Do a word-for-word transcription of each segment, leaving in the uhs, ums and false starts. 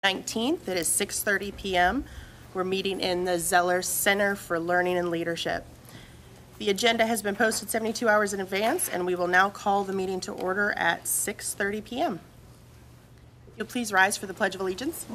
nineteenth. It is six thirty p m We're meeting in the Zeller Center for Learning and Leadership. The agenda has been posted seventy-two hours in advance, and we will now call the meeting to order at six thirty p m If you'll please rise for the Pledge of Allegiance.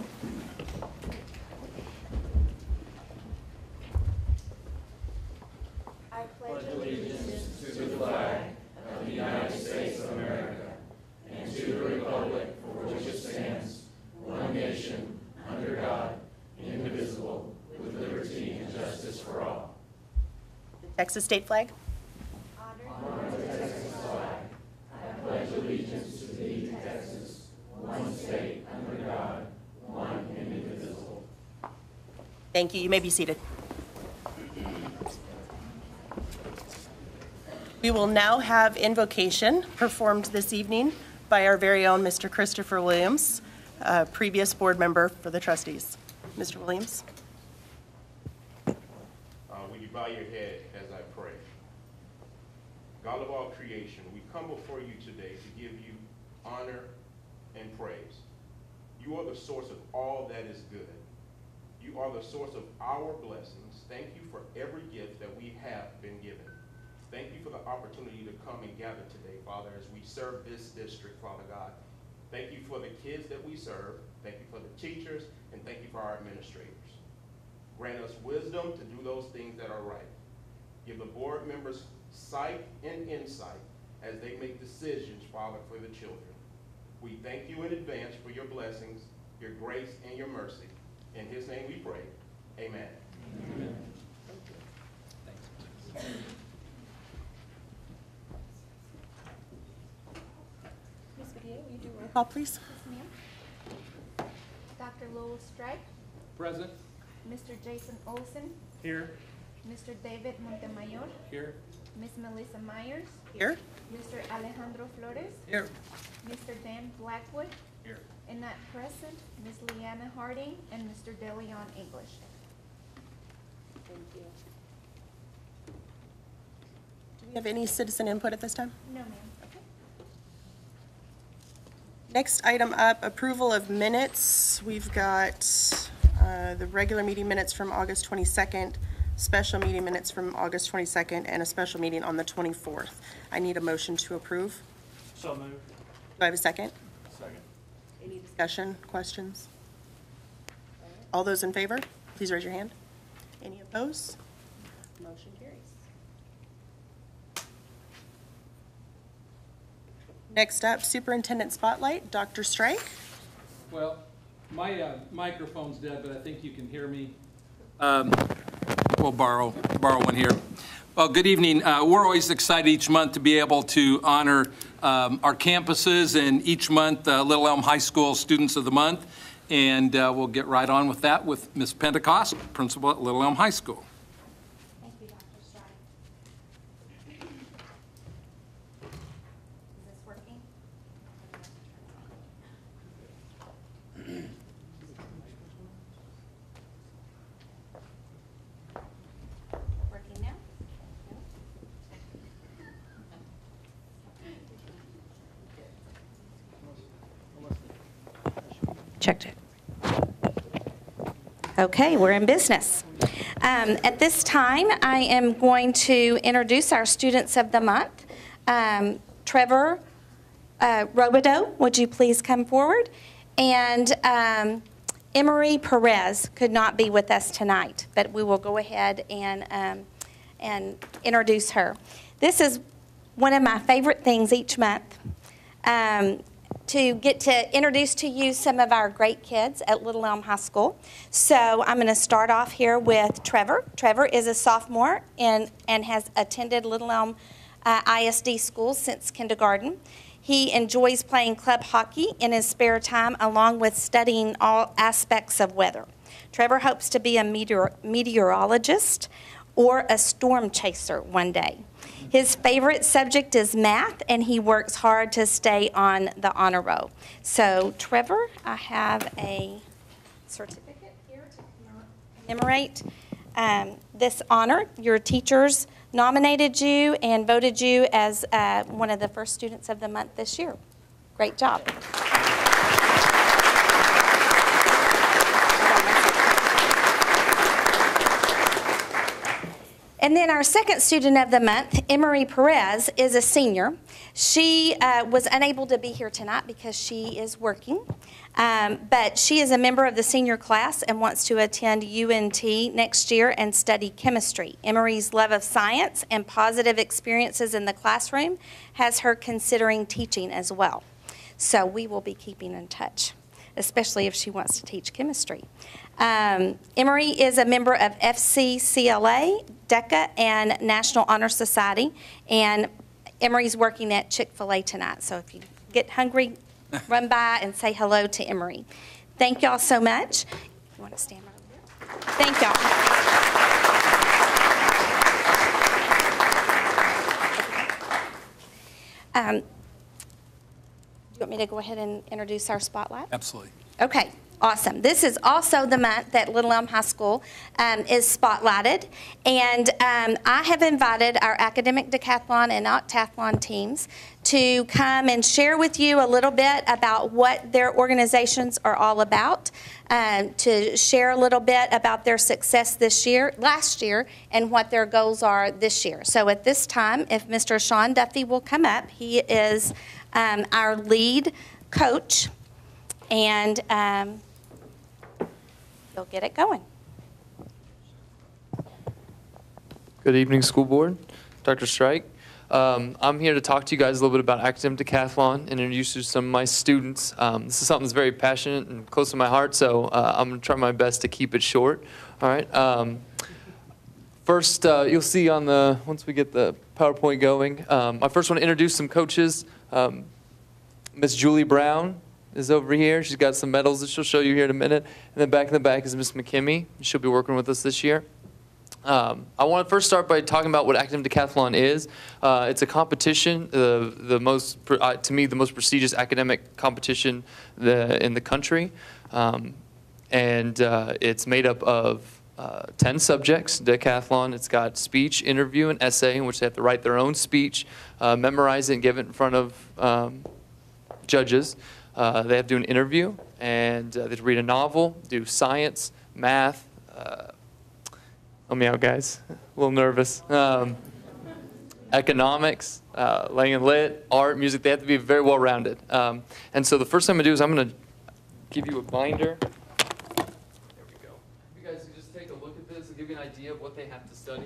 I pledge allegiance to the flag of the United States of America and to the republic for which it stands, one nation, under God, indivisible, with liberty and justice for all. The Texas state flag. Honor the Texas flag. I pledge allegiance to thee, Texas, one state, under God, one and indivisible. Thank you. You may be seated. We will now have invocation performed this evening by our very own Mister Christopher Williams, a previous board member for the trustees. Mister Williams. Uh, will you bow your head as I pray? God of all creation, we come before you today to give you honor and praise. You are the source of all that is good. You are the source of our blessings. Thank you for every gift that we have been given. Thank you for the opportunity to come and gather today, Father, as we serve this district, Father God. Thank you for the kids that we serve. Thank you for the teachers, and thank you for our administrators. Grant us wisdom to do those things that are right. Give the board members sight and insight as they make decisions, Father, for the children. We thank you in advance for your blessings, your grace, and your mercy. In his name we pray. Amen. Amen. Thanks. Will you do roll call, please? Yes, ma'am. Doctor Lowell Strike. Present. Mister Jason Olson. Here. Mister David Montemayor. Here. Miss Melissa Myers. Here. Mister Alejandro Flores. Here. Mister Dan Blackwood. Here. And not present, Miss Leanna Harding and Mister DeLeon English. Thank you. Do we have any citizen input at this time? No, ma'am. Next item up, approval of minutes. We've got uh, the regular meeting minutes from August twenty-second, special meeting minutes from August twenty-second, and a special meeting on the twenty-fourth. I need a motion to approve. So moved. Do I have a second? Second. Any discussion, questions? All those in favor, please raise your hand. Any opposed? Motion carries. Next up, Superintendent Spotlight, Doctor Strike. Well, my uh, microphone's dead, but I think you can hear me. Um, we'll borrow, borrow one here. Well, good evening. Uh, we're always excited each month to be able to honor um, our campuses, and each month uh, Little Elm High School Students of the Month. And uh, we'll get right on with that with Miss Pentecost, principal at Little Elm High School. Thank you, Doctor Strike. Is this working? Working now? Checked it. Okay, we're in business. Um, at this time, I am going to introduce our students of the month. Um, Trevor uh, Robideau, would you please come forward? And um, Emery Perez could not be with us tonight, but we will go ahead and, um, and introduce her. This is one of my favorite things each month. Um, to get to introduce to you some of our great kids at Little Elm High School. So I'm going to start off here with Trevor. Trevor is a sophomore and, and has attended Little Elm uh, I S D school since kindergarten. He enjoys playing club hockey in his spare time along with studying all aspects of weather. Trevor hopes to be a meteor meteorologist or a storm chaser one day. His favorite subject is math, and he works hard to stay on the honor roll. So, Trevor, I have a certificate here to commemorate um, this honor. Your teachers nominated you and voted you as uh, one of the first students of the month this year. Great job. And then our second student of the month, Emery Perez, is a senior. She uh, was unable to be here tonight because she is working, um, but she is a member of the senior class and wants to attend U N T next year and study chemistry. Emery's love of science and positive experiences in the classroom has her considering teaching as well. So we will be keeping in touch, especially if she wants to teach chemistry. Um, Emery is a member of F C C L A, DECA, and National Honor Society, and Emery's working at Chick-fil-A tonight, so if you get hungry, run by and say hello to Emery. Thank y'all so much. You want to stand right over here? Thank y'all. Um, do you want me to go ahead and introduce our spotlight? Absolutely. Okay, awesome. This is also the month that Little Elm High School um, is spotlighted. And um, I have invited our academic decathlon and octathlon teams to come and share with you a little bit about what their organizations are all about, um, to share a little bit about their success this year, last year, and what their goals are this year. So at this time, if Mister Sean Duffy will come up, he is um, our lead coach. And um, you'll get it going. Good evening, school board. Doctor Strike. Um, I'm here to talk to you guys a little bit about academic decathlon and introduce you to some of my students. Um, this is something that's very passionate and close to my heart, so uh, I'm going to try my best to keep it short. All right. Um, first, uh, you'll see on the, once we get the PowerPoint going, um, I first want to introduce some coaches. Um, Miss Julie Brown is over here. She's got some medals that she'll show you here in a minute. And then back in the back is Miss McKimmey. She'll be working with us this year. Um, I want to first start by talking about what academic decathlon is. Uh, it's a competition, uh, the most, uh, to me, the most prestigious academic competition the, in the country. Um, and uh, it's made up of uh, ten subjects, decathlon. It's got speech, interview, and essay, in which they have to write their own speech, uh, memorize it, and give it in front of um, judges. Uh, they have to do an interview, and uh, they have to read a novel, do science, math. Uh, help me out, guys. A little nervous. Um, economics, uh, laying and lit, art, music. They have to be very well-rounded. Um, and so the first thing I'm going to do is I'm going to give you a binder. There we go. You guys can just take a look at this and give you an idea of what they have to study.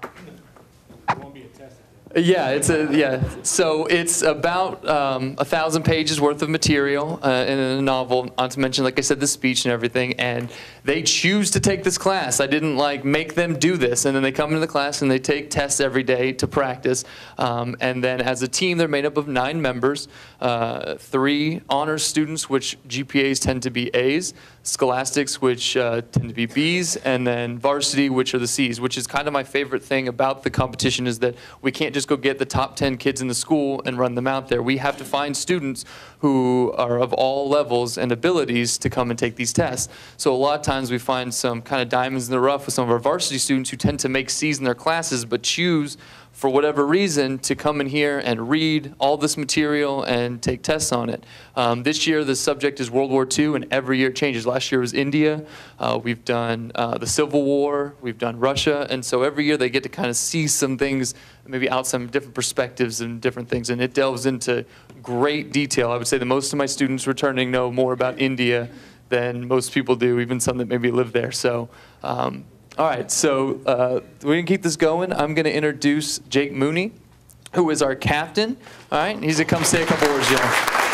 It won't be a test. Yeah, it's a yeah. So it's about um, a thousand pages worth of material uh, in a novel. Not to mention, like I said, the speech and everything. And they choose to take this class. I didn't like make them do this. And then they come into the class and they take tests every day to practice. Um, and then as a team, they're made up of nine members, uh, three honors students, which G P As tend to be A's, scholastics, which uh, tend to be B's, and then varsity, which are the C's. Which is kind of my favorite thing about the competition is that we can't just go get the top ten kids in the school and run them out there. We have to find students who are of all levels and abilities to come and take these tests. So a lot of times we find some kind of diamonds in the rough with some of our varsity students who tend to make C's in their classes but choose for whatever reason to come in here and read all this material and take tests on it. Um, this year the subject is World War Two, and every year it changes. Last year was India. Uh, we've done uh, the Civil War. We've done Russia. And so every year they get to kind of see some things, maybe out some different perspectives and different things. And it delves into great detail. I would say that most of my students returning know more about India than most people do, even some that maybe live there. So. Um, All right, so uh, we're going to keep this going. I'm going to introduce Jake Mooney, who is our captain. All right, he's going to come say a couple words, y'all.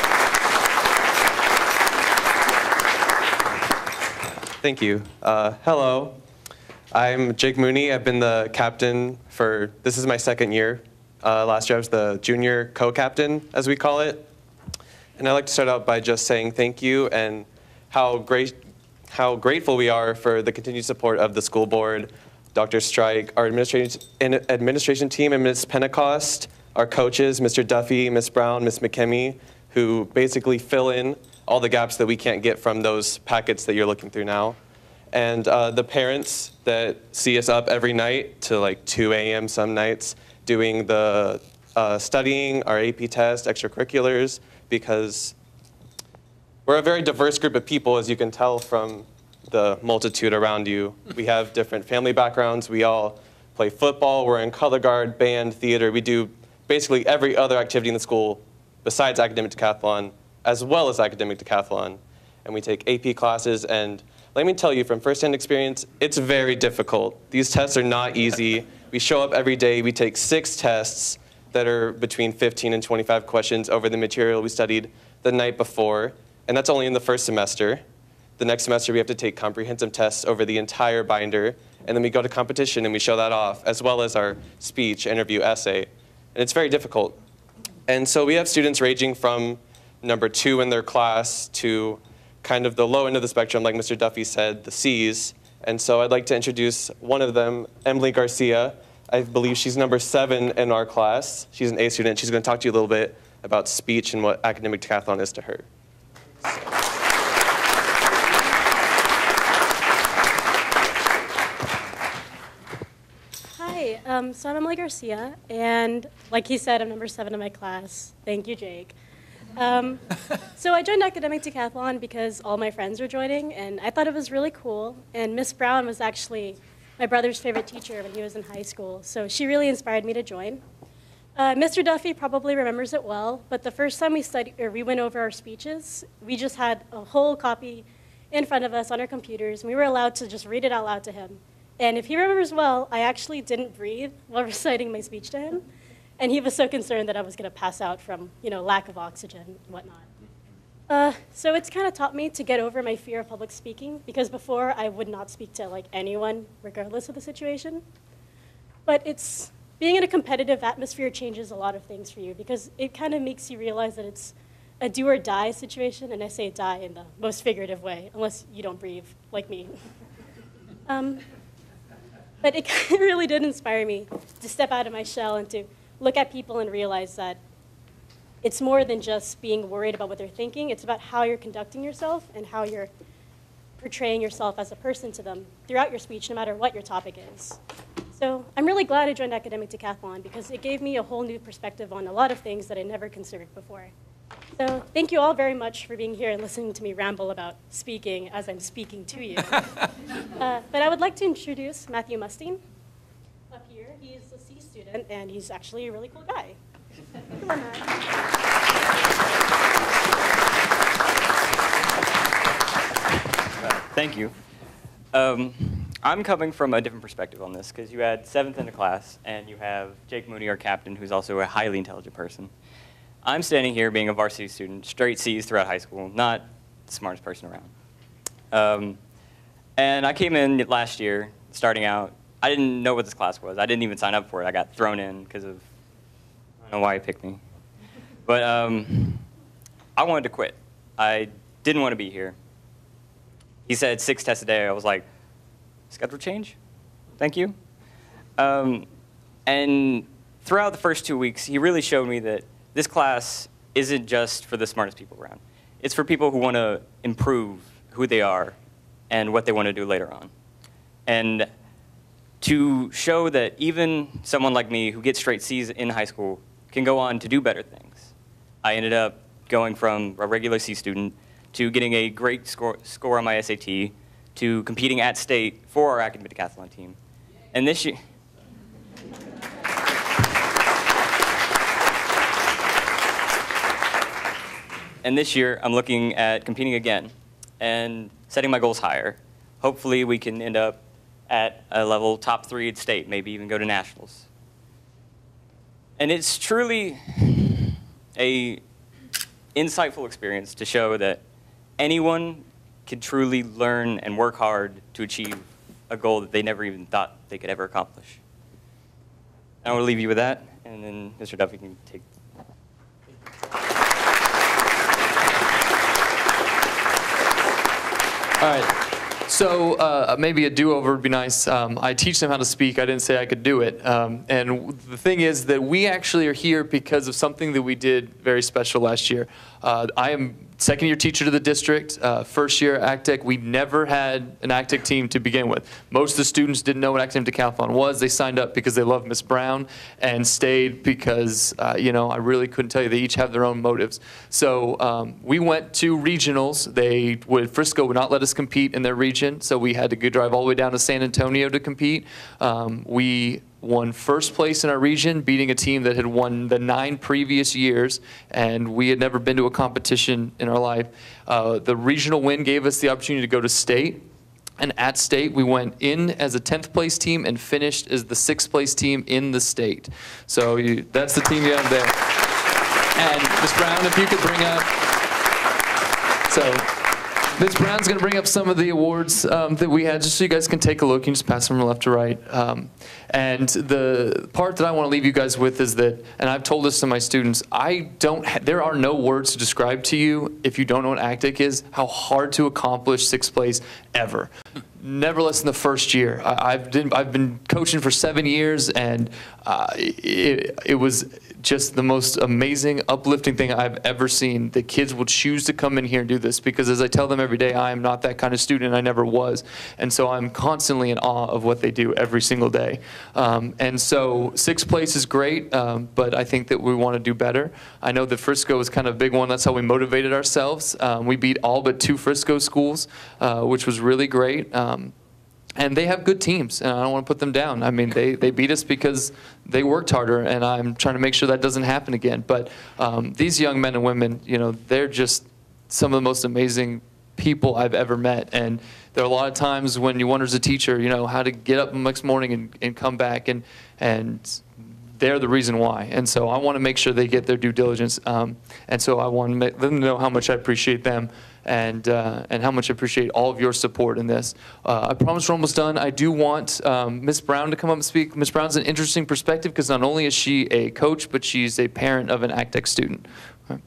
Thank you. Uh, hello, I'm Jake Mooney. I've been the captain for, this is my second year. Uh, last year I was the junior co-captain, as we call it. And I'd like to start out by just saying thank you and how great how grateful we are for the continued support of the school board, Doctor Strike, our administration, administration team, and Miz Pentecost, our coaches, Mister Duffy, Miz Brown, Miz McKimmey, who basically fill in all the gaps that we can't get from those packets that you're looking through now. And uh, the parents that see us up every night to like two A M some nights doing the uh, studying, our A P test, extracurriculars, because we're a very diverse group of people, as you can tell from the multitude around you. We have different family backgrounds. We all play football, we're in color guard, band, theater. We do basically every other activity in the school besides academic decathlon, as well as academic decathlon. And we take A P classes, and let me tell you from firsthand experience, it's very difficult. These tests are not easy. We show up every day, we take six tests that are between fifteen and twenty-five questions over the material we studied the night before, and that's only in the first semester. The next semester we have to take comprehensive tests over the entire binder, and then we go to competition and we show that off, as well as our speech, interview, essay. And it's very difficult. And so we have students ranging from number two in their class to kind of the low end of the spectrum, like Mister Duffy said, the C's. And so I'd like to introduce one of them, Emily Garcia. I believe she's number seven in our class. She's an A student. She's going to talk to you a little bit about speech and what academic decathlon is to her. Hi, um, so I'm Emily Garcia, and like he said, I'm number seven in my class. Thank you, Jake. Um, so I joined academic decathlon because all my friends were joining, and I thought it was really cool. And Miss Brown was actually my brother's favorite teacher when he was in high school, so she really inspired me to join. Uh, Mister Duffy probably remembers it well, but the first time we studied, or we went over our speeches, we just had a whole copy in front of us on our computers, and we were allowed to just read it out loud to him. And if he remembers well, I actually didn't breathe while reciting my speech to him. And he was so concerned that I was going to pass out from, you know, lack of oxygen and whatnot. Uh, so it's kind of taught me to get over my fear of public speaking, because before I would not speak to like anyone, regardless of the situation. But it's, being in a competitive atmosphere changes a lot of things for you, because it kind of makes you realize that it's a do or die situation, and I say die in the most figurative way, unless you don't breathe like me. um, But it really did inspire me to step out of my shell and to look at people and realize that it's more than just being worried about what they're thinking. It's about how you're conducting yourself and how you're portraying yourself as a person to them throughout your speech, no matter what your topic is. So I'm really glad I joined Academic Decathlon, because it gave me a whole new perspective on a lot of things that I never considered before. So thank you all very much for being here and listening to me ramble about speaking as I'm speaking to you. uh, but I would like to introduce Matthew Mustine. Up here, he's a C student, and he's actually a really cool guy. Come on, Matt. Thank you. Um, I'm coming from a different perspective on this, because you had seventh in the class, and you have Jake Mooney, our captain, who's also a highly intelligent person. I'm standing here being a varsity student, straight C's throughout high school, not the smartest person around. Um, and I came in last year, starting out. I didn't know what this class was. I didn't even sign up for it. I got thrown in because of, I don't know why he picked me. But um, I wanted to quit. I didn't want to be here. He said six tests a day. I was like, schedule change? Thank you. Um, and throughout the first two weeks, he really showed me that this class isn't just for the smartest people around. It's for people who want to improve who they are and what they want to do later on. And to show that even someone like me who gets straight C's in high school can go on to do better things. I ended up going from a regular C student to getting a great score, score on my S A T, to competing at state for our academic decathlon team. And this year, And this year, I'm looking at competing again and setting my goals higher. Hopefully, we can end up at a level top three at state, maybe even go to nationals. And it's truly a insightful experience to show that anyone can truly learn and work hard to achieve a goal that they never even thought they could ever accomplish. I want to leave you with that, and then Mister Duffy can take. All right. So uh, maybe a do-over would be nice. Um, I teach them how to speak. I didn't say I could do it. Um, and the thing is that we actually are here because of something that we did very special last year. Uh, I am second year teacher to the district, uh, first year at ACTEC. We never had an ACTEC team to begin with. Most of the students didn't know what Academic Decathlon was. They signed up because they loved Miss Brown and stayed because, uh, you know, I really couldn't tell you. They each have their own motives. So um, we went to regionals. They would, Frisco would not let us compete in their region, so we had to go drive all the way down to San Antonio to compete. Um, we won first place in our region, beating a team that had won the nine previous years, and we had never been to a competition in our life. Uh, the regional win gave us the opportunity to go to state, and at state we went in as a tenth place team and finished as the sixth place team in the state. So you, that's the team you have there. And Miz Brown, if you could bring up, so Miz Brown's going to bring up some of the awards um, that we had, just so you guys can take a look. You can just pass them from left to right. Um, and the part that I want to leave you guys with is that, and I've told this to my students, I don't. Ha there are no words to describe to you, if you don't know what ACTEC is, how hard to accomplish sixth place ever. Never less than the first year. I, I've been I've been coaching for seven years, and uh, it it was just the most amazing, uplifting thing I've ever seen. The kids will choose to come in here and do this because, as I tell them every day, I am not that kind of student. I never was, and so I'm constantly in awe of what they do every single day. Um, and so sixth place is great, um, but I think that we want to do better. I know that Frisco is kind of a big one. That's how we motivated ourselves. Um, we beat all but two Frisco schools, uh, which was really great. Um, And they have good teams, and I don't want to put them down. I mean, they, they beat us because they worked harder, and I'm trying to make sure that doesn't happen again. But um, these young men and women, you know, they're just some of the most amazing people I've ever met. And there are a lot of times when you wonder as a teacher, you know, how to get up the next morning and, and come back, and, and they're the reason why. And so I want to make sure they get their due diligence. Um, and so I want to make, let them know how much I appreciate them. And, uh, and how much I appreciate all of your support in this. Uh, I promise we're almost done. I do want um, Miz Brown to come up and speak. Miz Brown's an interesting perspective because not only is she a coach, but she's a parent of an ACTEC student. Right.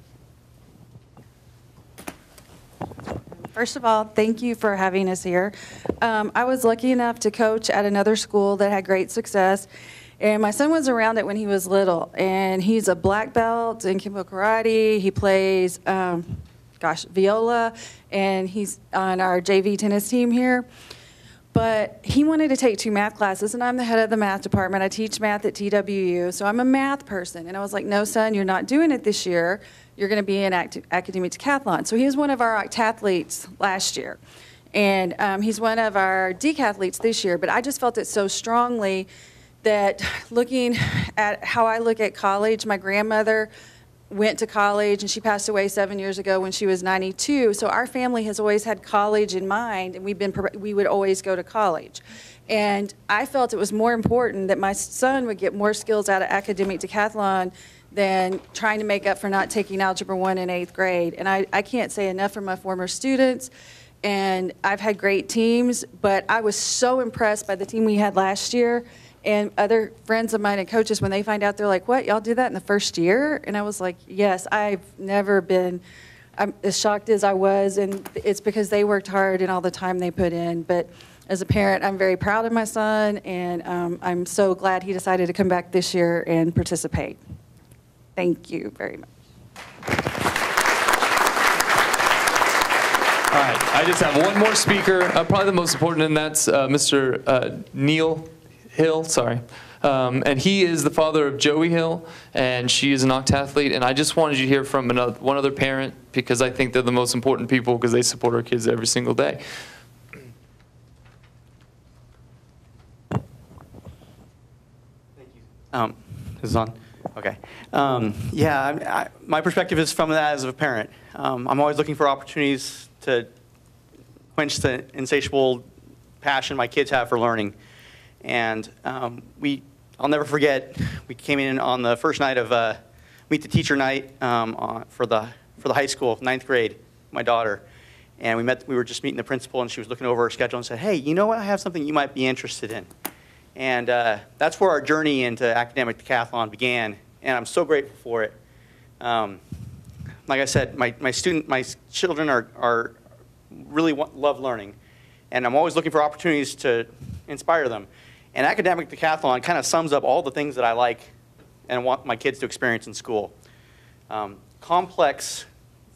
First of all, thank you for having us here. Um, I was lucky enough to coach at another school that had great success. And my son was around it when he was little. And he's a black belt in Kimbo Karate. He plays... Um, gosh, viola, and he's on our J V tennis team here. But he wanted to take two math classes, and I'm the head of the math department. I teach math at T W U, so I'm a math person. And I was like, no, son, you're not doing it this year. You're going to be in act academic decathlon. So he was one of our octathletes last year. And um, he's one of our decathletes this year. But I just felt it so strongly that looking at how I look at college, my grandmother went to college, and she passed away seven years ago when she was ninety-two. So our family has always had college in mind, and we've been we would always go to college. And I felt it was more important that my son would get more skills out of academic decathlon than trying to make up for not taking Algebra one in eighth grade. And I, I can't say enough for my former students. And I've had great teams, but I was so impressed by the team we had last year. And other friends of mine and coaches, when they find out, they're like, what, y'all did that in the first year? And I was like, yes, I've never been I'm as shocked as I was, and it's because they worked hard and all the time they put in. But as a parent, I'm very proud of my son, and um, I'm so glad he decided to come back this year and participate. Thank you very much. All right, I just have one more speaker, uh, probably the most important, and that's uh, Mister Uh, Neil Hill, sorry. Um, and he is the father of Joey Hill, and she is an octathlete. And I just wanted you to hear from another, one other parent, because I think they're the most important people because they support our kids every single day. Thank you. Um, this is on? Okay. Um, yeah, I, I, my perspective is from that as a parent. Um, I'm always looking for opportunities to quench the insatiable passion my kids have for learning. And um, we, I'll never forget, we came in on the first night of uh, Meet the Teacher night um, on, for the for the high school, ninth grade, my daughter. And we met. We were just meeting the principal, and she was looking over her schedule and said, "Hey, you know what? I have something you might be interested in." And uh, that's where our journey into academic decathlon began, and I'm so grateful for it. Um, like I said, my my student, my children are are really want, love learning, and I'm always looking for opportunities to inspire them. And academic decathlon kind of sums up all the things that I like and want my kids to experience in school. Um, complex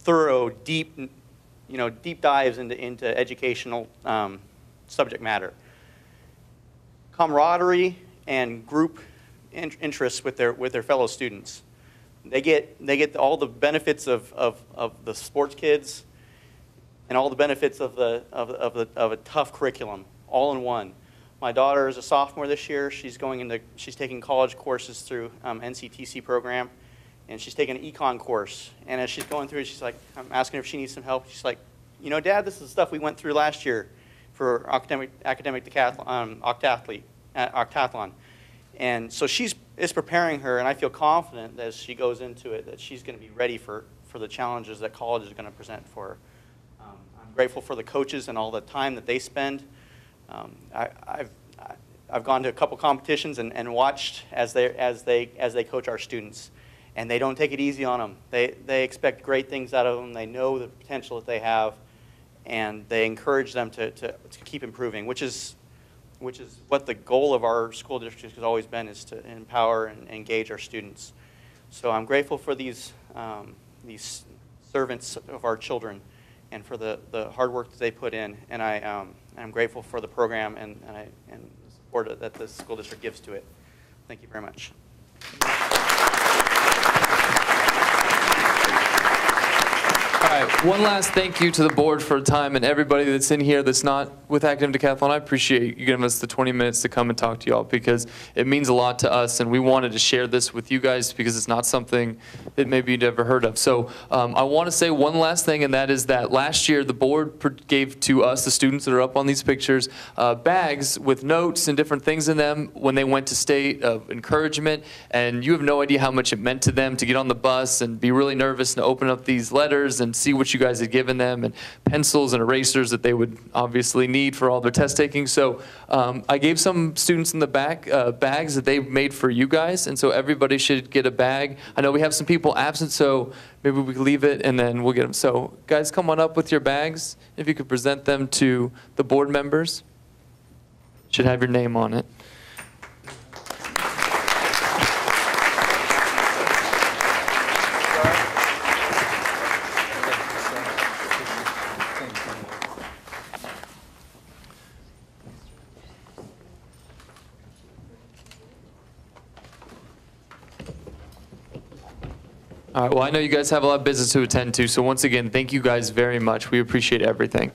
thorough, deep, you know, deep dives into, into educational um, subject matter. Camaraderie and group in interests with their, with their fellow students. They get, they get all the benefits of, of, of the sports kids and all the benefits of, the, of, of, the, of a tough curriculum, all in one. My daughter is a sophomore this year. She's going into, she's taking college courses through um, N C T C program, and she's taking an econ course. And as she's going through it, she's like, I'm asking her if she needs some help. She's like, you know, Dad, this is the stuff we went through last year for academic, academic decathlon, um, octathlete, uh, octathlon. And so she's is preparing her, and I feel confident that as she goes into it that she's going to be ready for, for the challenges that college is going to present for her. Um, I'm grateful for the coaches and all the time that they spend. Um, I, I've, I've gone to a couple competitions and, and watched as they, as, they, as they coach our students, and they don't take it easy on them. They, they expect great things out of them. They know the potential that they have, and they encourage them to, to, to keep improving, which is which is what the goal of our school district has always been, is to empower and engage our students. So I'm grateful for these, um, these servants of our children and for the, the hard work that they put in. And I, um, I'm grateful for the program and, and, I, and the support that the school district gives to it. Thank you very much. All right, one last thank you to the board for time, and everybody that's in here that's not with Academic Decathlon. I appreciate you giving us the twenty minutes to come and talk to y'all, because it means a lot to us, and we wanted to share this with you guys because it's not something that maybe you'd ever heard of. So um, I want to say one last thing, and that is that last year the board gave to us, the students that are up on these pictures, uh, bags with notes and different things in them when they went to state of encouragement, and you have no idea how much it meant to them to get on the bus and be really nervous and open up these letters and see what you guys had given them, and pencils and erasers that they would obviously need for all their test taking. So um, I gave some students in the back uh, bags that they made for you guys, and so everybody should get a bag. I know we have some people absent, so maybe we can leave it and then we'll get them. So guys, come on up with your bags. If you could present them to the board members. Should have your name on it. All right, well, I know you guys have a lot of business to attend to, so once again, thank you guys very much. We appreciate everything.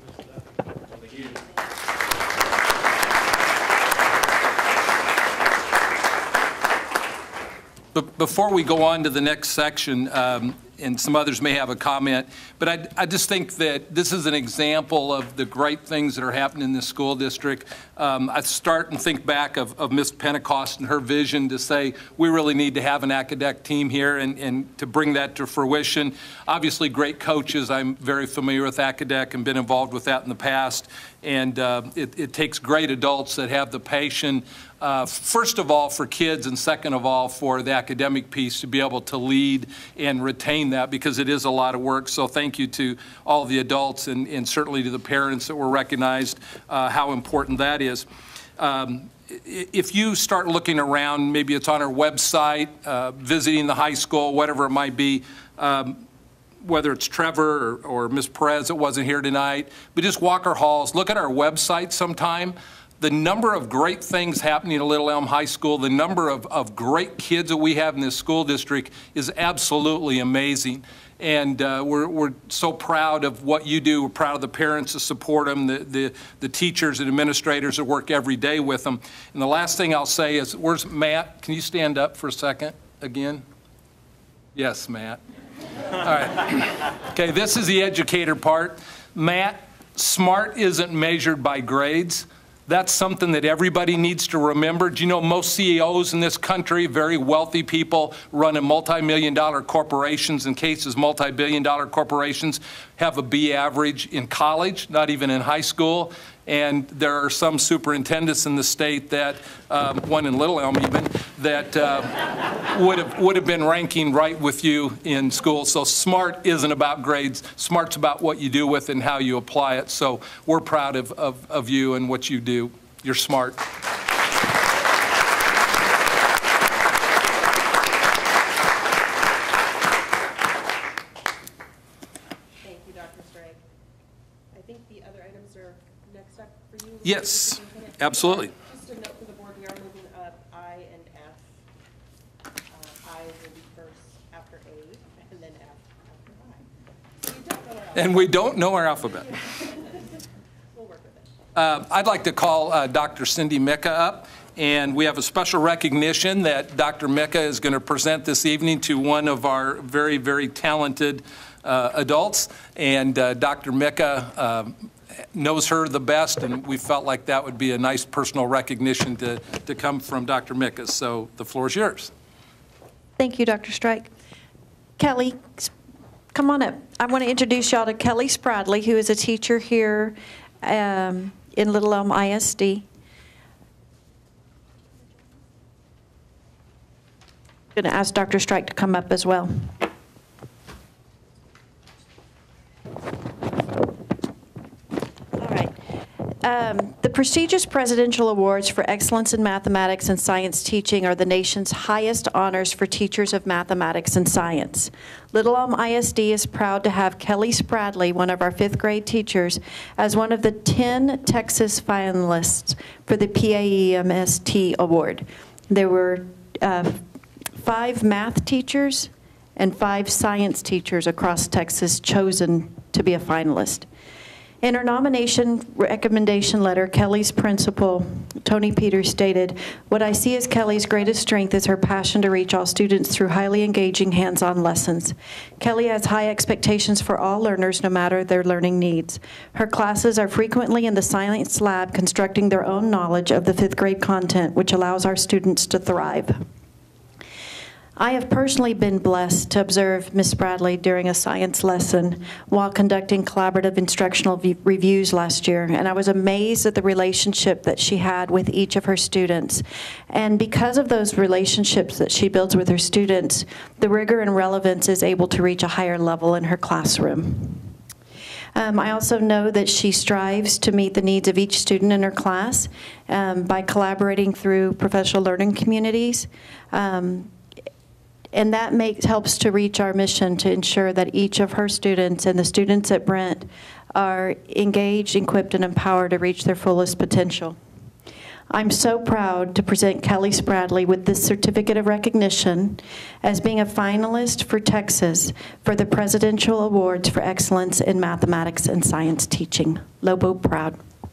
But before we go on to the next section, um, and some others may have a comment, but I, I just think that this is an example of the great things that are happening in this school district. Um, I start and think back of, of Miz Pentecost and her vision to say we really need to have an academic team here, and, and to bring that to fruition. Obviously, great coaches. I'm very familiar with academic and been involved with that in the past. And uh, it, it takes great adults that have the passion, uh, first of all for kids, and second of all for the academic piece, to be able to lead and retain that, because it is a lot of work. So thank you to all the adults, and, and certainly to the parents that were recognized, uh, how important that is. Um, if you start looking around, maybe it's on our website, uh, visiting the high school, whatever it might be, um, whether it's Trevor or, or Miz Perez that wasn't here tonight, but just walk our halls, look at our website sometime. The number of great things happening at Little Elm High School, the number of, of great kids that we have in this school district is absolutely amazing. And uh, we're, we're so proud of what you do. We're proud of the parents that support them, the, the, the teachers and administrators that work every day with them. And the last thing I'll say is, where's Matt? Can you stand up for a second again? Yes, Matt. All right. Okay, this is the educator part. Matt, SMART isn't measured by grades. That's something that everybody needs to remember. Do you know most C E Os in this country, very wealthy people running multi-million dollar corporations, in cases multi-billion dollar corporations, have a B average in college, not even in high school. And there are some superintendents in the state that, um, one in Little Elm even, that uh, would have would have been ranking right with you in school. So SMART isn't about grades. SMART's about what you do with it and how you apply it. So we're proud of, of, of you and what you do. You're smart. next step for you? Yes, Superintendent? absolutely. Just a note for the board, we are moving up I and F. Uh, I will be first after A, and then F after I. So you don't know our alphabet. And we don't know our alphabet. We'll work with it. Uh, I'd like to call uh, Doctor Cindy Micka up, and we have a special recognition that Doctor Micka is going to present this evening to one of our very, very talented uh, adults. And uh, Doctor Micka uh, knows her the best, and we felt like that would be a nice personal recognition to, to come from Doctor Micka. So the floor is yours. Thank you, Doctor Strike. Kelly, come on up. I want to introduce y'all to Kelly Spradley, who is a teacher here um, in Little Elm I S D. I'm going to ask Doctor Strike to come up as well. All right. Um, the prestigious Presidential Awards for Excellence in Mathematics and Science Teaching are the nation's highest honors for teachers of mathematics and science. Little Elm I S D is proud to have Kelly Spradley, one of our fifth grade teachers, as one of the ten Texas finalists for the P A E M S T Award. There were uh, five math teachers and five science teachers across Texas chosen to be a finalist. In her nomination recommendation letter, Kelly's principal, Tony Peters, stated, "What I see as Kelly's greatest strength is her passion to reach all students through highly engaging hands-on lessons. Kelly has high expectations for all learners, no matter their learning needs. Her classes are frequently in the science lab constructing their own knowledge of the fifth grade content, which allows our students to thrive." I have personally been blessed to observe Miz Spradley during a science lesson while conducting collaborative instructional v- reviews last year, and I was amazed at the relationship that she had with each of her students. And because of those relationships that she builds with her students, the rigor and relevance is able to reach a higher level in her classroom. Um, I also know that she strives to meet the needs of each student in her class um, by collaborating through professional learning communities. Um, And that makes, helps to reach our mission to ensure that each of her students and the students at Brent are engaged, equipped, and empowered to reach their fullest potential. I'm so proud to present Kelly Spradley with this certificate of recognition as being a finalist for Texas for the Presidential Awards for Excellence in Mathematics and Science Teaching. Lobo proud.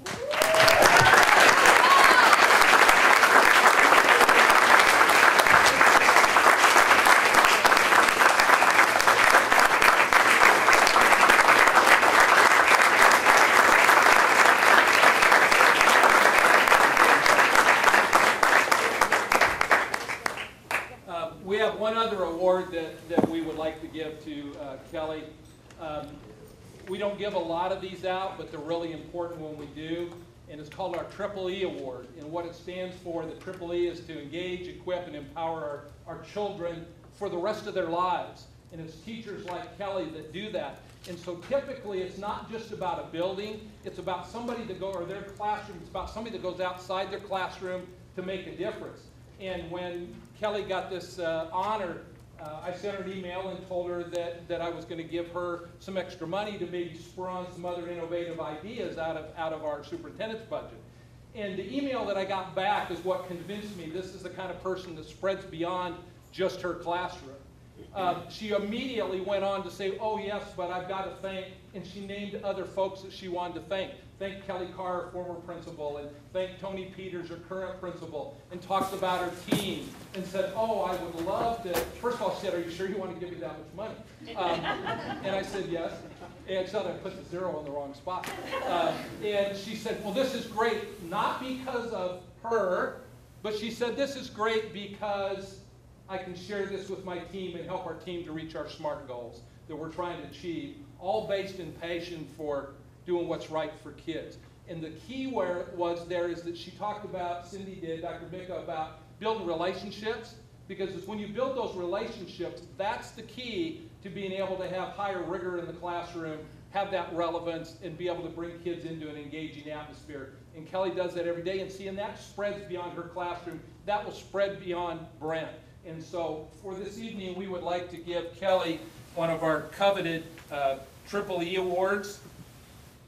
That, that we would like to give to uh, Kelly. Um, we don't give a lot of these out, but they're really important when we do. And it's called our Triple E Award. And what it stands for, the Triple E, is to engage, equip, and empower our, our children for the rest of their lives. And it's teachers like Kelly that do that. And so typically it's not just about a building, it's about somebody that goes, or their classroom, it's about somebody that goes outside their classroom to make a difference. And when Kelly got this uh, honor, Uh, I sent her an email and told her that, that I was going to give her some extra money to maybe spur on some other innovative ideas out of, out of our superintendent's budget. And the email that I got back is what convinced me this is the kind of person that spreads beyond just her classroom. Uh, she immediately went on to say, oh yes, but I've got to thank, and she named other folks that she wanted to thank. Thank Kelly Carr, former principal, and thank Tony Peters, her current principal, and talked about her team, and said, oh, I would love to, first of all, she said, are you sure you want to give me that much money? Um, and I said, yes. And so I put the zero in the wrong spot. Uh, and she said, well, this is great, not because of her, but she said, this is great because I can share this with my team and help our team to reach our SMART goals that we're trying to achieve, all based in passion for doing what's right for kids. And the key where was there is that she talked about, Cindy did, Doctor Micka, about building relationships, because it's when you build those relationships, that's the key to being able to have higher rigor in the classroom, have that relevance, and be able to bring kids into an engaging atmosphere. And Kelly does that every day, and see, and that spreads beyond her classroom. That will spread beyond Brent. And so for this evening, we would like to give Kelly one of our coveted uh, Triple E Awards.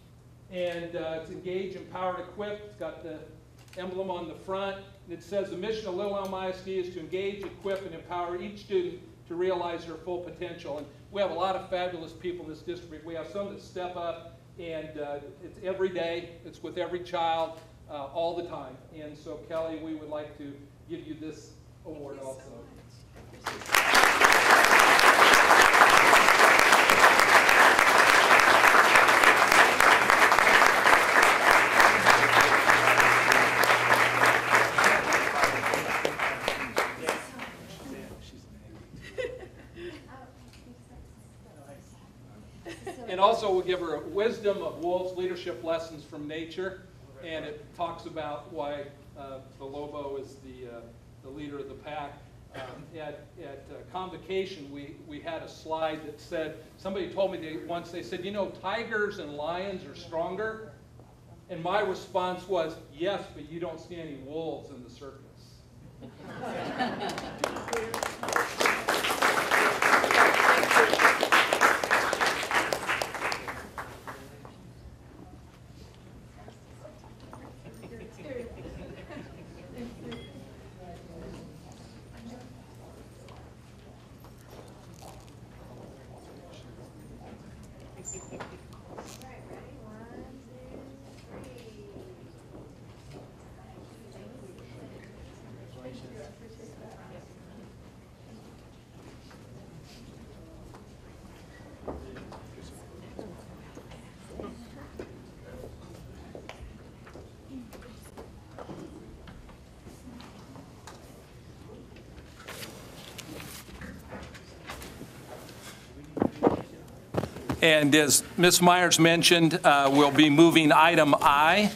And uh, it's engage, empower, and equip. It's got the emblem on the front. And it says the mission of Little Elm I S D is to engage, equip, and empower each student to realize their full potential. And we have a lot of fabulous people in this district. We have some that step up, and uh, it's every day. It's with every child, uh, all the time. And so, Kelly, we would like to give you this award also. And also we'll give her a Wisdom of Wolves, Leadership Lessons from Nature. And it talks about why uh, the Lobo is the, uh, the leader of the pack. Um, at at uh, convocation, we, we had a slide that said, somebody told me they, once, they said, you know, tigers and lions are stronger. And my response was, yes, but you don't see any wolves in the circus. And as Miz Myers mentioned, uh, we'll be moving item I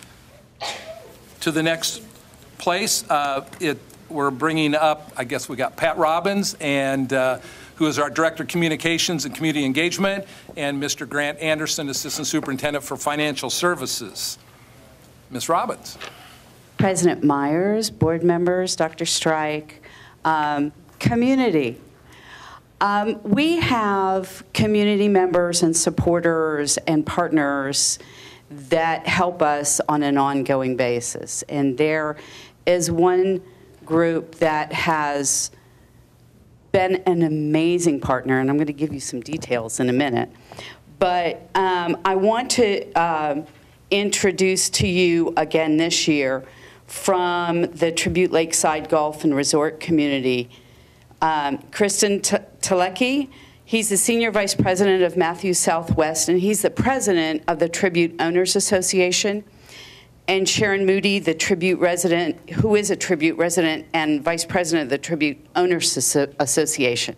to the next place. Uh, it, we're bringing up, I guess we got Pat Robbins, and uh, who is our Director of Communications and Community Engagement, and Mister Grant Anderson, Assistant Superintendent for Financial Services. Miz Robbins. President Myers, board members, Doctor Strike, um, community. Um, we have community members and supporters and partners that help us on an ongoing basis. And there is one group that has been an amazing partner, and I'm going to give you some details in a minute. But um, I want to uh, introduce to you again this year from the Tribute Lakeside Golf and Resort community, Um, Kristen Telecki. He's the Senior Vice President of Matthews Southwest, and he's the President of the Tribute Owners Association. And Sharon Moody, the Tribute resident, who is a Tribute resident and Vice President of the Tribute Owners Association.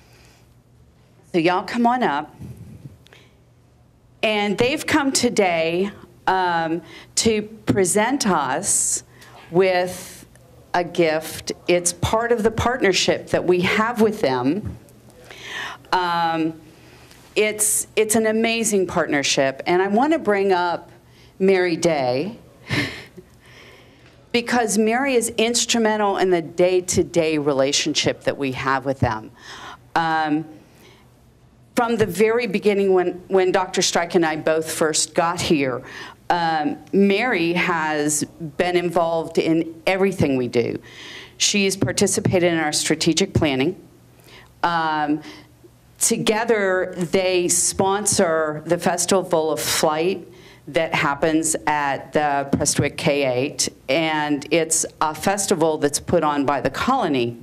So y'all come on up. And they've come today um, to present us with a gift. It's part of the partnership that we have with them. Um, it's, it's an amazing partnership, and I want to bring up Mary Day because Mary is instrumental in the day-to-day relationship that we have with them. Um, from the very beginning when, when Doctor Strike and I both first got here, Um, Mary has been involved in everything we do. She's participated in our strategic planning. Um, together, they sponsor the Festival of Flight that happens at the Prestwick K eight, and it's a festival that's put on by the Colony.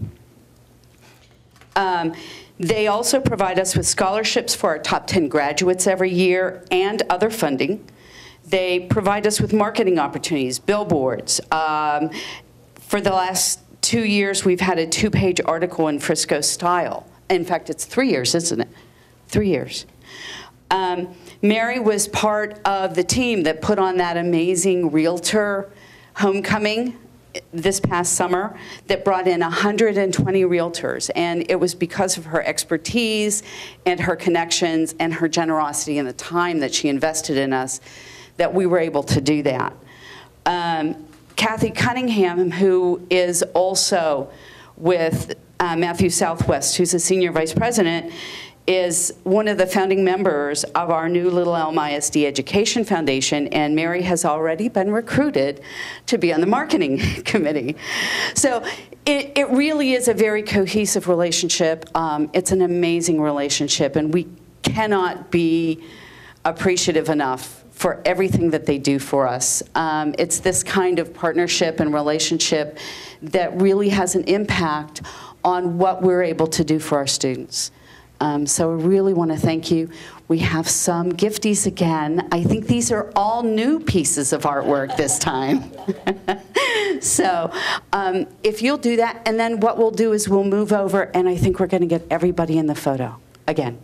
Um, they also provide us with scholarships for our top ten graduates every year and other funding. They provide us with marketing opportunities, billboards. Um, for the last two years, we've had a two-page article in Frisco Style. In fact, it's three years, isn't it? Three years. Um, Mary was part of the team that put on that amazing realtor homecoming this past summer that brought in one hundred twenty realtors. And it was because of her expertise and her connections and her generosity and the time that she invested in us that we were able to do that. Um, Kathy Cunningham, who is also with uh, Matthews Southwest, who's a senior vice president, is one of the founding members of our new Little Elm I S D Education Foundation, and Mary has already been recruited to be on the marketing committee. So it, it really is a very cohesive relationship. Um, it's an amazing relationship, and we cannot be appreciative enough for everything that they do for us. Um, it's this kind of partnership and relationship that really has an impact on what we're able to do for our students. Um, so I really want to thank you. We have some gifties again. I think these are all new pieces of artwork this time. So um, if you'll do that, and then what we'll do is we'll move over, and I think we're going to get everybody in the photo again.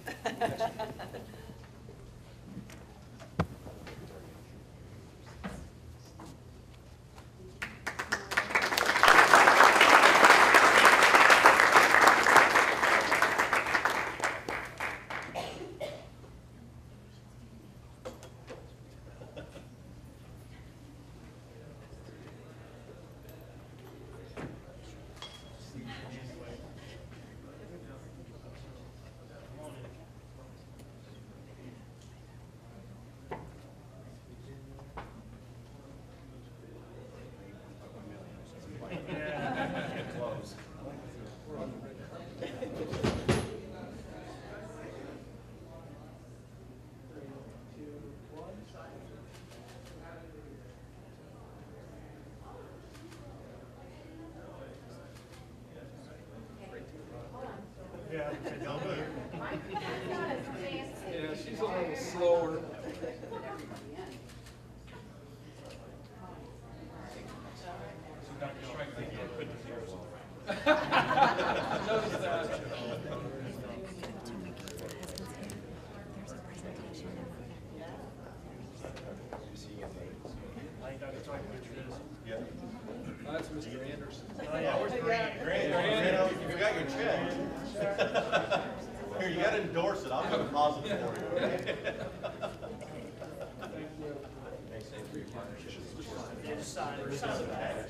Yeah, she's a little slower. That's Mister Anderson. Oh, yeah, where's Grant? Grant, Grant, you forgot your check. Here, you gotta endorse it. I'll put a deposit for you. Thanks for your partnership. Just sign it. Sign the badge.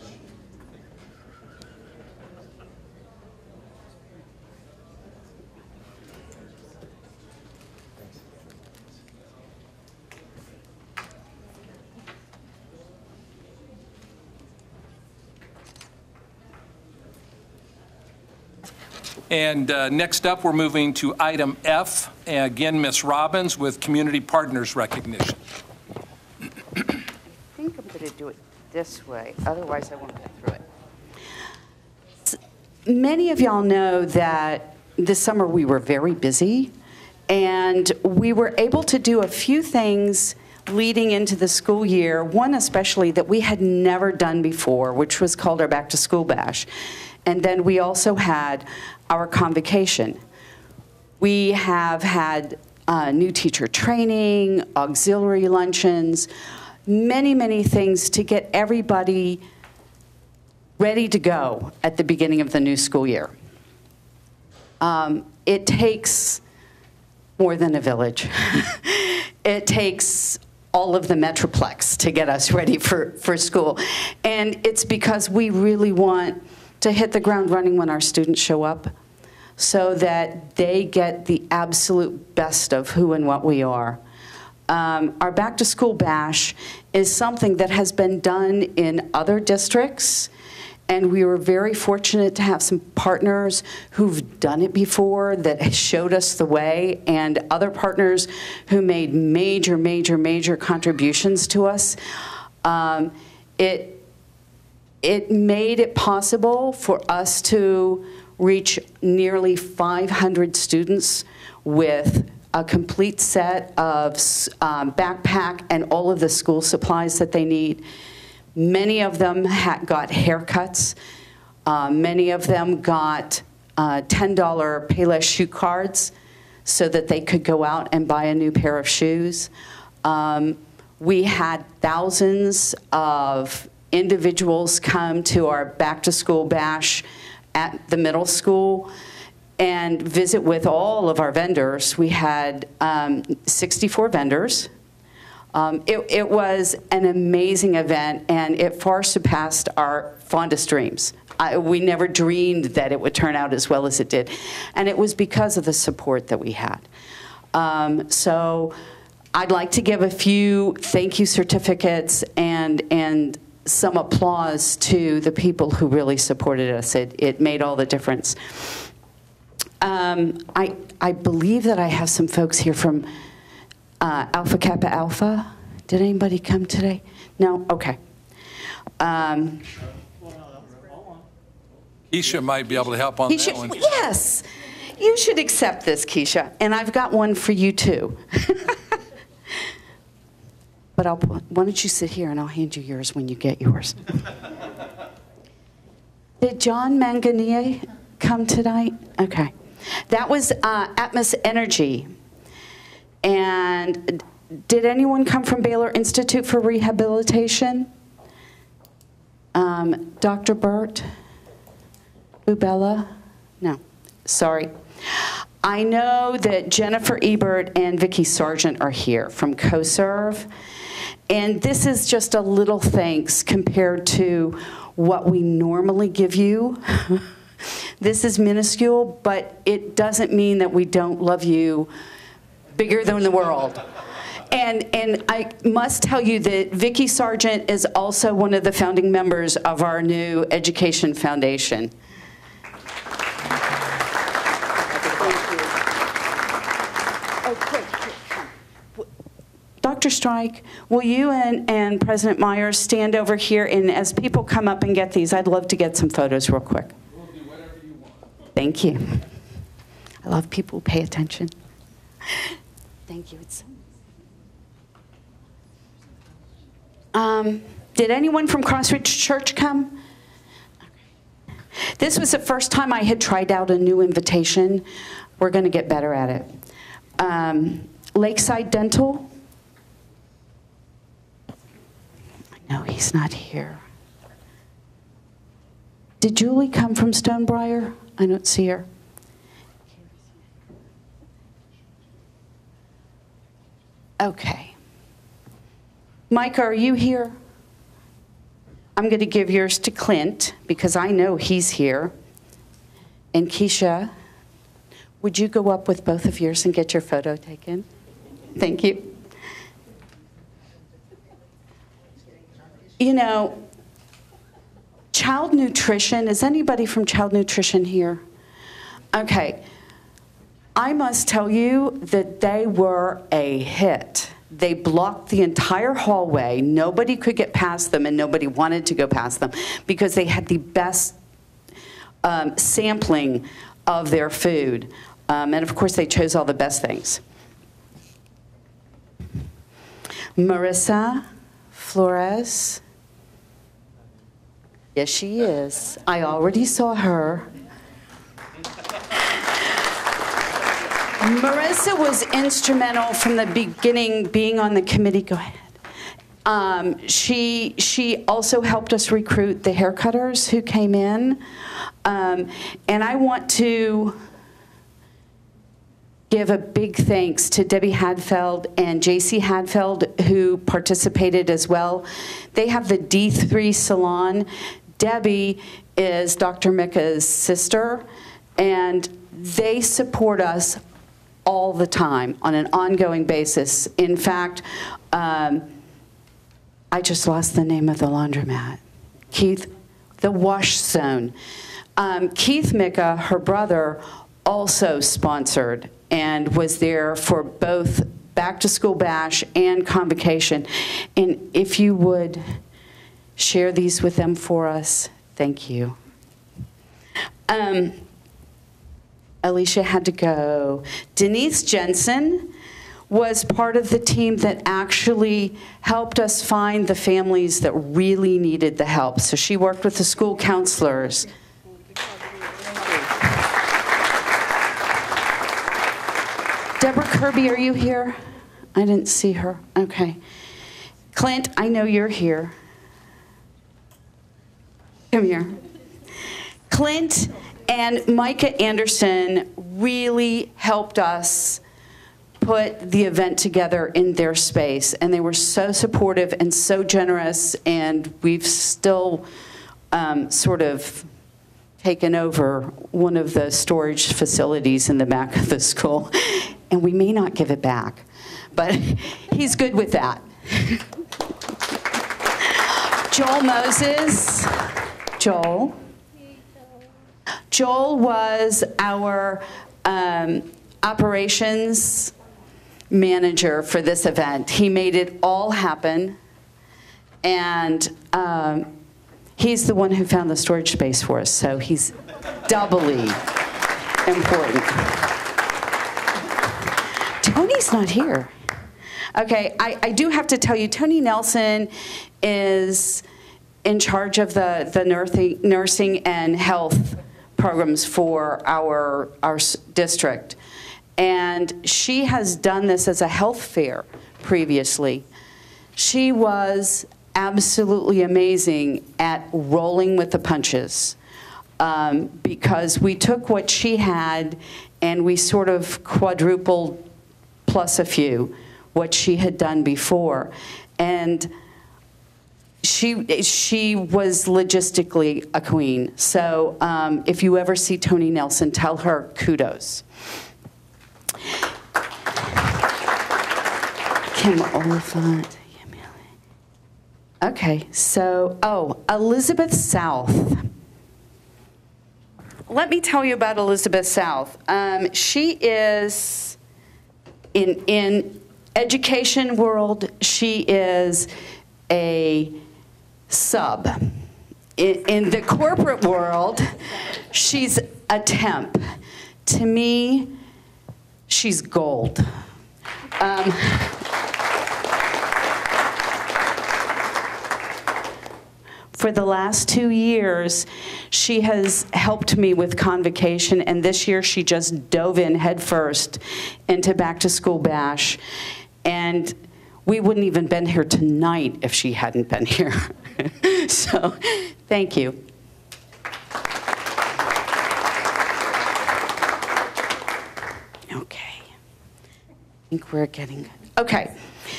And uh, next up, we're moving to item F. Again, Miz Robbins with Community Partners Recognition. I think I'm going to do it this way. Otherwise, I won't get through it. Many of y'all know that this summer we were very busy, and we were able to do a few things leading into the school year, one especially that we had never done before, which was called our Back to School Bash. And then we also had our convocation. We have had uh, new teacher training, auxiliary luncheons, many, many things to get everybody ready to go at the beginning of the new school year. Um, it takes more than a village. It takes all of the Metroplex to get us ready for, for school. And it's because we really want to hit the ground running when our students show up so that they get the absolute best of who and what we are. Um, our Back to School Bash is something that has been done in other districts, and we were very fortunate to have some partners who've done it before that showed us the way, and other partners who made major, major, major contributions to us. Um, it, it made it possible for us to reach nearly five hundred students with a complete set of um, backpack and all of the school supplies that they need. Many of them ha got haircuts. Uh, many of them got uh, ten dollar Payless shoe cards so that they could go out and buy a new pair of shoes. Um, we had thousands of individuals come to our Back to School Bash at the middle school and visit with all of our vendors. We had um, sixty-four vendors. Um, it, it was an amazing event, and it far surpassed our fondest dreams. I, we never dreamed that it would turn out as well as it did. And it was because of the support that we had. Um, so I'd like to give a few thank you certificates and, and some applause to the people who really supported us. It, it made all the difference. Um, I, I believe that I have some folks here from uh, Alpha Kappa Alpha. Did anybody come today? No? Okay. Um, Keisha might be able to help on Keisha, that one. yes, you should accept this, Keisha. And I've got one for you, too. But I'll, why don't you sit here, and I'll hand you yours when you get yours. Did John Manganier come tonight? Okay. That was uh, Atmos Energy. And did anyone come from Baylor Institute for Rehabilitation? Um, Doctor Burt? Bubella? No, sorry. I know that Jennifer Ebert and Vicki Sargent are here from CoServe. And this is just a little thanks compared to what we normally give you. This is minuscule, but it doesn't mean that we don't love you bigger than the world. And, and I must tell you that Vicki Sargent is also one of the founding members of our new Education Foundation. Doctor Strike, will you and, and President Myers stand over here, and as people come up and get these, I'd love to get some photos real quick. We'll do whatever you want. Thank you. I love people who pay attention. Thank you. It's um, did anyone from Crossridge Church come? Okay. This was the first time I had tried out a new invitation. We're going to get better at it. Um, Lakeside Dental. No, he's not here. Did Julie come from Stonebriar? I don't see her. Okay. Micah, are you here? I'm going to give yours to Clint because I know he's here. And Keisha, would you go up with both of yours and get your photo taken? Thank you. You know, child nutrition, is anybody from child nutrition here? Okay. I must tell you that they were a hit. They blocked the entire hallway. Nobody could get past them, and nobody wanted to go past them because they had the best um, sampling of their food. Um, and of course, they chose all the best things. Marissa Flores. Yes, she is. I already saw her. Marissa was instrumental from the beginning, being on the committee. Go ahead. Um, she, she also helped us recruit the haircutters who came in. Um, and I want to give a big thanks to Debbie Hadfeld and J C Hadfeld, who participated as well. They have the D three salon. Debbie is Doctor Mika's sister, and they support us all the time on an ongoing basis. In fact, um, I just lost the name of the laundromat. Keith, the Wash Zone. Um, Keith Mika, her brother, also sponsored and was there for both Back to School Bash and Convocation. And if you would share these with them for us, thank you. Um, Alicia had to go. Denise Jensen was part of the team that actually helped us find the families that really needed the help. So she worked with the school counselors. Deborah Kirby, are you here? I didn't see her. Okay. Clint, I know you're here. Come here. Clint and Micah Anderson really helped us put the event together in their space, and they were so supportive and so generous, and we've still um, sort of taken over one of the storage facilities in the back of the school, and we may not give it back, but he's good with that. Joel Moses. Joel. Joel was our um, operations manager for this event. He made it all happen, and um, he's the one who found the storage space for us, so he's doubly important. Tony's not here. Okay, I, I do have to tell you, Tony Nelson is in charge of the, the nursing, nursing and health programs for our, our district. And she has done this as a health fair previously. She was absolutely amazing at rolling with the punches, um, because we took what she had and we sort of quadrupled plus a few what she had done before. And she, she was logistically a queen. So um, if you ever see Tony Nelson, tell her kudos. Kim Oliphant. Okay, so, oh, Elizabeth South. Let me tell you about Elizabeth South. Um, she is, in, in education world, she is a sub. In, in the corporate world, she's a temp. To me, she's gold. Um, For the last two years, she has helped me with convocation, and this year she just dove in headfirst into Back to School Bash. And we wouldn't even been here tonight if she hadn't been here. So, thank you. Okay. I think we're getting good. Okay.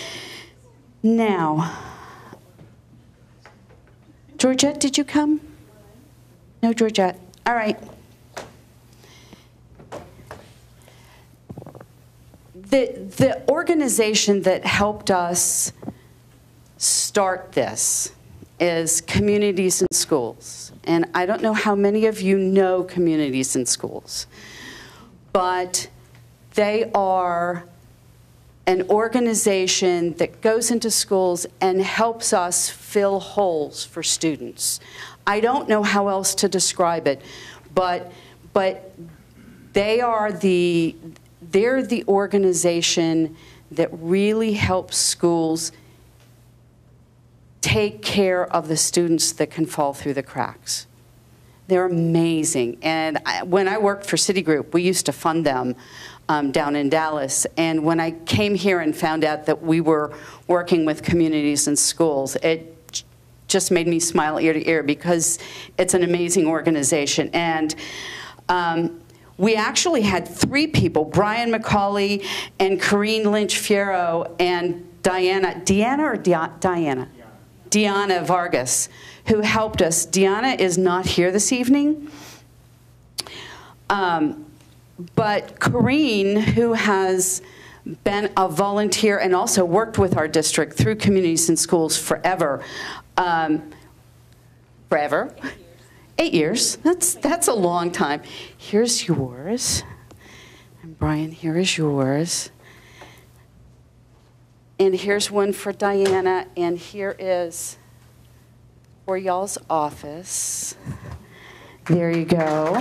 Now, Georgette, did you come? No, Georgette. All right. The, the organization that helped us start this is Communities in Schools. And I don't know how many of you know Communities in Schools, but they are an organization that goes into schools and helps us fill holes for students. I don't know how else to describe it, but, but they are the, they're the organization that really helps schools take care of the students that can fall through the cracks. They're amazing. And I, when I worked for Citigroup, we used to fund them um, down in Dallas. And when I came here and found out that we were working with Communities in Schools, it just made me smile ear to ear because it's an amazing organization. And um, we actually had three people, Brian McCauley and Corrine Lynch Fierro and Diana, Deanna or Di Diana? Deanna Vargas, who helped us. Deanna is not here this evening. Um, but Corrine, who has been a volunteer and also worked with our district through Communities in Schools forever. Um, forever? Eight years. Eight years. That's, that's a long time. Here's yours. And Brian, here is yours. And here's one for Diana, and here is for y'all's office. There you go.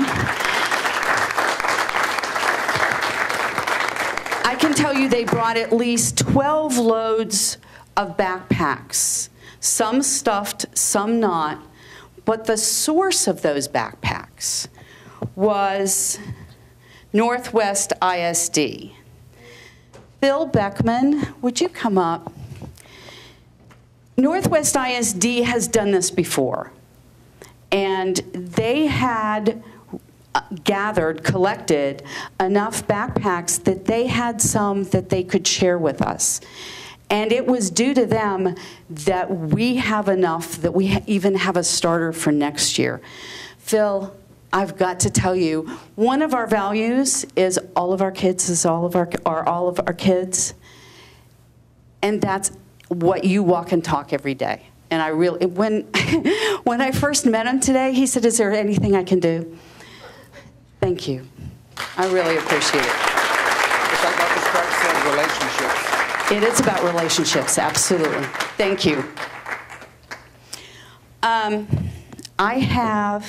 I can tell you they brought at least twelve loads of backpacks, some stuffed, some not, but the source of those backpacks was Northwest I S D. Bill Beckman, would you come up? Northwest I S D has done this before, and they had gathered, collected enough backpacks that they had some that they could share with us. And it was due to them that we have enough that we even have a starter for next year. Phil, I've got to tell you, one of our values is all of our kids is all of our, are all of our kids. And that's what you walk and talk every day. And I really, when, when I first met him today, he said, is there anything I can do? Thank you. I really appreciate it. It's like Doctor Strike said, relationships. It is about relationships, absolutely. Thank you. Um, I have,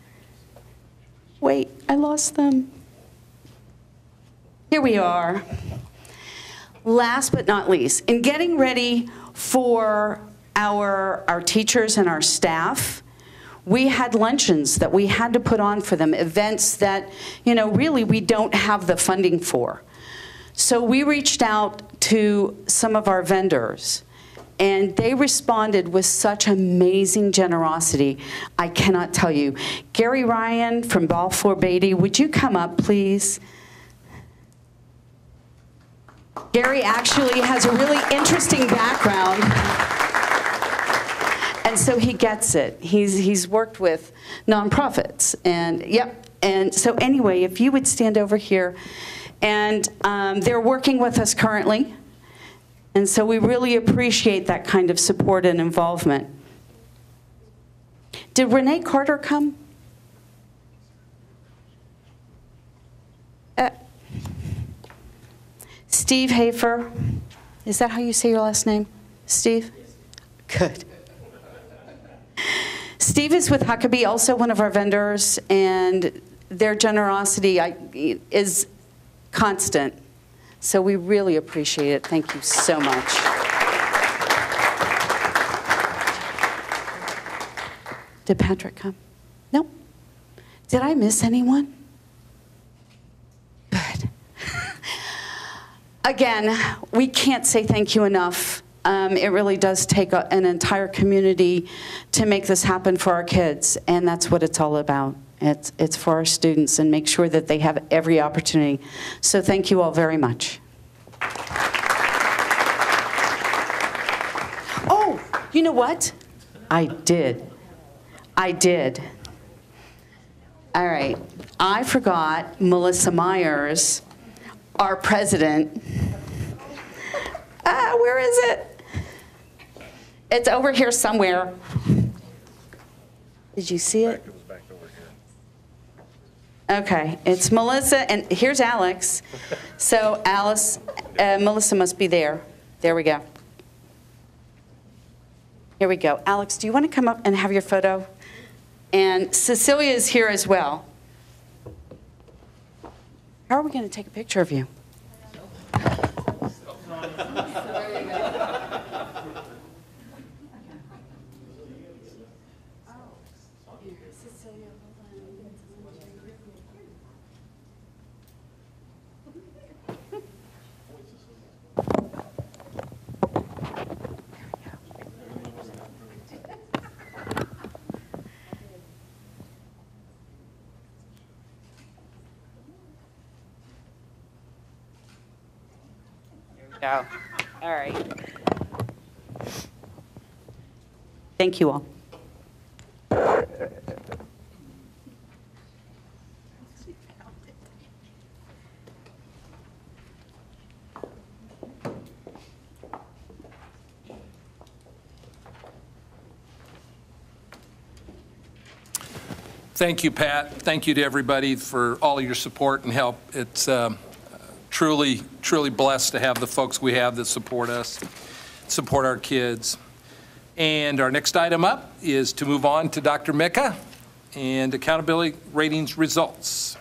wait, I lost them. Here we are. Last but not least, in getting ready for our, our teachers and our staff, we had luncheons that we had to put on for them, events that, you know, really we don't have the funding for. So we reached out to some of our vendors, and they responded with such amazing generosity. I cannot tell you. Gary Ryan from Balfour Beatty, would you come up, please? Gary actually has a really interesting background, and so he gets it. He's, he's worked with nonprofits, and yep. And so anyway, if you would stand over here, and um, they're working with us currently, and so we really appreciate that kind of support and involvement. Did Renee Carter come? Uh, Steve Hafer, is that how you say your last name? Steve? Good. Steve is with Huckabee, also one of our vendors, and their generosity I, is constant. So we really appreciate it. Thank you so much. Did Patrick come? No? Did I miss anyone? Good. Again, we can't say thank you enough. Um, it really does take a, an entire community to make this happen for our kids, and that's what it's all about. It's, it's for our students, and make sure that they have every opportunity. So thank you all very much. Oh, you know what? I did. I did. All right. I forgot Melissa Myers, our president. Ah, where is it? It's over here somewhere. Did you see it? Okay, it's Melissa, and here's Alex. So Alice, uh, Melissa must be there. There we go. Here we go. Alex, do you want to come up and have your photo? And Cecilia is here as well. How are we going to take a picture of you? Go. All right. Thank you all. Thank you, Pat. Thank you to everybody for all of your support and help. It's um, truly, truly blessed to have the folks we have that support us, support our kids. And our next item up is to move on to Doctor Mika and accountability ratings results.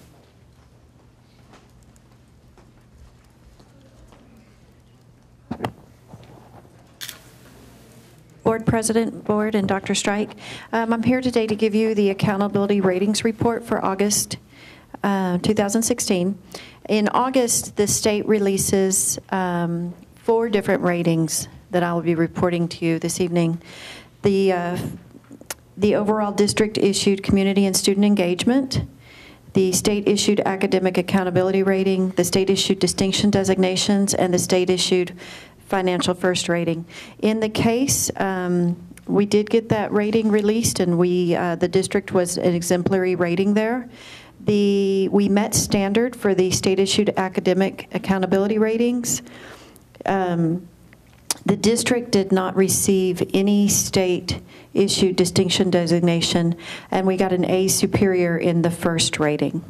Board President, Board, and Doctor Strike. Um, I'm here today to give you the accountability ratings report for August uh, two thousand sixteen. In August, the state releases um, four different ratings that I will be reporting to you this evening. The, uh, the overall district issued community and student engagement, the state issued academic accountability rating, the state issued distinction designations, and the state issued financial first rating. In the case um, we did get that rating released, and we, uh, the district was an exemplary rating there. The, we met standard for the state-issued academic accountability ratings. Um, the district did not receive any state-issued distinction designation, and we got an A superior in the first rating.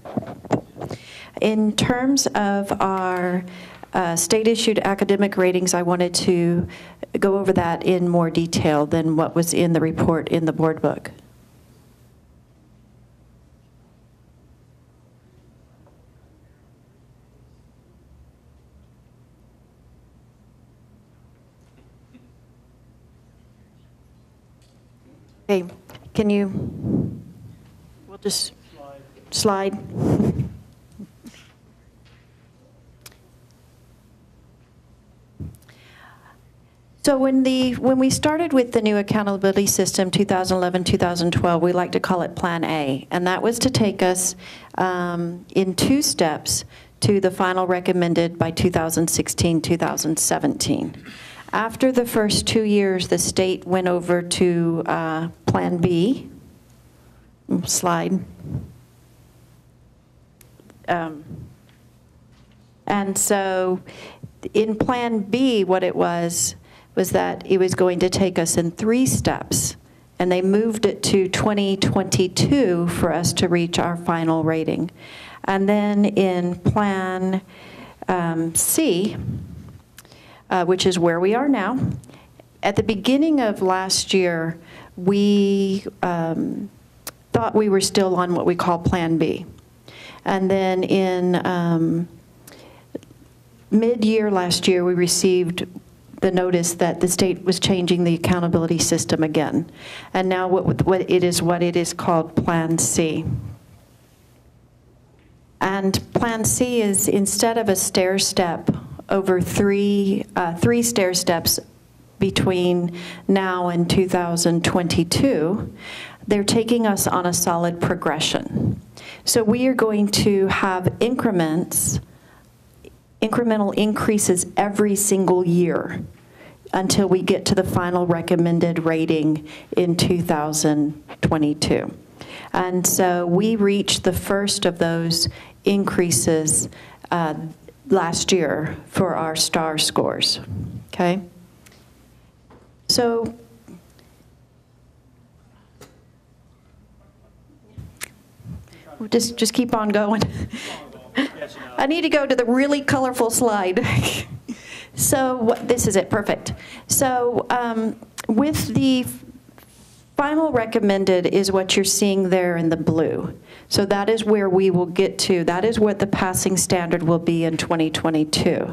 In terms of our uh, state-issued academic ratings, I wanted to go over that in more detail than what was in the report in the board book. Okay, can you, we'll just slide. slide. So when the when we started with the new accountability system, two thousand eleven, two thousand twelve, we like to call it Plan A, and that was to take us um, in two steps to the final recommended by two thousand sixteen, two thousand seventeen. After the first two years, the state went over to uh, Plan B. Slide. Um, and so in Plan B, what it was, was that it was going to take us in three steps. And they moved it to twenty twenty-two for us to reach our final rating. And then in Plan um, C, Uh, which is where we are now. At the beginning of last year, we um, thought we were still on what we call Plan B. And then in um, mid-year last year, we received the notice that the state was changing the accountability system again. And now what, what it is what it is called Plan C. And Plan C is, instead of a stair step over three, uh, three stair steps between now and two thousand twenty-two, they're taking us on a solid progression. So we are going to have increments, incremental increases every single year until we get to the final recommended rating in two thousand twenty-two. And so we reached the first of those increases uh, last year for our STAR scores, okay? So, we'll just, just keep on going. I need to go to the really colorful slide. So, what, this is it, perfect. So, um, with the final recommended is what you're seeing there in the blue. So that is where we will get to. That is what the passing standard will be in twenty twenty-two.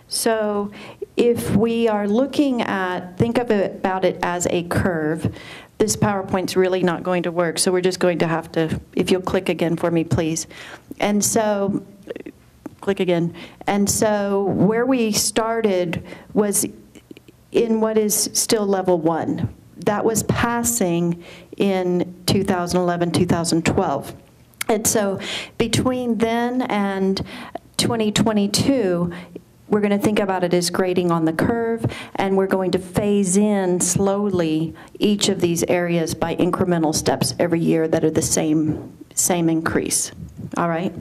So if we are looking at, think of it about it as a curve. This PowerPoint's really not going to work, so we're just going to have to, if you'll click again for me, please. And so, click again. And so where we started was in what is still level one. That was passing in two thousand eleven, two thousand twelve. And so between then and twenty twenty-two, we're going to think about it as grading on the curve, and we're going to phase in slowly each of these areas by incremental steps every year that are the same, same increase. All right?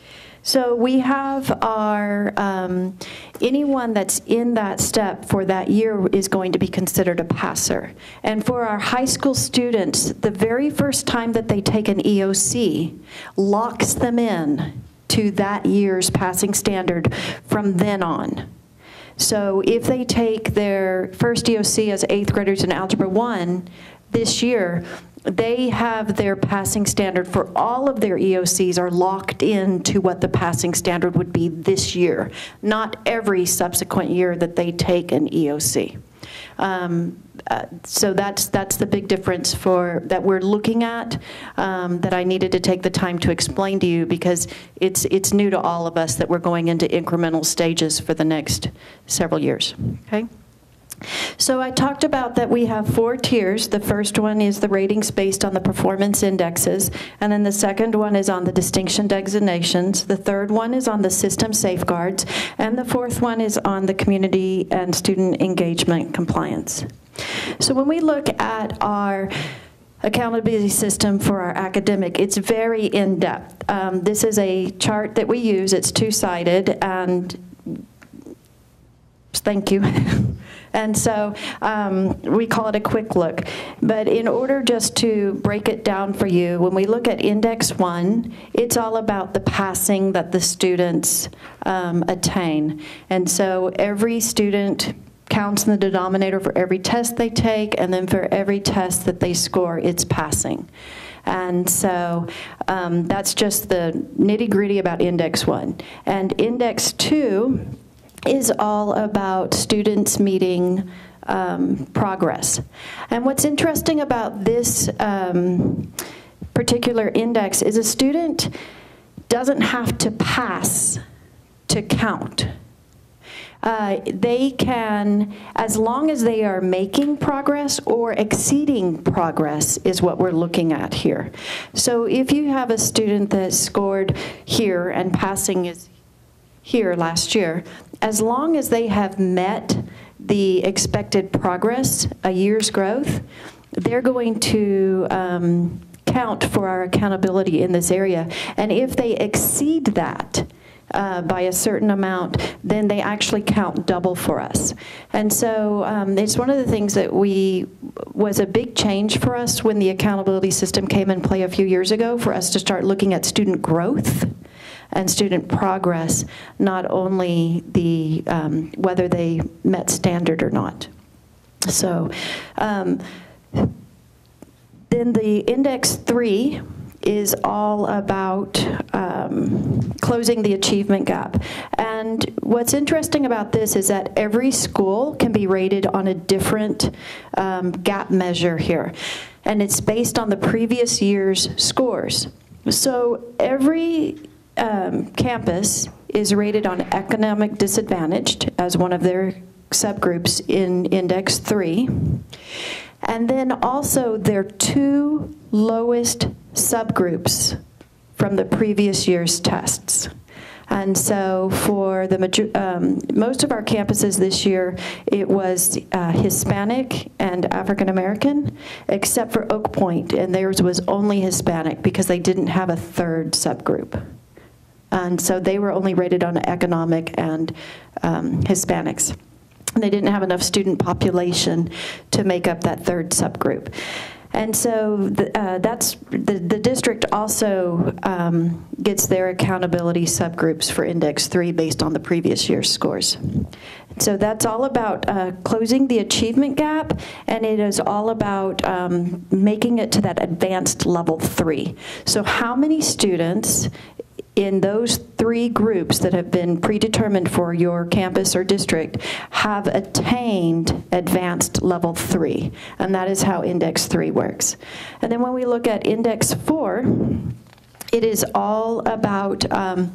So we have our, um, anyone that's in that step for that year is going to be considered a passer. And for our high school students, the very first time that they take an E O C locks them in to that year's passing standard from then on. So if they take their first E O C as eighth graders in Algebra one this year, they have their passing standard for all of their E O Cs are locked into what the passing standard would be this year, not every subsequent year that they take an E O C. Um, uh, so that's that's the big difference for that we're looking at um, that I needed to take the time to explain to you, because it's it's new to all of us that we're going into incremental stages for the next several years. Okay. So I talked about that we have four tiers. The first one is the ratings based on the performance indexes, and then the second one is on the distinction designations. The third one is on the system safeguards, and the fourth one is on the community and student engagement compliance. So when we look at our accountability system for our academic, it's very in-depth. Um, this is a chart that we use. It's two-sided, and thank you. And so um, we call it a quick look. But in order just to break it down for you, when we look at Index one, it's all about the passing that the students um, attain. And so every student counts in the denominator for every test they take, and then for every test that they score, it's passing. And so um, that's just the nitty-gritty about Index one. And Index two is all about students meeting um, progress. And what's interesting about this um, particular index is a student doesn't have to pass to count. Uh, they can, as long as they are making progress or exceeding progress is what we're looking at here. So if you have a student that scored here and passing is here last year, as long as they have met the expected progress, a year's growth, they're going to um, count for our accountability in this area. And if they exceed that, Uh, by a certain amount, then they actually count double for us. And so um, it's one of the things that we was a big change for us when the accountability system came in play a few years ago, for us to start looking at student growth and student progress, not only the um, whether they met standard or not. So um, then the Index three is all about um, closing the achievement gap. And what's interesting about this is that every school can be rated on a different um, gap measure here. And it's based on the previous year's scores. So every um, campus is rated on economic disadvantaged as one of their subgroups in Index three. And then also their two lowest subgroups from the previous year's tests. And so for the um, most of our campuses this year, it was uh, Hispanic and African American, except for Oak Point, and theirs was only Hispanic because they didn't have a third subgroup. And so they were only rated on economic and um, Hispanics. And they didn't have enough student population to make up that third subgroup. And so the, uh, that's the, the district also um, gets their accountability subgroups for Index three based on the previous year's scores. So that's all about uh, closing the achievement gap, and it is all about um, making it to that advanced level three. So how many students in those three groups that have been predetermined for your campus or district have attained advanced level three, and that is how Index three works. And then when we look at Index four, it is all about um,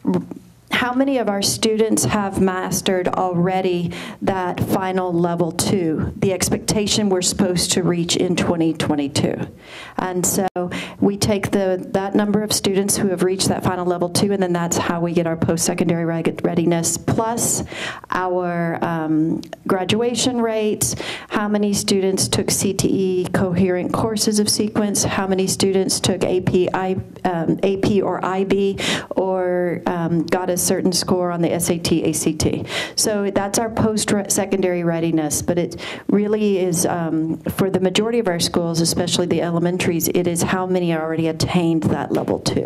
how many of our students have mastered already that final level two, the expectation we're supposed to reach in twenty twenty-two. And so we take the that number of students who have reached that final level two, and then that's how we get our post-secondary readiness, plus our um, graduation rates, how many students took C T E coherent courses of sequence, how many students took A P, I, um, A P or I B, or um, got a certain score on the S A T, A C T. So that's our post-secondary readiness, but it really is, um, for the majority of our schools, especially the elementaries, it is how many already attained that level two.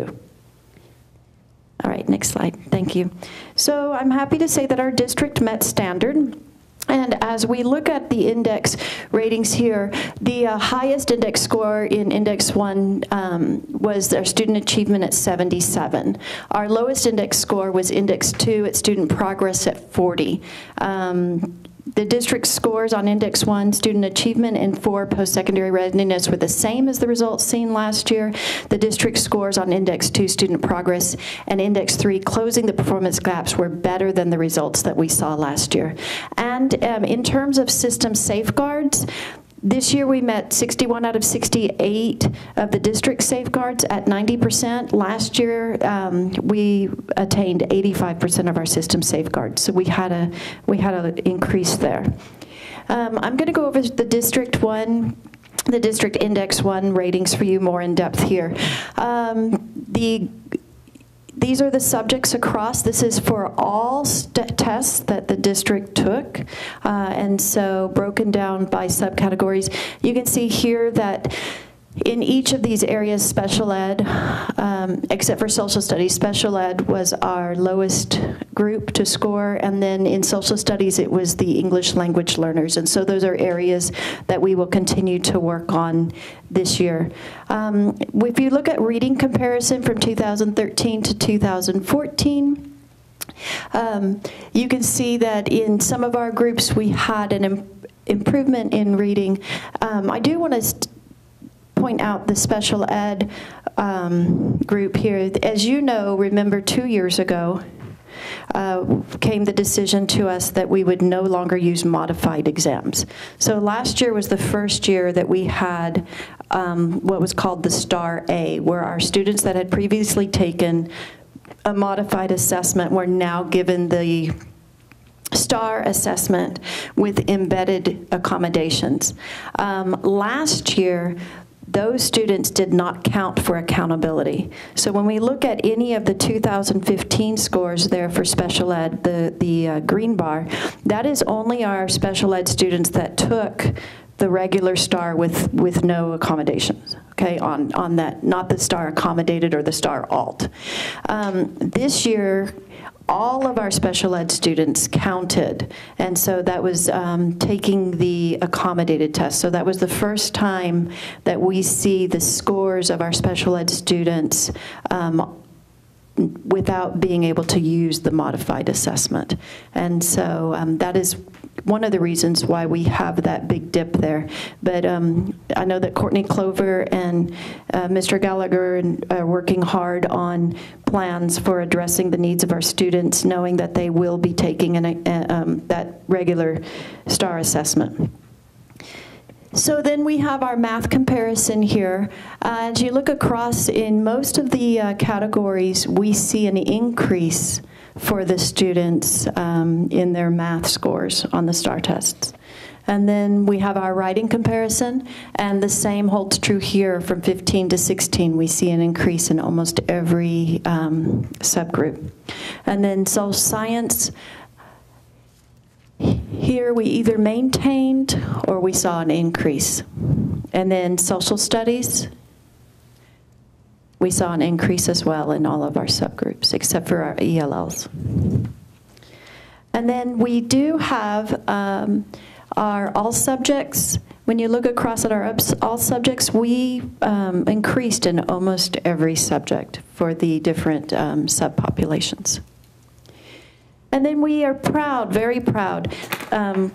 All right, next slide, thank you. So I'm happy to say that our district met standard. And as we look at the index ratings here, the uh, highest index score in Index one um, was our student achievement at seventy-seven. Our lowest index score was Index two at student progress at forty. Um, The district scores on Index one, student achievement, and four, post-secondary readiness, were the same as the results seen last year. The district scores on Index two, student progress, and Index three, closing the performance gaps, were better than the results that we saw last year. And um, in terms of system safeguards, this year we met sixty-one out of sixty-eight of the district safeguards at ninety percent. Last year um, we attained eighty-five percent of our system safeguards. So we had a we had an increase there. Um, I'm going to go over the District one, the District Index one ratings for you more in depth here. Um, the These are the subjects across. This is for all st- tests that the district took, uh, and so broken down by subcategories. You can see here that in each of these areas, special ed, um, except for social studies, special ed was our lowest group to score, and then in social studies it was the English language learners, and so those are areas that we will continue to work on this year. Um, if you look at reading comparison from two thousand thirteen to two thousand fourteen, um, you can see that in some of our groups we had an im- improvement in reading. Um, I do want to st- point out the special ed um, group here. As you know, remember two years ago, uh, came the decision to us that we would no longer use modified exams. So last year was the first year that we had um, what was called the STAR A, where our students that had previously taken a modified assessment were now given the STAR assessment with embedded accommodations. Um, last year, those students did not count for accountability. So when we look at any of the two thousand fifteen scores there for special ed, the, the uh, green bar, that is only our special ed students that took the regular STAR with, with no accommodations, okay, on, on that, not the STAR accommodated or the STAR alt. Um, this year, all of our special ed students counted, and so that was um, taking the accommodated test. So that was the first time that we see the scores of our special ed students um, without being able to use the modified assessment. And so um, that is one of the reasons why we have that big dip there. But um, I know that Courtney Clover and uh, Mister Gallagher are working hard on plans for addressing the needs of our students, knowing that they will be taking an, uh, um, that regular STAR assessment. So then we have our math comparison here. Uh, as you look across in most of the uh, categories, we see an increase for the students um, in their math scores on the STAR tests. And then we have our writing comparison, and the same holds true here from fifteen to sixteen. We see an increase in almost every um, subgroup. And then social science, here we either maintained or we saw an increase. And then social studies, we saw an increase as well in all of our subgroups, except for our E L Ls. And then we do have um, our all subjects. When you look across at our all subjects, we um, increased in almost every subject for the different um, subpopulations. And then we are proud, very proud, um,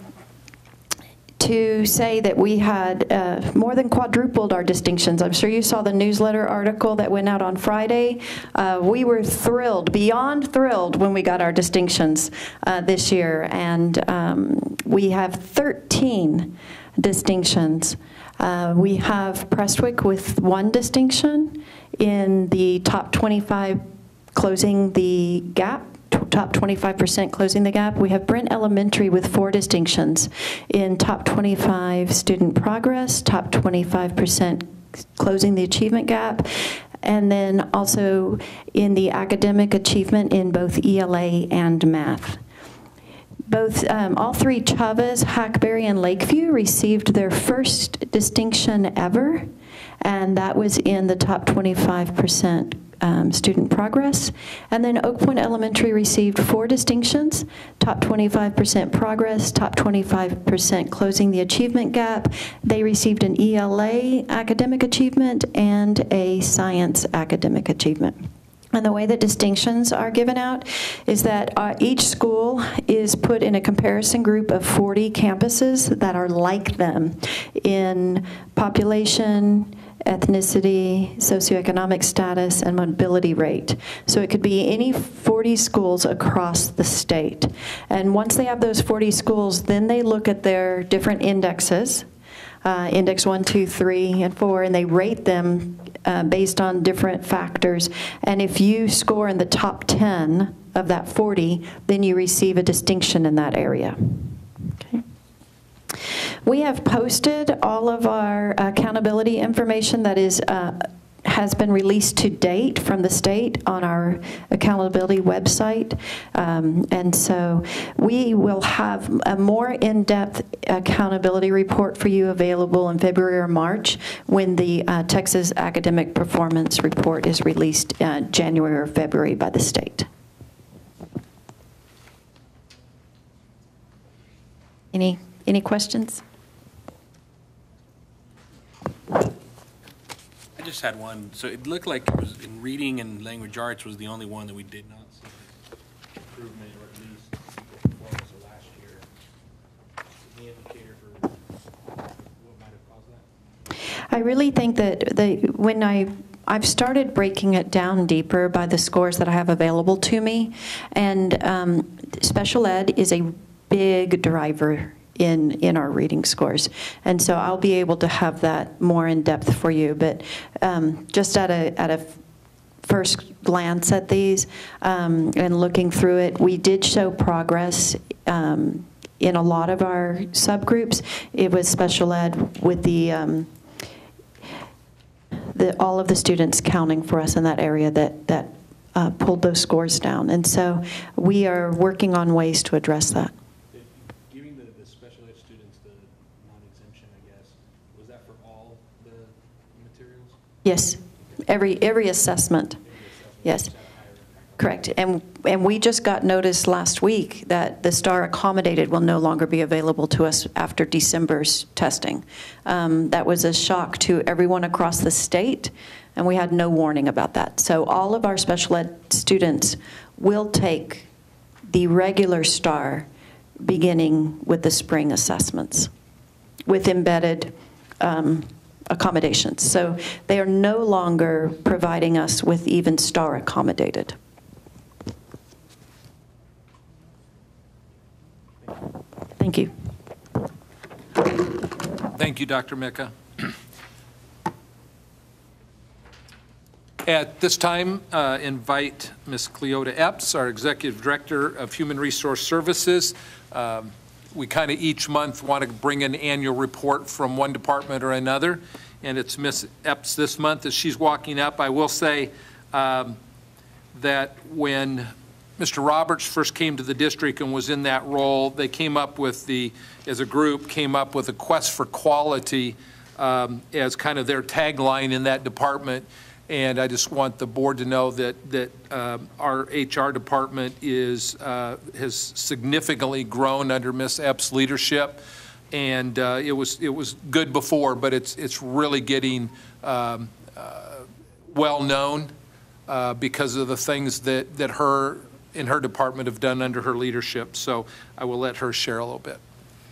to say that we had uh, more than quadrupled our distinctions. I'm sure you saw the newsletter article that went out on Friday. Uh, we were thrilled, beyond thrilled, when we got our distinctions uh, this year. And um, we have thirteen distinctions. Uh, we have Prestwick with one distinction in the top twenty-five, closing the gap. Top twenty-five percent closing the gap. We have Brent Elementary with four distinctions in top twenty-five student progress, top twenty-five percent closing the achievement gap, and then also in the academic achievement in both E L A and math. Both, um, all three, Chavez, Hackberry, and Lakeview received their first distinction ever, and that was in the top twenty-five percent Um, student progress. And then Oak Point Elementary received four distinctions, top twenty-five percent progress, top twenty-five percent closing the achievement gap. They received an E L A academic achievement and a science academic achievement. And the way that distinctions are given out is that uh, each school is put in a comparison group of forty campuses that are like them in population, ethnicity, socioeconomic status, and mobility rate. So it could be any forty schools across the state. And once they have those forty schools, then they look at their different indexes, uh, index one, two, three, and four, and they rate them uh, based on different factors. And if you score in the top ten of that forty, then you receive a distinction in that area. Okay. We have posted all of our accountability information that is uh, has been released to date from the state on our accountability website. Um, and so we will have a more in-depth accountability report for you available in February or March when the uh, Texas Academic Performance Report is released uh, January or February by the state. Any, any questions? I just had one. So it looked like it was in reading and language arts was the only one that we did not see improvement, or at least equal performance of last year. Any indicator for what might have caused that? I really think that the, when I, I've started breaking it down deeper by the scores that I have available to me, and um, special ed is a big driver in in our reading scores, and so I'll be able to have that more in depth for you. But um, just at a at a first glance at these um, and looking through it, we did show progress um, in a lot of our subgroups. It was special ed with the um, the all of the students counting for us in that area that that uh, pulled those scores down, and so we are working on ways to address that. Yes, every every assessment. Yes, correct. And and we just got notice last week that the STAR accommodated will no longer be available to us after December's testing. Um, that was a shock to everyone across the state, and we had no warning about that. So all of our special ed students will take the regular STAR beginning with the spring assessments with embedded um, accommodations. So they are no longer providing us with even STAR accommodated. Thank you. Thank you, Doctor Mika. At this time, uh, invite Miz Cleota Epps, our Executive Director of Human Resource Services. Um, we kind of each month want to bring an annual report from one department or another, and it's Miz Epps this month as she's walking up. I will say um, that when Mister Roberts first came to the district and was in that role, they came up with the, as a group, came up with a quest for quality um, as kind of their tagline in that department. And I just want the board to know that that um, our H R department is uh, has significantly grown under Miz Epps' leadership, and uh, it was it was good before, but it's it's really getting um, uh, well known uh, because of the things that that her in her department have done under her leadership. So I will let her share a little bit.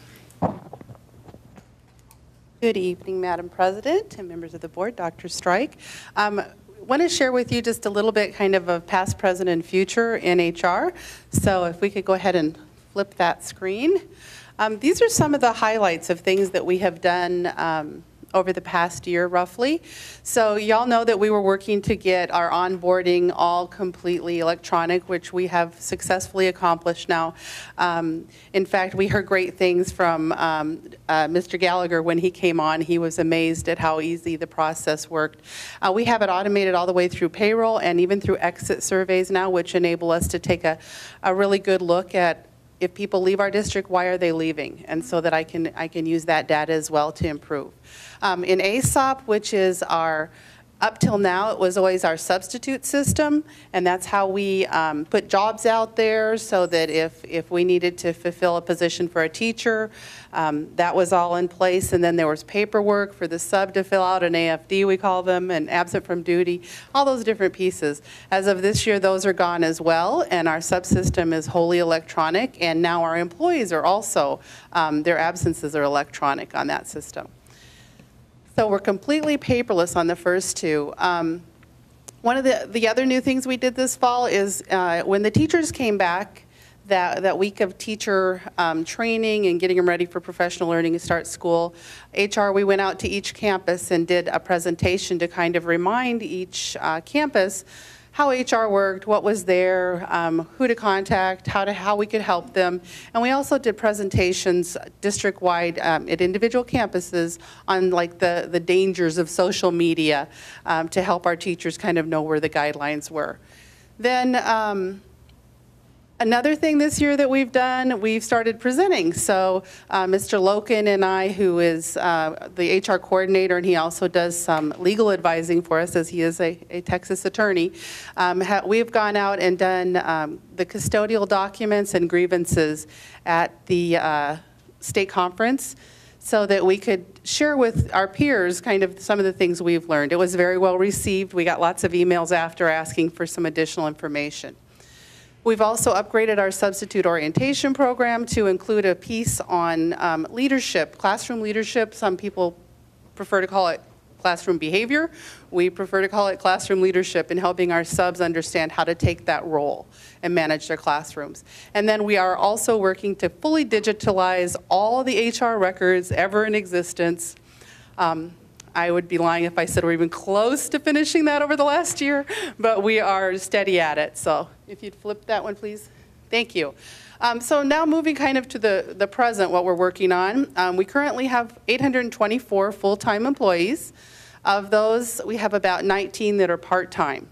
Good evening, Madam President and members of the board, Doctor Strike. Um, I want to share with you just a little bit kind of of past, present, and future in H R. So if we could go ahead and flip that screen. Um, these are some of the highlights of things that we have done um, over the past year, roughly. So y'all know that we were working to get our onboarding all completely electronic, which we have successfully accomplished now. Um, in fact, we heard great things from um, uh, Mister Gallagher when he came on. He was amazed at how easy the process worked. Uh, we have it automated all the way through payroll and even through exit surveys now, which enable us to take a, a really good look at if people leave our district, why are they leaving? And so that I can, I can use that data as well to improve. Um, in A S O P, which is our, up till now, it was always our substitute system, and that's how we um, put jobs out there so that if, if we needed to fulfill a position for a teacher, um, that was all in place. And then there was paperwork for the sub to fill out, an A F D we call them, and absent from duty, all those different pieces. As of this year, those are gone as well, and our subsystem is wholly electronic, and now our employees are also, um, their absences are electronic on that system. So we're completely paperless on the first two. Um, one of the, the other new things we did this fall is uh, when the teachers came back, that, that week of teacher um, training and getting them ready for professional learning to start school, H R, we went out to each campus and did a presentation to kind of remind each uh, campus how H R worked, what was there, um, who to contact, how to how we could help them. And we also did presentations district-wide um, at individual campuses on like the, the dangers of social media um, to help our teachers kind of know where the guidelines were. Then um, another thing this year that we've done, we've started presenting. So uh, Mister Loken and I, who is uh, the H R coordinator, and he also does some legal advising for us as he is a, a Texas attorney, um, ha we've gone out and done um, the custodial documents and grievances at the uh, state conference so that we could share with our peers kind of some of the things we've learned. It was very well received. We got lots of emails after asking for some additional information. We've also upgraded our substitute orientation program to include a piece on um, leadership, classroom leadership. Some people prefer to call it classroom behavior. We prefer to call it classroom leadership, in helping our subs understand how to take that role and manage their classrooms. And then we are also working to fully digitalize all the H R records ever in existence. Um, I would be lying if I said we're even close to finishing that over the last year, but we are steady at it. So if you'd flip that one, please. Thank you. Um, so now moving kind of to the, the present, what we're working on. Um, we currently have eight hundred twenty-four full-time employees. Of those, we have about nineteen that are part-time.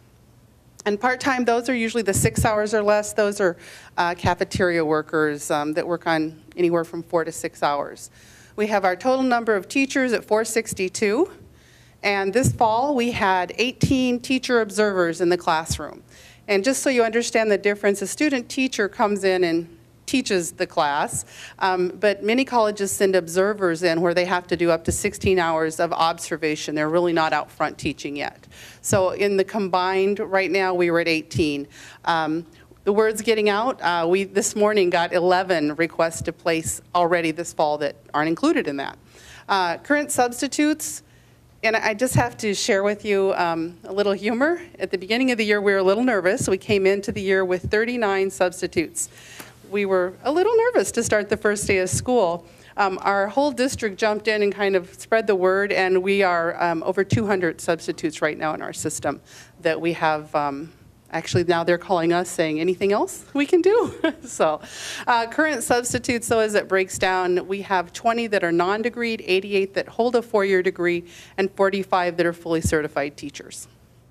And part-time, those are usually the six hours or less. Those are uh, cafeteria workers um, that work on anywhere from four to six hours. We have our total number of teachers at four sixty-two, and this fall we had eighteen teacher observers in the classroom. And just so you understand the difference, a student teacher comes in and teaches the class, um, but many colleges send observers in where they have to do up to sixteen hours of observation. They're really not out front teaching yet. So in the combined, right now we were at eighteen. Um, The word's getting out. Uh, we this morning got eleven requests to place already this fall that aren't included in that. Uh, current substitutes, and I just have to share with you um, a little humor. At the beginning of the year, we were a little nervous. We came into the year with thirty-nine substitutes. We were a little nervous to start the first day of school. Um, our whole district jumped in and kind of spread the word, and we are um, over two hundred substitutes right now in our system that we have. Um, Actually, now they're calling us saying, anything else we can do? So uh, current substitutes, though, as it breaks down, we have twenty that are non-degreed, eighty-eight that hold a four-year degree, and forty-five that are fully certified teachers.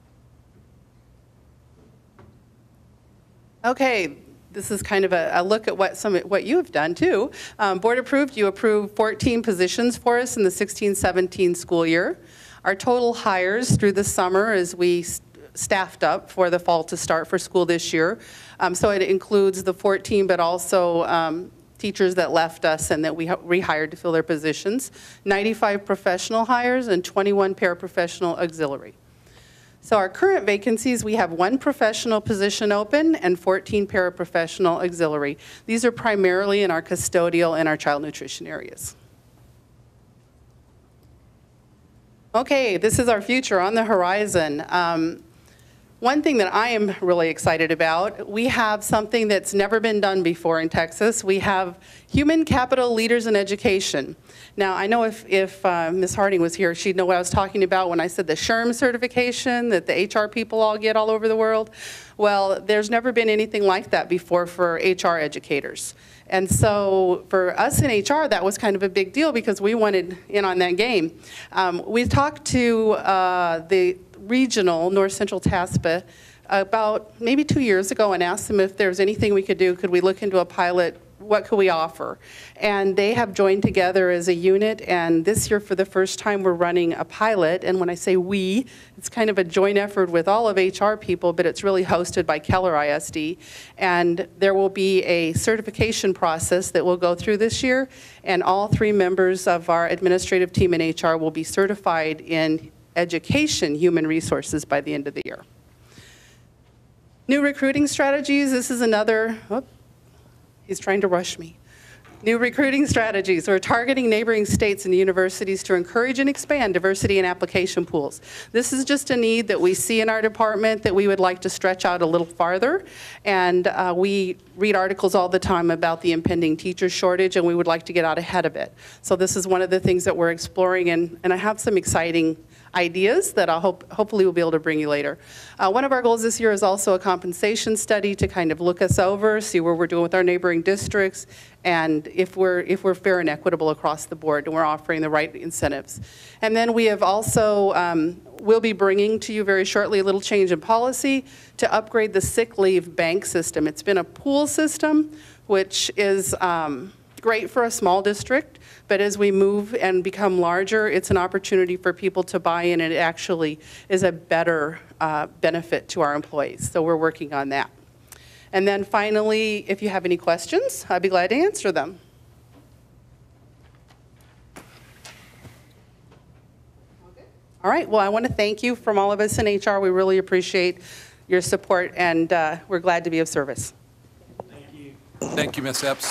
Okay, this is kind of a, a look at what some what you have done, too. Um, board approved, you approved fourteen positions for us in the sixteen seventeen school year. Our total hires through the summer as we staffed up for the fall to start for school this year. Um, so it includes the fourteen, but also um, teachers that left us and that we rehired to fill their positions. ninety-five professional hires and twenty-one paraprofessional auxiliary. So our current vacancies, we have one professional position open and fourteen paraprofessional auxiliary. These are primarily in our custodial and our child nutrition areas. Okay, this is our future on the horizon. Um, One thing that I am really excited about, we have something that's never been done before in Texas. We have human capital leaders in education. Now, I know if, if uh, Miz Harding was here, she'd know what I was talking about when I said the S H R M certification that the H R people all get all over the world. Well, there's never been anything like that before for H R educators. And so for us in H R, that was kind of a big deal because we wanted in on that game. Um, we talked to uh, the regional, North Central T A S P A, about maybe two years ago and asked them if there was anything we could do. Could we look into a pilot? What could we offer? And they have joined together as a unit, and this year for the first time we're running a pilot. And when I say we, it's kind of a joint effort with all of H R people, but it's really hosted by Keller I S D. And there will be a certification process that we'll go through this year, and all three members of our administrative team in H R will be certified in education human resources by the end of the year. New recruiting strategies, this is another, oh, he's trying to rush me. New recruiting strategies. We're targeting neighboring states and universities to encourage and expand diversity in application pools. This is just a need that we see in our department that we would like to stretch out a little farther. And uh, we read articles all the time about the impending teacher shortage, and we would like to get out ahead of it. So this is one of the things that we're exploring, and, and I have some exciting ideas that I'll hope, hopefully we'll be able to bring you later. Uh, one of our goals this year is also a compensation study to kind of look us over, see where we're doing with our neighboring districts, and if we're, if we're fair and equitable across the board and we're offering the right incentives. And then we have also, um, we'll be bringing to you very shortly a little change in policy to upgrade the sick leave bank system. It's been a pool system, which is um, great for a small district, but as we move and become larger, it's an opportunity for people to buy in, and it actually is a better uh, benefit to our employees. So we're working on that. And then finally, if you have any questions, I'd be glad to answer them. All right, well, I want to thank you from all of us in H R. We really appreciate your support, and uh, we're glad to be of service. Thank you. Thank you, Miz Epps.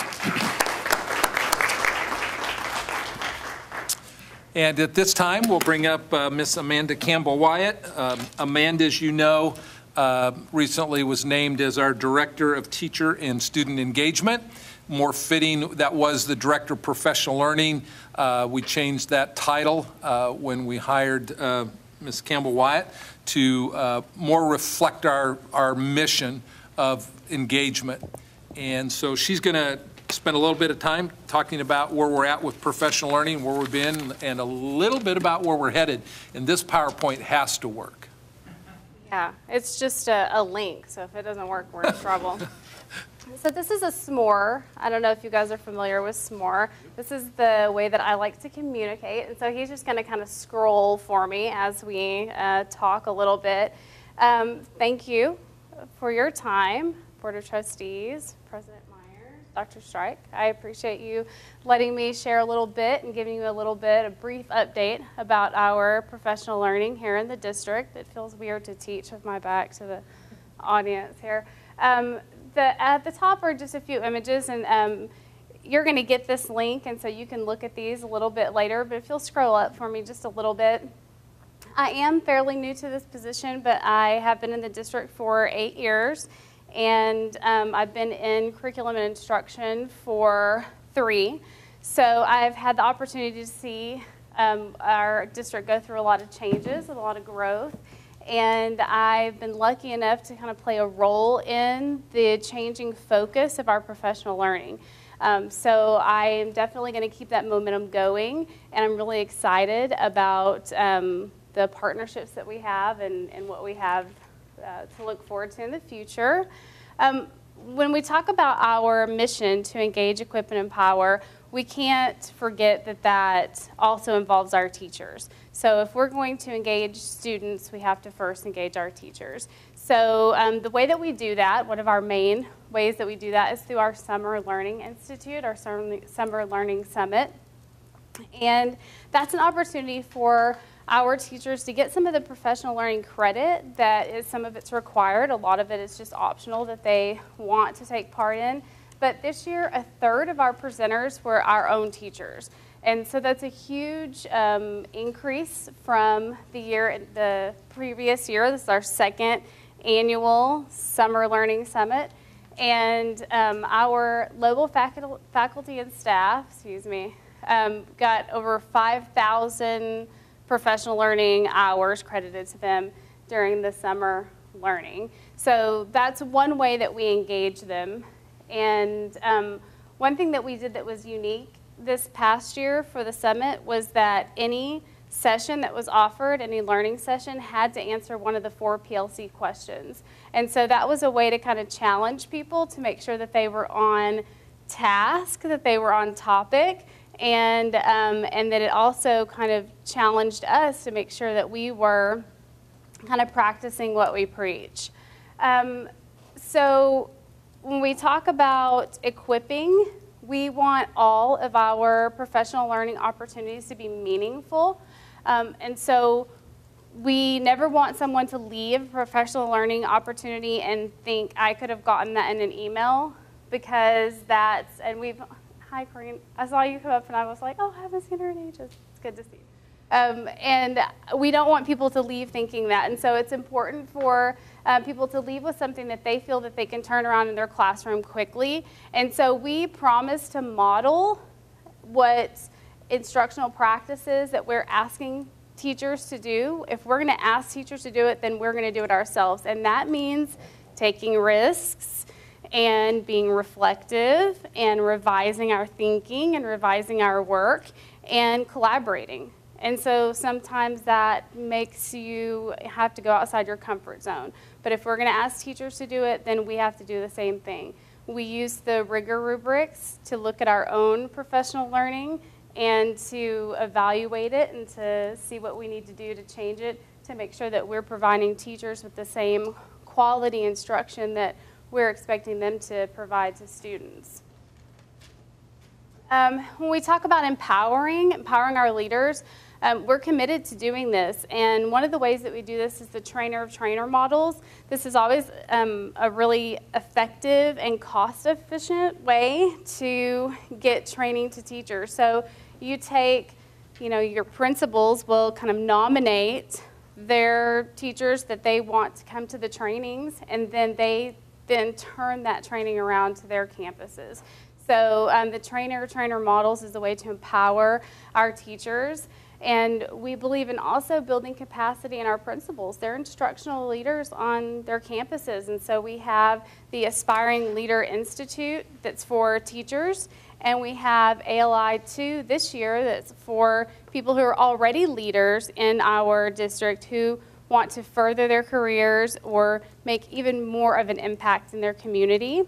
And at this time, we'll bring up uh, Miz Amanda Campbell Wyatt. Um, Amanda, as you know, uh, recently was named as our Director of Teacher and Student Engagement. More fitting, that was the Director of Professional Learning. Uh, we changed that title uh, when we hired uh, Miz Campbell Wyatt to uh, more reflect our, our mission of engagement. And so she's going to spend a little bit of time talking about where we're at with professional learning, where we've been, and a little bit about where we're headed. And this PowerPoint has to work. Yeah, it's just a, a link, so if it doesn't work, we're in trouble. So this is a s'more. I don't know if you guys are familiar with s'more. This is the way that I like to communicate, and so he's just going to kind of scroll for me as we uh, talk a little bit. Um, thank you for your time, Board of Trustees, President Myers, Doctor Strike. I appreciate you letting me share a little bit and giving you a little bit, a brief update about our professional learning here in the district. It feels weird to teach with my back to the audience here. Um, The, at the top are just a few images, and um, you're going to get this link, and so you can look at these a little bit later, but if you'll scroll up for me just a little bit. I am fairly new to this position, but I have been in the district for eight years, and um, I've been in curriculum and instruction for three. So I've had the opportunity to see um, our district go through a lot of changes and a lot of growth. And I've been lucky enough to kind of play a role in the changing focus of our professional learning. Um, so I am definitely going to keep that momentum going, and I'm really excited about um, the partnerships that we have and, and what we have uh, to look forward to in the future. Um, when we talk about our mission to engage, equip, and empower, we can't forget that that also involves our teachers. So if we're going to engage students, we have to first engage our teachers. So um, the way that we do that, one of our main ways that we do that is through our Summer Learning Institute, our Summer Learning Summit. And that's an opportunity for our teachers to get some of the professional learning credit that is, some of it's required. A lot of it is just optional that they want to take part in. But this year, a third of our presenters were our own teachers. And so that's a huge um, increase from the year, the previous year. This is our second annual Summer Learning Summit. And um, our Lobel faculty, faculty and staff, excuse me, um, got over five thousand professional learning hours credited to them during the summer learning. So that's one way that we engage them. And um, one thing that we did that was unique this past year for the summit was that any session that was offered, any learning session, had to answer one of the four P L C questions. And so that was a way to kind of challenge people to make sure that they were on task, that they were on topic, and, um, and that it also kind of challenged us to make sure that we were kind of practicing what we preach. Um, so when we talk about equipping, we want all of our professional learning opportunities to be meaningful. Um, and so we never want someone to leave a professional learning opportunity and think, I could have gotten that in an email, because that's, and we've, hi Corinne, I saw you come up and I was like, oh, I haven't seen her in ages. It's good to see you. Um, and we don't want people to leave thinking that. And so it's important for uh, people to leave with something that they feel that they can turn around in their classroom quickly. And so we promise to model what instructional practices that we're asking teachers to do, if we're going to ask teachers to do it, then we're going to do it ourselves. And that means taking risks and being reflective and revising our thinking and revising our work and collaborating. And so sometimes that makes you have to go outside your comfort zone. But if we're going to ask teachers to do it, then we have to do the same thing. We use the rigor rubrics to look at our own professional learning and to evaluate it and to see what we need to do to change it to make sure that we're providing teachers with the same quality instruction that we're expecting them to provide to students. Um, when we talk about empowering, empowering our leaders, um, we're committed to doing this. And one of the ways that we do this is the trainer of trainer models. This is always um, a really effective and cost-efficient way to get training to teachers. So you take, you know, your principals will kind of nominate their teachers that they want to come to the trainings, and then they then turn that training around to their campuses. So um, the trainer-trainer models is a way to empower our teachers, and we believe in also building capacity in our principals. They're instructional leaders on their campuses, and so we have the Aspiring Leader Institute that's for teachers, and we have A L I two this year that's for people who are already leaders in our district who want to further their careers or make even more of an impact in their community.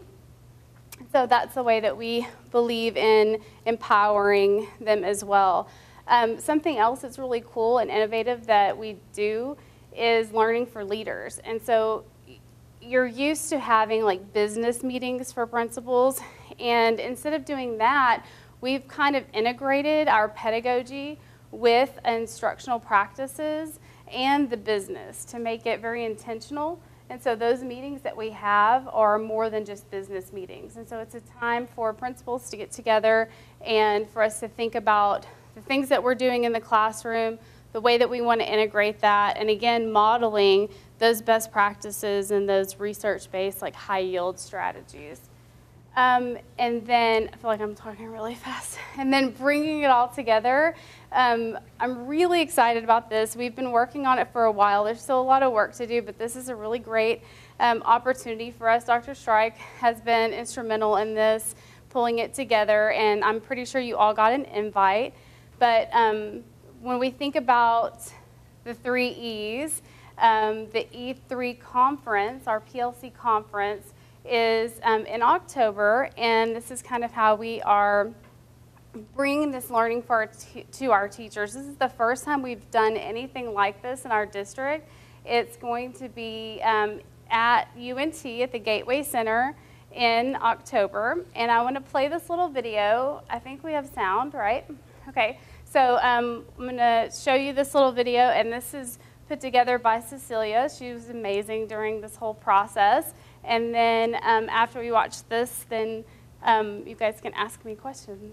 So that's the way that we believe in empowering them as well. Um, something else that's really cool and innovative that we do is learning for leaders. And so you're used to having like business meetings for principals, and instead of doing that, we've kind of integrated our pedagogy with instructional practices and the business to make it very intentional. And so those meetings that we have are more than just business meetings. And so it's a time for principals to get together and for us to think about the things that we're doing in the classroom, the way that we want to integrate that, and again, modeling those best practices and those research-based, like high-yield strategies. Um, and then, I feel like I'm talking really fast, and then bringing it all together. Um, I'm really excited about this. We've been working on it for a while. There's still a lot of work to do, but this is a really great um, opportunity for us. Doctor Strike has been instrumental in this, pulling it together, and I'm pretty sure you all got an invite. But um, when we think about the three E's, um, the E three conference, our P L C conference, is um, in October, and this is kind of how we are bringing this learning for our t to our teachers. This is the first time we've done anything like this in our district. It's going to be um, at U N T at the Gateway Center in October, and I want to play this little video. I think we have sound, right? Okay, so um, I'm going to show you this little video, and this is put together by Cecilia. She was amazing during this whole process. And then um, after we watch this, then um, you guys can ask me questions.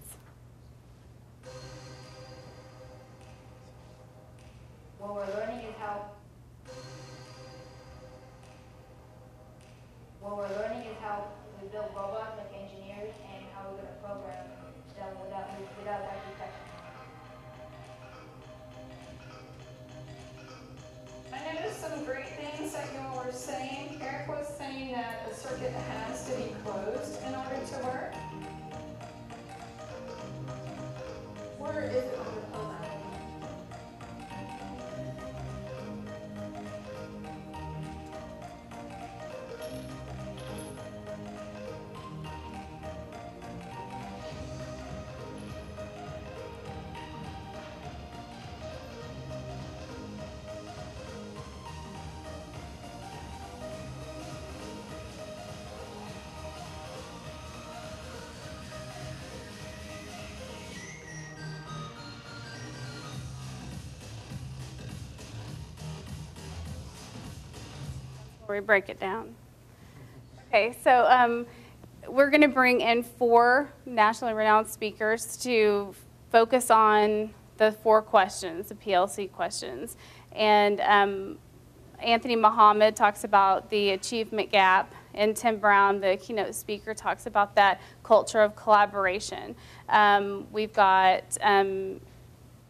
What we're learning is how what we're learning is how we build robots like engineers and how we're going to program them without without actually touching them. I noticed some great things that you all were saying. Eric was saying that a circuit has to be closed in order to work. Where is it on the program? Where we break it down. Okay, so um, we're going to bring in four nationally renowned speakers to focus on the four questions, the P L C questions. And um, Anthony Muhammad talks about the achievement gap, and Tim Brown, the keynote speaker, talks about that culture of collaboration. Um, we've got um,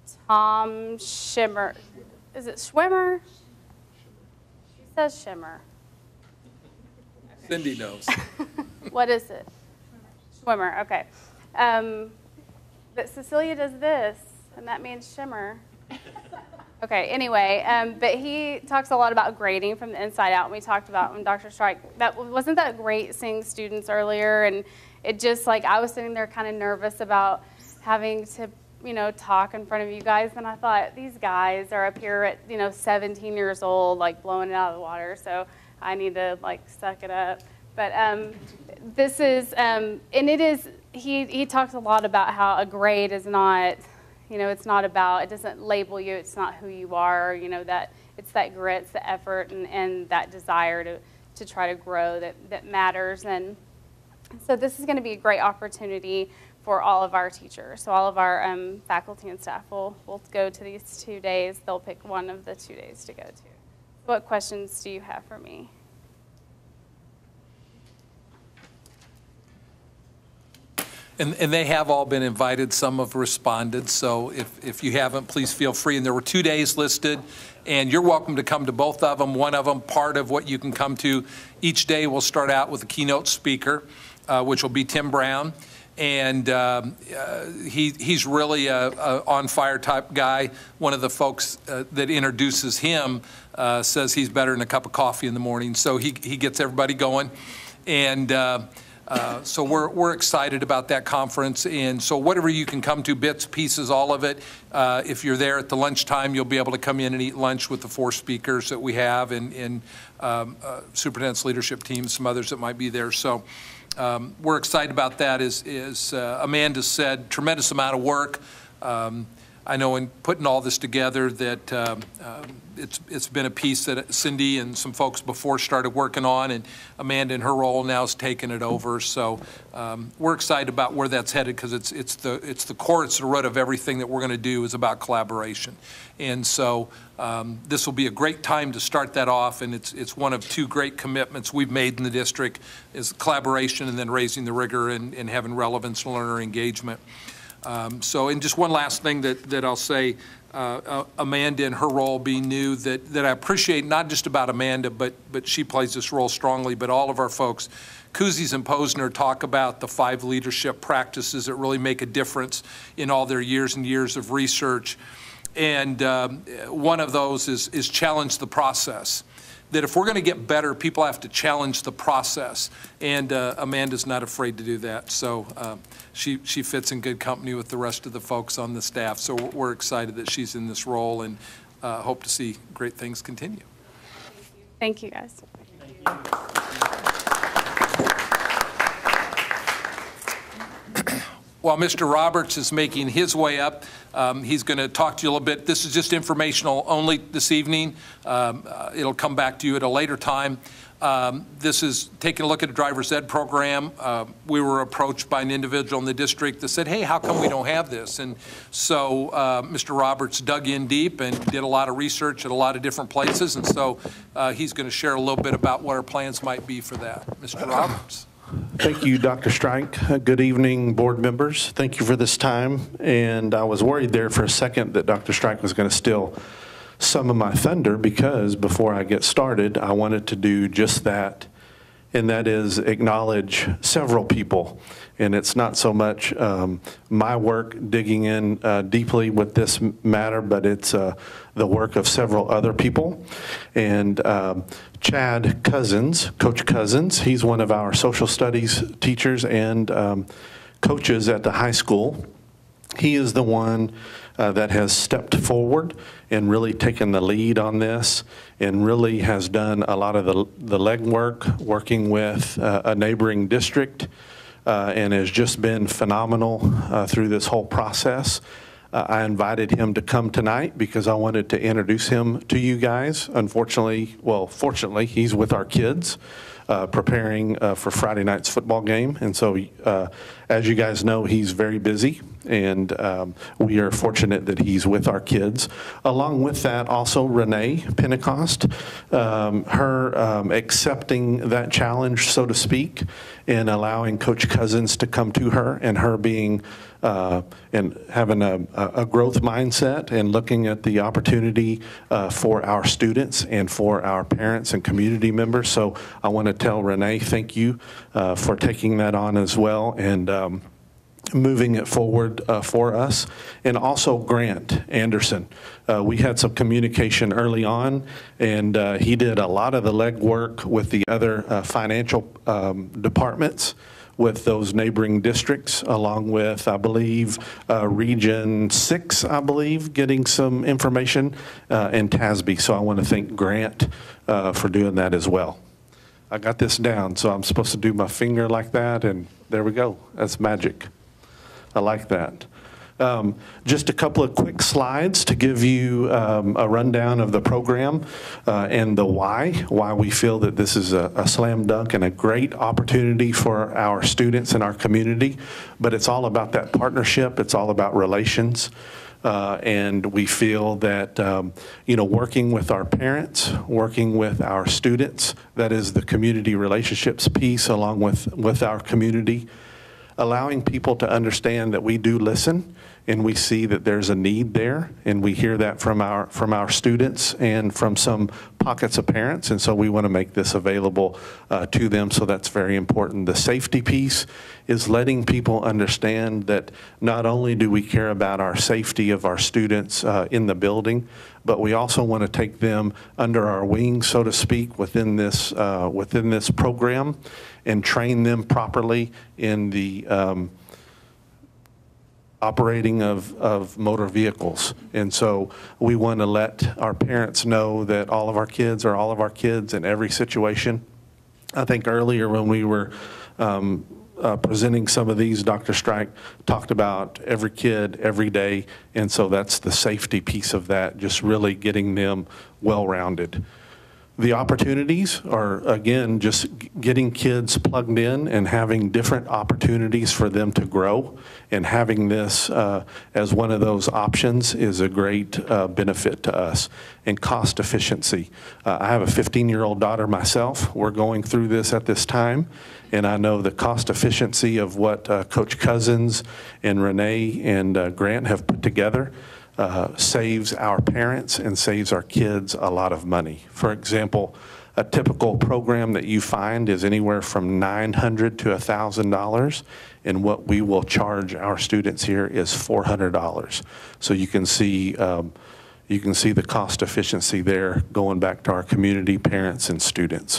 Tom Shimmer. Is it Schwimmer? She says Shimmer. Cindy knows. What is it? Schwimmer, okay. Um, but Cecilia does this, and that means shimmer. Okay, anyway, um, but he talks a lot about grading from the inside out, and we talked about when Doctor Strike, that wasn't that great seeing students earlier, and it just like, I was sitting there kind of nervous about having to, you know, talk in front of you guys, and I thought, these guys are up here at, you know, seventeen years old, like blowing it out of the water, so I need to like suck it up. But um, this is, um, and it is, he, he talks a lot about how a grade is not, you know, it's not about, it doesn't label you, it's not who you are, you know, that it's that grit, it's the effort, and, and that desire to, to try to grow that, that matters. And so this is going to be a great opportunity for all of our teachers. So all of our um, faculty and staff will, will go to these two days. They'll pick one of the two days to go to. What questions do you have for me? And, and they have all been invited. Some have responded. So if, if you haven't, please feel free. And there were two days listed, and you're welcome to come to both of them. One of them, part of what you can come to each day, will start out with a keynote speaker, uh, which will be Tim Brown. And um, uh, he, he's really a, a on-fire type guy. One of the folks uh, that introduces him uh, says he's better than a cup of coffee in the morning. So he, he gets everybody going. And uh, uh, so we're, we're excited about that conference. And so whatever you can come to, bits, pieces, all of it, uh, if you're there at the lunchtime, you'll be able to come in and eat lunch with the four speakers that we have, and, and um, uh, superintendent's leadership team, some others that might be there. So um, we're excited about that. As, as uh, Amanda said, tremendous amount of work. Um, I know in putting all this together that um, um, it's, it's been a piece that Cindy and some folks before started working on, and Amanda in her role now has taken it over. So um, we're excited about where that's headed, because it's, it's, the, it's the core, it's the root of everything that we're going to do is about collaboration. And so um, this will be a great time to start that off, and it's, it's one of two great commitments we've made in the district, is collaboration and then raising the rigor and, and having relevance and learner engagement. Um, so, and just one last thing that, that I'll say, uh, uh, Amanda in her role being new, that, that I appreciate, not just about Amanda, but, but she plays this role strongly, but all of our folks. Kuzis and Posner talk about the five leadership practices that really make a difference in all their years and years of research. And um, one of those is, is challenge the process. That if we're going to get better, people have to challenge the process. And uh, Amanda's not afraid to do that. So uh, she, she fits in good company with the rest of the folks on the staff. So we're excited that she's in this role, and uh, hope to see great things continue. Thank you, guys. While Mister Roberts is making his way up, um, he's going to talk to you a little bit. This is just informational only this evening. Um, uh, it'll come back to you at a later time. Um, this is taking a look at a driver's ed program. Uh, we were approached by an individual in the district that said, hey, how come we don't have this? And so uh, Mister Roberts dug in deep and did a lot of research at a lot of different places. And so uh, he's going to share a little bit about what our plans might be for that. Mister Roberts. Thank you, Doctor Strike. Good evening, board members. Thank you for this time. And I was worried there for a second that Doctor Strike was going to steal some of my thunder, because before I get started, I wanted to do just that, and that is acknowledge several people. And it's not so much um, my work digging in uh, deeply with this matter, but it's uh, the work of several other people. And um, Chad Cousins, Coach Cousins, he's one of our social studies teachers and um, coaches at the high school. He is the one uh, that has stepped forward and really taken the lead on this, and really has done a lot of the, the legwork working with uh, a neighboring district, uh, and has just been phenomenal uh, through this whole process. Uh, I invited him to come tonight because I wanted to introduce him to you guys. Unfortunately, well, fortunately, he's with our kids uh, preparing uh, for Friday night's football game. And so, uh, as you guys know, he's very busy, and um, we are fortunate that he's with our kids. Along with that, also Renee Pentecost, um, her um, accepting that challenge, so to speak, and allowing Coach Cousins to come to her, and her being uh, and having a, a growth mindset and looking at the opportunity uh, for our students and for our parents and community members. So I want to tell Renee, thank you uh, for taking that on as well, and um, moving it forward uh, for us. And also Grant Anderson. Uh, we had some communication early on, and uh, he did a lot of the legwork with the other uh, financial um, departments with those neighboring districts, along with, I believe, uh, Region six, I believe, getting some information, uh, and T A S B. So I want to thank Grant uh, for doing that as well. I got this down, so I'm supposed to do my finger like that, and there we go. That's magic. I like that. Um, just a couple of quick slides to give you um, a rundown of the program uh, and the why, why we feel that this is a, a slam dunk and a great opportunity for our students and our community. But it's all about that partnership. It's all about relations. Uh, and we feel that, um, you know, working with our parents, working with our students, that is the community relationships piece along with, with our community, allowing people to understand that we do listen and we see that there's a need there, and we hear that from our from our students and from some pockets of parents, and so we want to make this available uh, to them. So that's very important. The safety piece is letting people understand that not only do we care about our safety of our students uh, in the building, but we also want to take them under our wing, so to speak, within this uh, within this program, and train them properly in the um, operating of, of motor vehicles. And so we want to let our parents know that all of our kids are all of our kids in every situation. I think earlier when we were um, uh, presenting some of these, Doctor Strike talked about every kid every day, and so that's the safety piece of that, just really getting them well-rounded. The opportunities are, again, just getting kids plugged in and having different opportunities for them to grow, and having this uh, as one of those options is a great uh, benefit to us. And cost efficiency. Uh, I have a fifteen-year-old daughter myself. We're going through this at this time, and I know the cost efficiency of what uh, Coach Cousins and Renee and uh, Grant have put together Uh, saves our parents and saves our kids a lot of money. For example, a typical program that you find is anywhere from nine hundred dollars to one thousand dollars, and what we will charge our students here is four hundred dollars. So you can see um, you can see the cost efficiency there, going back to our community, parents, and students.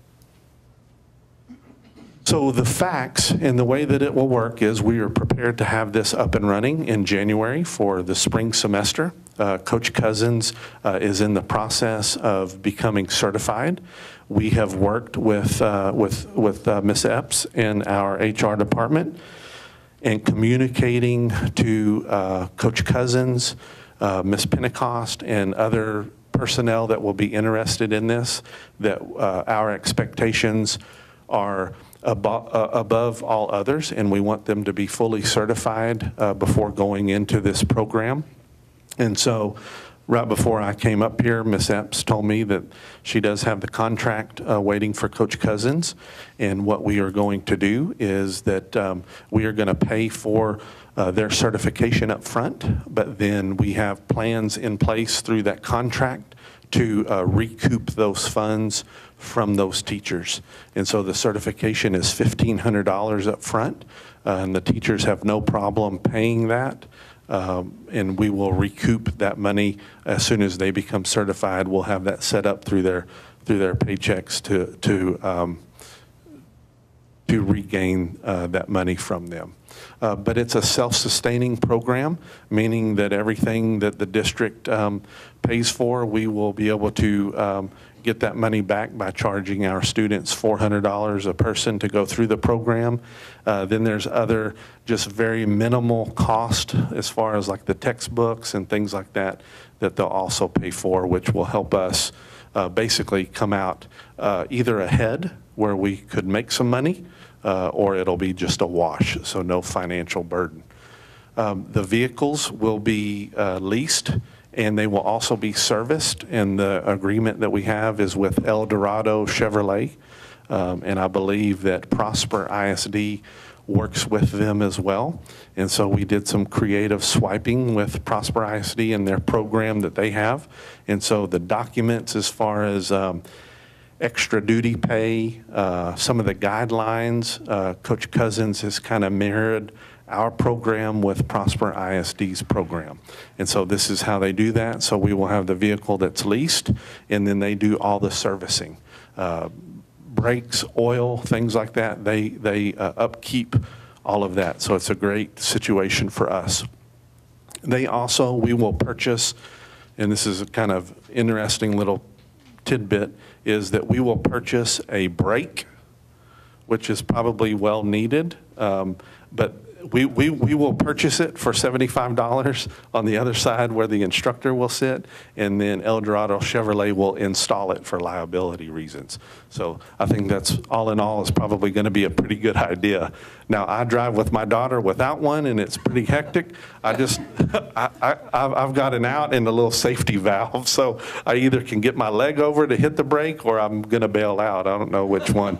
So the facts and the way that it will work is we are prepared to have this up and running in January for the spring semester. Uh, Coach Cousins uh, is in the process of becoming certified. We have worked with, uh, with, with uh, Miz Epps in our H R department and communicating to uh, Coach Cousins, uh, Miz Pentecost, and other personnel that will be interested in this, that uh, our expectations are Above, uh, above all others, and we want them to be fully certified uh, before going into this program. And so right before I came up here, Miz Epps told me that she does have the contract uh, waiting for Coach Cousins, and what we are going to do is that um, we are going to pay for uh, their certification up front, but then we have plans in place through that contract to uh, recoup those funds from those teachers. And so the certification is fifteen hundred dollars up front, uh, and the teachers have no problem paying that. Um, and we will recoup that money as soon as they become certified. We'll have that set up through their through their paychecks to to um, to regain uh, that money from them. Uh, but it's a self-sustaining program, meaning that everything that the district um, pays for, we will be able to um, get that money back by charging our students four hundred dollars a person to go through the program. Uh, then there's other just very minimal cost as far as like the textbooks and things like that that they'll also pay for, which will help us uh, basically come out uh, either ahead where we could make some money, uh, or it'll be just a wash, so no financial burden. Um, the vehicles will be uh, leased, and they will also be serviced, and the agreement that we have is with El Dorado Chevrolet, um, and I believe that Prosper I S D works with them as well. And so we did some creative swiping with Prosper I S D and their program that they have. And so the documents as far as um, extra duty pay, uh, some of the guidelines, uh, Coach Cousins has kind of mirrored our program with Prosper I S D's program. And so this is how they do that. So we will have the vehicle that's leased, and then they do all the servicing. Uh, brakes, oil, things like that, they, they uh, upkeep all of that. So it's a great situation for us. They also, we will purchase, and this is a kind of interesting little tidbit, is that we will purchase a brake, which is probably well needed, um, but We, we, we will purchase it for seventy-five dollars on the other side where the instructor will sit, and then El Dorado Chevrolet will install it for liability reasons. So I think that's, all in all, is probably going to be a pretty good idea. Now, I drive with my daughter without one, and it's pretty hectic. I just, I, I, I've got an out and a little safety valve, so I either can get my leg over to hit the brake, or I'm going to bail out. I don't know which one.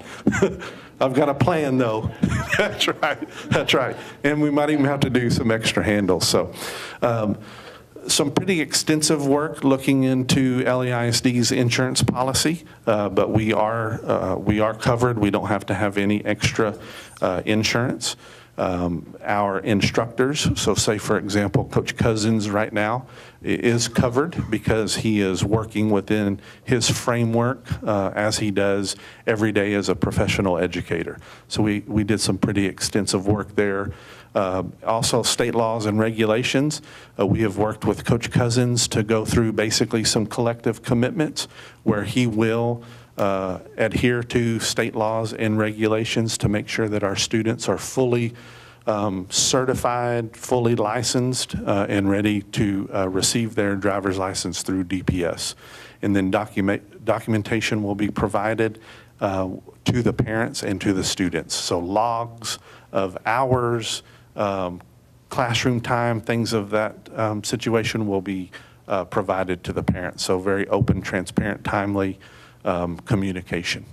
I've got a plan, though. That's right. That's right. And we might even have to do some extra handles. So, um, some pretty extensive work looking into L A I S D's insurance policy, uh, but we are uh, we are covered. We don't have to have any extra uh, insurance. Um, our instructors, so say for example, Coach Cousins right now is covered because he is working within his framework uh, as he does every day as a professional educator. So we, we did some pretty extensive work there. Uh, also state laws and regulations. Uh, we have worked with Coach Cousins to go through basically some collective commitments where he will Uh, adhere to state laws and regulations to make sure that our students are fully um, certified, fully licensed, uh, and ready to uh, receive their driver's license through D P S. And then document, documentation will be provided uh, to the parents and to the students. So logs of hours, um, classroom time, things of that um, situation will be uh, provided to the parents. So very open, transparent, timely Um, communication.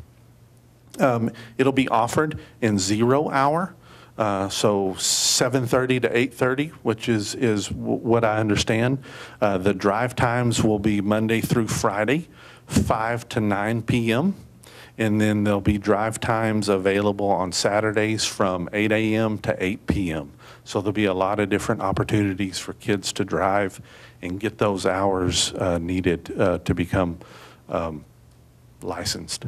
Um, it'll be offered in zero hour, uh, so seven thirty to eight thirty, which is, is w what I understand. Uh, the drive times will be Monday through Friday, five to nine p m And then there'll be drive times available on Saturdays from eight a m to eight p m So there'll be a lot of different opportunities for kids to drive and get those hours uh, needed uh, to become um, licensed.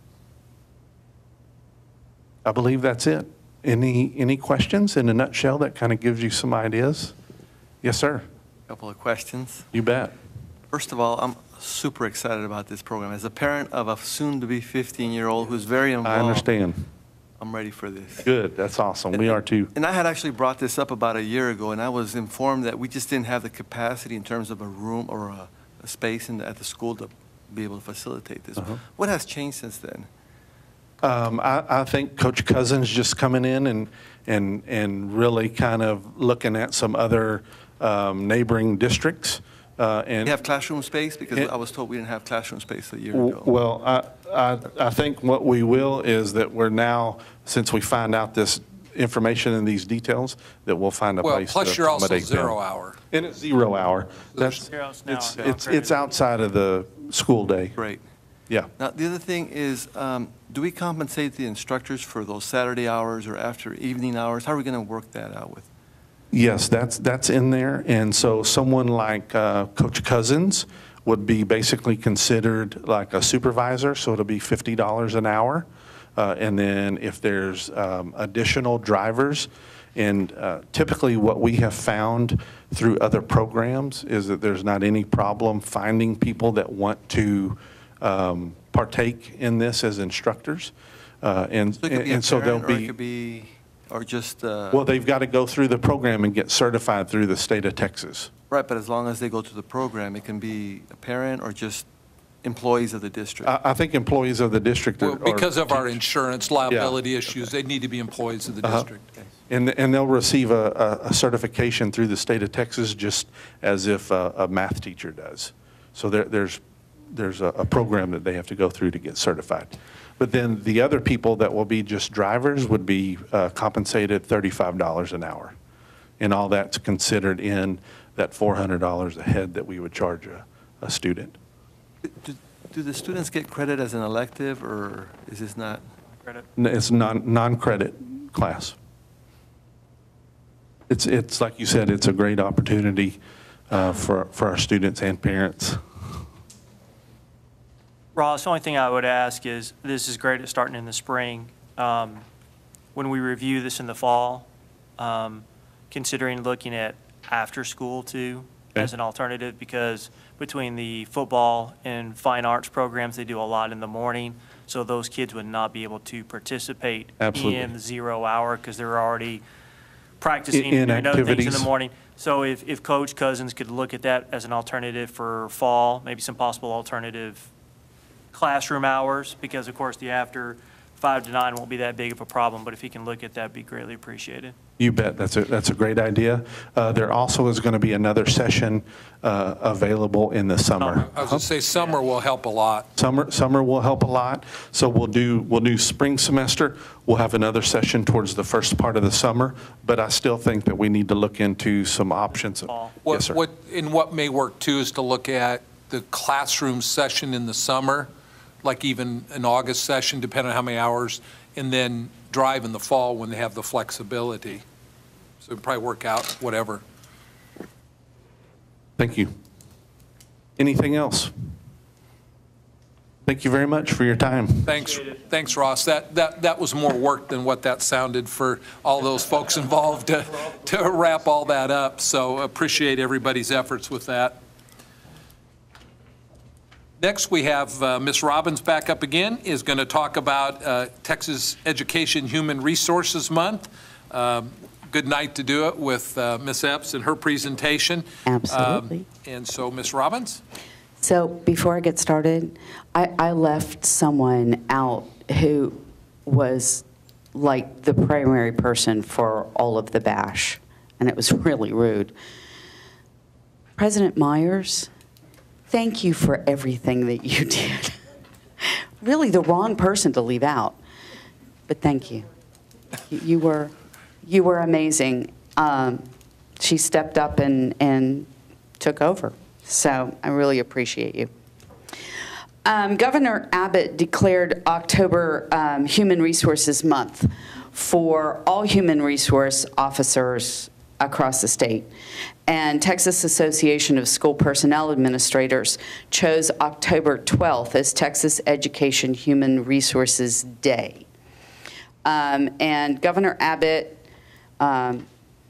I believe that's it. Any any questions in a nutshell that kind of gives you some ideas? Yes, sir. Couple of questions. You bet. First of all, I'm super excited about this program. As a parent of a soon-to-be fifteen-year-old who's very involved, I understand. I'm ready for this. Good. That's awesome. We are too. And I had actually brought this up about a year ago, and I was informed that we just didn't have the capacity in terms of a room or a, a space in the, at the school to be able to facilitate this. Uh-huh. What has changed since then? Um, I, I think Coach Cousins just coming in and and and really kind of looking at some other um, neighboring districts. Uh, and you have classroom space? Because it, I was told we didn't have classroom space a year w- ago. Well, I, I I think what we will is that we're now, since we find out this information and these details, that we'll find a Well, place plus to you're also accommodate them. zero hour. And it's zero hour. That's, Zero's now. it's, Okay. it's, it's outside of the school day. Great. Yeah. Now, the other thing is, um, do we compensate the instructors for those Saturday hours or after evening hours? How are we going to work that out with? Yes, that's, that's in there. And so someone like uh, Coach Cousins would be basically considered like a supervisor, so it'll be fifty dollars an hour. Uh, and then if there's um, additional drivers, and uh, typically what we have found through other programs is that there's not any problem finding people that want to um, partake in this as instructors. Uh, and So it could be a and so they'll parent, or it be, could be, or just, uh, well, they've got to go through the program and get certified through the state of Texas. right, but as long as they go to the program, it can be a parent or just employees of the district. I, I think employees of the district are. Well, because are- of our insurance liability issues, they need to be employees of the Uh-huh. district. And, and they'll receive a, a, a certification through the state of Texas, just as if a, a math teacher does. So there, there's there's a, a program that they have to go through to get certified. But then the other people that will be just drivers would be uh, compensated thirty-five dollars an hour. And all that's considered in that four hundred dollars a head that we would charge a, a student. Do, do the students get credit as an elective, or is this not? Credit? It's non, non-credit class. It's, it's like you said, it's a great opportunity uh, for, for our students and parents. Ross, the only thing I would ask is, this is great at starting in the spring. Um, when we review this in the fall, um, considering looking at after school too, okay, as an alternative, because between the football and fine arts programs, they do a lot in the morning. So those kids would not be able to participate Absolutely. in zero hour because they're already practicing In- in and doing other things in the activities. morning. So if, if Coach Cousins could look at that as an alternative for fall, maybe some possible alternative classroom hours, because of course the after five to nine won't be that big of a problem, but if he can look at that, it'd be greatly appreciated. You bet. That's a, that's a great idea. Uh, there also is going to be another session uh, available in the summer. I was going to say summer will help a lot. Summer, summer will help a lot. So we'll do, we'll do spring semester. We'll have another session towards the first part of the summer, but I still think that we need to look into some options. What, Yes, sir. what, and what may work too is to look at the classroom session in the summer, like even an August session, depending on how many hours, and then drive in the fall when they have the flexibility. So it'd probably work out, whatever. Thank you. Anything else? Thank you very much for your time. Thanks, thanks, Ross. That, that, that was more work than what that sounded for all those folks involved to, to wrap all that up. So appreciate everybody's efforts with that. Next, we have uh, Miz Robbins back up again, is going to talk about uh, Texas Education Human Resources Month. Um, good night to do it with uh, Miz Epps and her presentation. Absolutely. Um, and so, Miz Robbins? So before I get started, I, I left someone out who was like the primary person for all of the bash, and it was really rude. President Myers, thank you for everything that you did. Really the wrong person to leave out, but thank you. You, you were, you were amazing. Um, she stepped up and, and took over, so I really appreciate you. Um, Governor Abbott declared October um, Human Resources Month for all human resource officers across the state. And Texas Association of School Personnel Administrators chose October twelfth as Texas Education Human Resources Day. Um, and Governor Abbott um,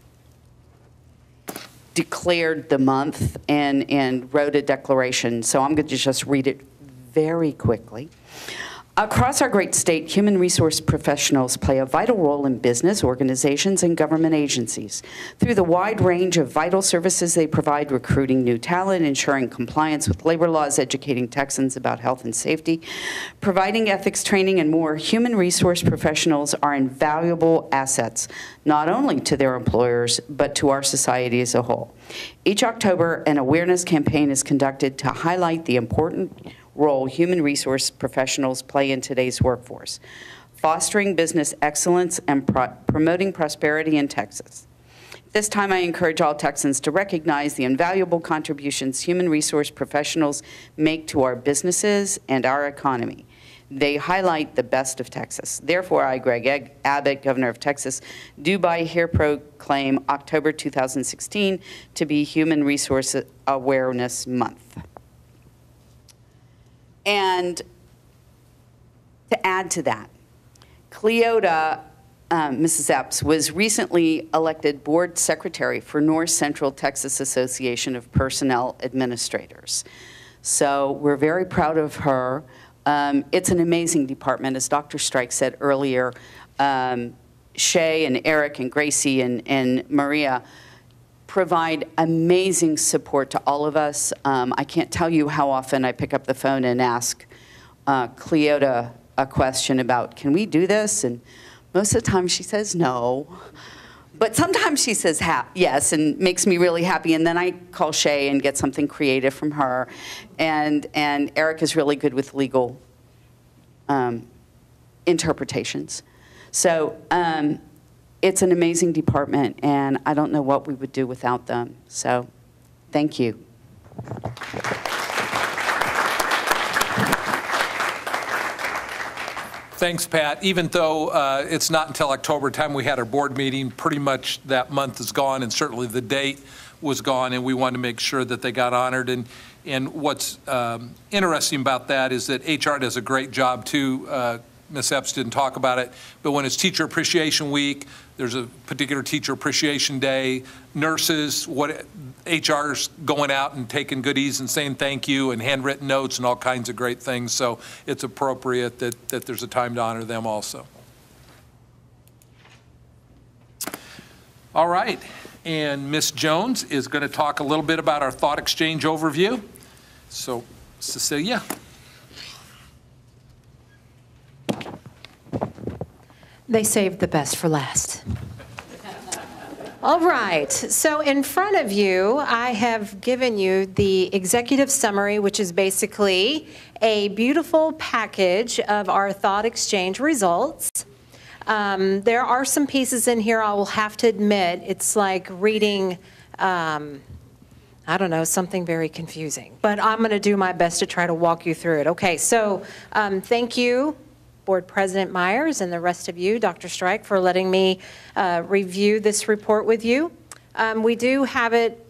declared the month and, and wrote a declaration. So I'm going to just read it very quickly. Across our great state, human resource professionals play a vital role in business, organizations, and government agencies. Through the wide range of vital services they provide, recruiting new talent, ensuring compliance with labor laws, educating Texans about health and safety, providing ethics training, and more, human resource professionals are invaluable assets, not only to their employers, but to our society as a whole. Each October, an awareness campaign is conducted to highlight the important role human resource professionals play in today's workforce, fostering business excellence and pro promoting prosperity in Texas. This time, I encourage all Texans to recognize the invaluable contributions human resource professionals make to our businesses and our economy. They highlight the best of Texas. Therefore, I, Greg Abbott, Governor of Texas, do by here proclaim October two thousand sixteen to be Human Resource Awareness Month. And to add to that, Cleota, um, Missus Epps, was recently elected board secretary for North Central Texas Association of Personnel Administrators. So we're very proud of her. Um, it's an amazing department. As Doctor Strike said earlier, um, Shay and Eric and Gracie and, and Maria provide amazing support to all of us. Um, I can't tell you how often I pick up the phone and ask uh, Cleota a question about, can we do this? And most of the time she says no. but sometimes she says ha- yes and makes me really happy. And then I call Shay and get something creative from her. And, and Eric is really good with legal um, interpretations. So um, it's an amazing department, and I don't know what we would do without them. So thank you. Thanks, Pat. Even though uh, it's not until October time we had our board meeting, pretty much that month is gone, and certainly the date was gone, and we wanted to make sure that they got honored. And, and what's um, interesting about that is that H R does a great job, too. Uh, Miz Epps didn't talk about it, but when it's Teacher Appreciation Week, there's a particular Teacher Appreciation Day. Nurses, what H R's going out and taking goodies and saying thank you and handwritten notes and all kinds of great things. So it's appropriate that, that there's a time to honor them also. All right, and Miz Jones is going to talk a little bit about our Thought Exchange overview. So, Cecilia. They saved the best for last. All right, so in front of you, I have given you the executive summary, which is basically a beautiful package of our thought exchange results. Um, there are some pieces in here I will have to admit, it's like reading, um, I don't know, something very confusing. But I'm going to do my best to try to walk you through it. Okay, so um, thank you, Board President Myers, and the rest of you, Doctor Strike, for letting me uh, review this report with you. Um, we do have it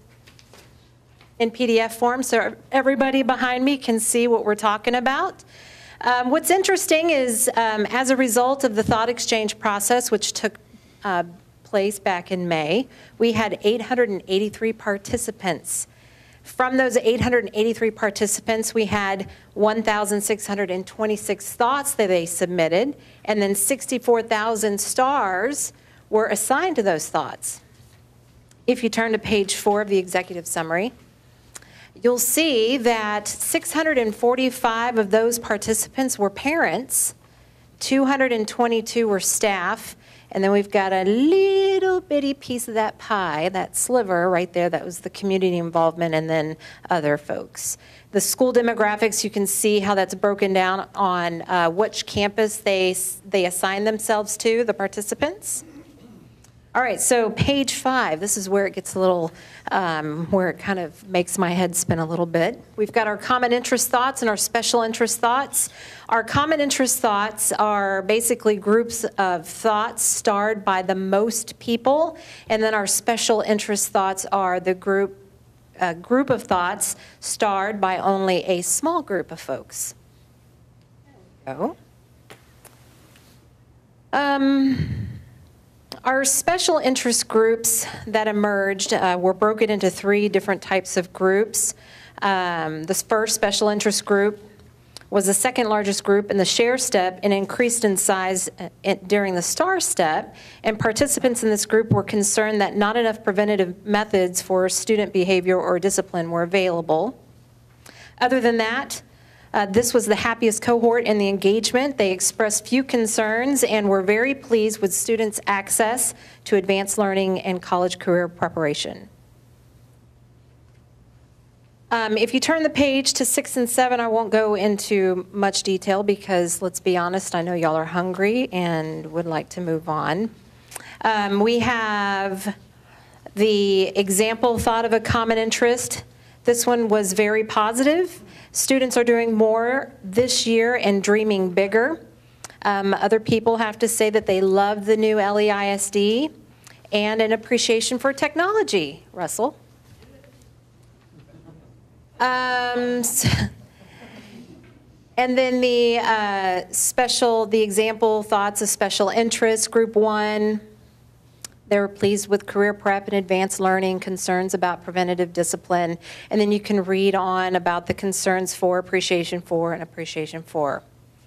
in P D F form, so everybody behind me can see what we're talking about. Um, what's interesting is, um, as a result of the thought exchange process, which took uh, place back in May, we had eight hundred eighty-three participants. From those eight hundred eighty-three participants, we had one thousand six hundred twenty-six thoughts that they submitted, and then sixty-four thousand stars were assigned to those thoughts. If you turn to page four of the executive summary, you'll see that six hundred forty-five of those participants were parents, two hundred twenty-two were staff, and then we've got a little bitty piece of that pie, that sliver right there, that was the community involvement, and then other folks. The school demographics, you can see how that's broken down on uh, which campus they, they assign themselves to, the participants. All right, so page five, this is where it gets a little, um, where it kind of makes my head spin a little bit. We've got our common interest thoughts and our special interest thoughts. Our common interest thoughts are basically groups of thoughts starred by the most people, and then our special interest thoughts are the group, uh, group of thoughts starred by only a small group of folks. There we go. Um, Our special interest groups that emerged uh, were broken into three different types of groups. Um, this first special interest group was the second largest group in the share step and increased in size during the STAR step. And participants in this group were concerned that not enough preventative methods for student behavior or discipline were available. Other than that, Uh, this was the happiest cohort in the engagement. They expressed few concerns and were very pleased with students' access to advanced learning and college career preparation. Um, if you turn the page to six and seven, I won't go into much detail because, let's be honest, I know y'all are hungry and would like to move on. Um, we have the example thought of a common interest. This one was very positive. Students are doing more this year and dreaming bigger. Um, other people have to say that they love the new L E I S D and an appreciation for technology. Russell? Um, and then the uh, special, the example thoughts of special interest, group one. They were pleased with career prep and advanced learning, concerns about preventative discipline, and then you can read on about the concerns for, appreciation for, and appreciation for.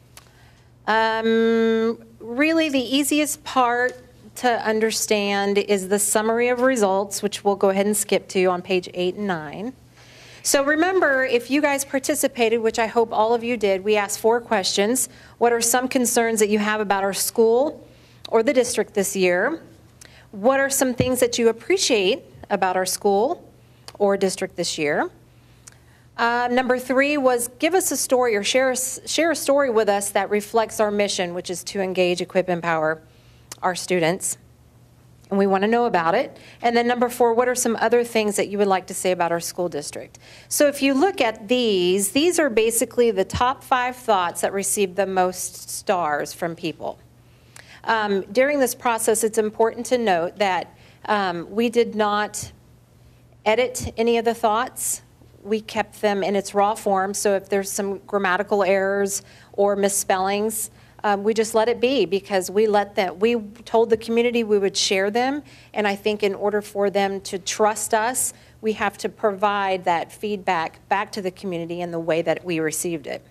Um, really, the easiest part to understand is the summary of results, which we'll go ahead and skip to on page eight and nine. So remember, if you guys participated, which I hope all of you did, we asked four questions. What are some concerns that you have about our school or the district this year? what are some things that you appreciate about our school or district this year? Uh, number three was give us a story or share, share a story with us that reflects our mission, which is to engage, equip, empower our students. And we want to know about it. And then number four, what are some other things that you would like to say about our school district? So if you look at these, these are basically the top five thoughts that received the most stars from people. Um, during this process, it's important to note that um, we did not edit any of the thoughts. We kept them in its raw form, so if there's some grammatical errors or misspellings, um, we just let it be because we let them, we told the community we would share them, and I think in order for them to trust us, we have to provide that feedback back to the community in the way that we received it.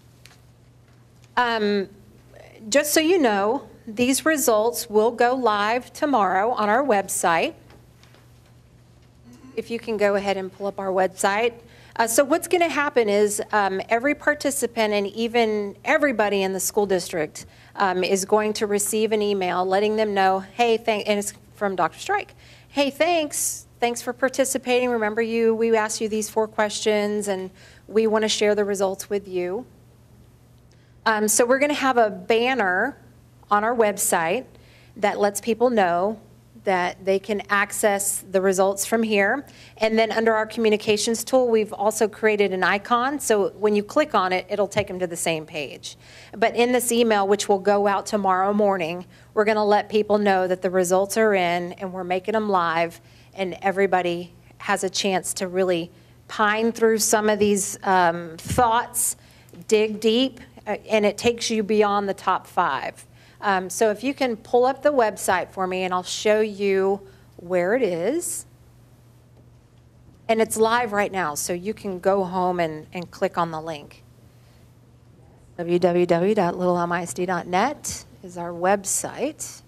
Um, just so you know, these results will go live tomorrow on our website. If you can go ahead and pull up our website. Uh, so what's going to happen is um, every participant and even everybody in the school district um, is going to receive an email letting them know, hey, thank, and it's from Doctor Strike. Hey, thanks. Thanks for participating. Remember you, we asked you these four questions and we want to share the results with you. Um, so we're going to have a banner on our website that lets people know that they can access the results from here. And then under our communications tool, we've also created an icon. So when you click on it, it'll take them to the same page. But in this email, which will go out tomorrow morning, we're gonna let people know that the results are in and we're making them live and everybody has a chance to really pine through some of these um, thoughts, dig deep, uh, and it takes you beyond the top five. Um, so if you can pull up the website for me and I'll show you where it is. And it's live right now, so you can go home and, and click on the link. w w w dot little elm I S D dot net is our website.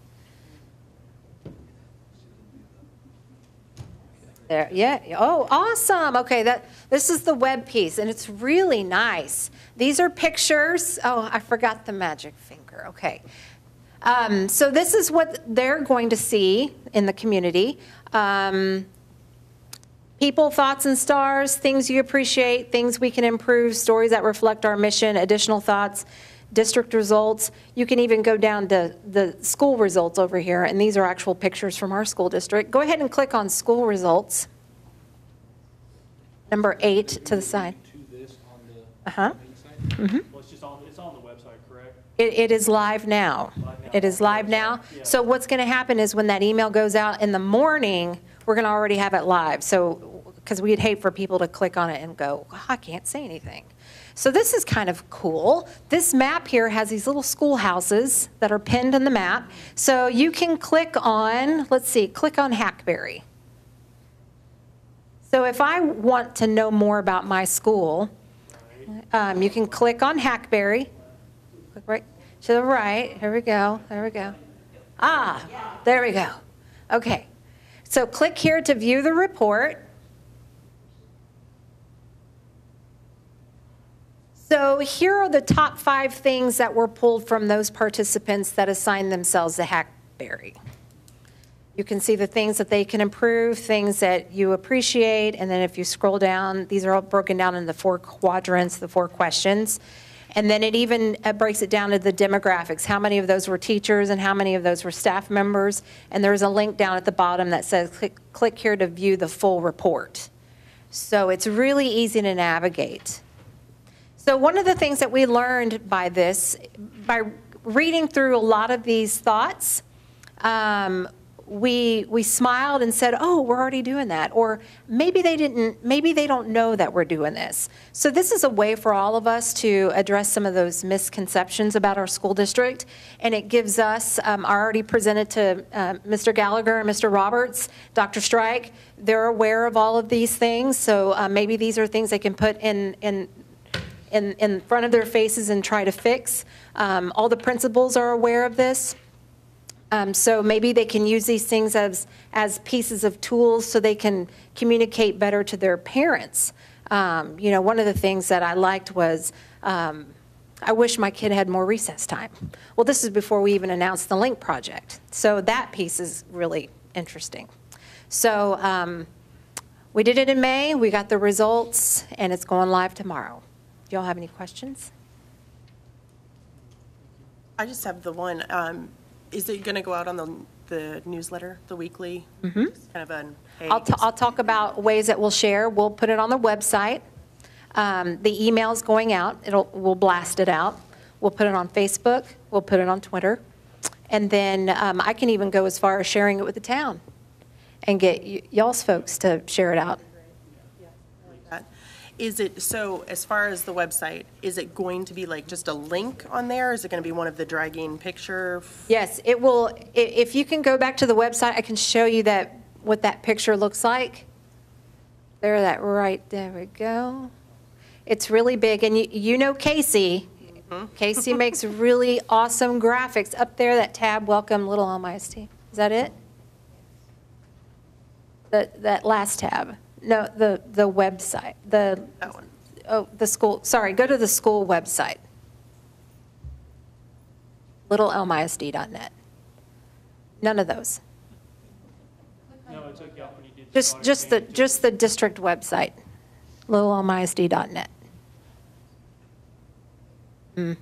There, yeah, oh, awesome. Okay, that this is the web piece, and it's really nice. These are pictures. Oh, I forgot the magic finger. Okay. Um, so this is what they're going to see in the community. Um, people, thoughts, and stars, things you appreciate, things we can improve, stories that reflect our mission, additional thoughts, district results. You can even go down to the school results over here, and these are actual pictures from our school district. Go ahead and click on school results. Number eight to the side. Uh-huh. Mm-hmm. Well, it's just on, it's on the website, correct? It, it is live now. Live now. It is live now. Yeah. So what's going to happen is when that email goes out in the morning, we're going to already have it live. So, because we'd hate for people to click on it and go, oh, I can't say anything. So this is kind of cool. This map here has these little schoolhouses that are pinned in the map. So you can click on, let's see, click on Hackberry. So if I want to know more about my school, um, you can click on Hackberry. Click right to the right. Here we go. There we go. Ah, there we go. Okay. So click here to view the report. So here are the top five things that were pulled from those participants that assigned themselves to Hackberry. You can see the things that they can improve, things that you appreciate, and then if you scroll down, these are all broken down into four quadrants, the four questions. And then it even uh, breaks it down to the demographics. How many of those were teachers and how many of those were staff members? And there's a link down at the bottom that says click, click here to view the full report. So it's really easy to navigate. So one of the things that we learned by this, by reading through a lot of these thoughts, um, we we smiled and said, oh, we're already doing that. Or maybe they didn't, maybe they don't know that we're doing this. So this is a way for all of us to address some of those misconceptions about our school district. And it gives us, um, I already presented to uh, Mister Gallagher and Mister Roberts, Doctor Strike. They're aware of all of these things. So uh, maybe these are things they can put in, in In, in front of their faces and try to fix. Um, all the principals are aware of this. Um, so maybe they can use these things as, as pieces of tools so they can communicate better to their parents. Um, you know, one of the things that I liked was, um, I wish my kid had more recess time. Well, this is before we even announced the Link project. So that piece is really interesting. So um, we did it in May, we got the results, and it's going live tomorrow. Do y'all have any questions? I just have the one. Um, is it going to go out on the, the newsletter, the weekly? Mhm. Just kind of an, hey, I'll, t- I'll talk about ways that we'll share. We'll put it on the website. Um, the email's going out. It'll, we'll blast it out. We'll put it on Facebook. We'll put it on Twitter. And then um, I can even go as far as sharing it with the town and get y- y'all's folks to share it out. Is it, so as far as the website, is it going to be like just a link on there? Is it going to be one of the dragging picture? Yes, it will. i- If you can go back to the website, I can show you that, what that picture looks like. There, that right, there we go. It's really big, and you, you know Casey. Casey makes really awesome graphics. Up there, that tab, Welcome Little Elm I S D. Is that it? That, that last tab. No, the, the website, the, That one. oh, the school, sorry, go to the school website. little elm I S D dot net. None of those. No, it took you off when you did. Just, just the, just the district website, little elm I S D dot net. Mm.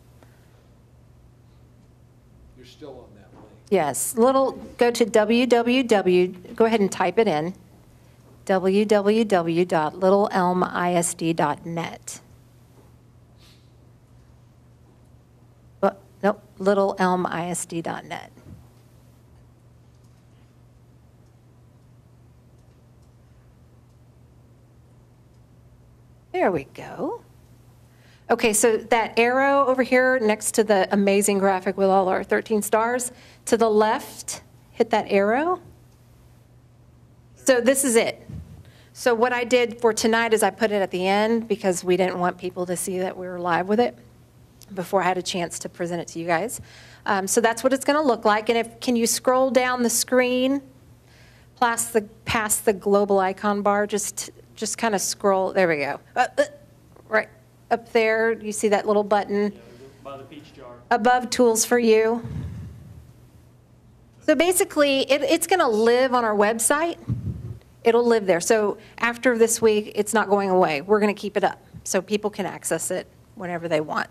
You're still on that link. Yes, little, go to www, go ahead and type it in, w w w dot little elm I S D dot net. But, nope, little elm I S D dot net. There we go. Okay, so that arrow over here next to the amazing graphic with all our thirteen stars, to the left, hit that arrow. So this is it. So what I did for tonight is I put it at the end because we didn't want people to see that we were live with it before I had a chance to present it to you guys. Um, so that's what it's going to look like. And if, can you scroll down the screen past the, past the global icon bar? Just, just kind of scroll. There we go. Uh, uh, right up there, you see that little button By the peach jar. above Tools for You. So basically, it, it's going to live on our website. It'll live there. So after this week, it's not going away. We're going to keep it up so people can access it whenever they want.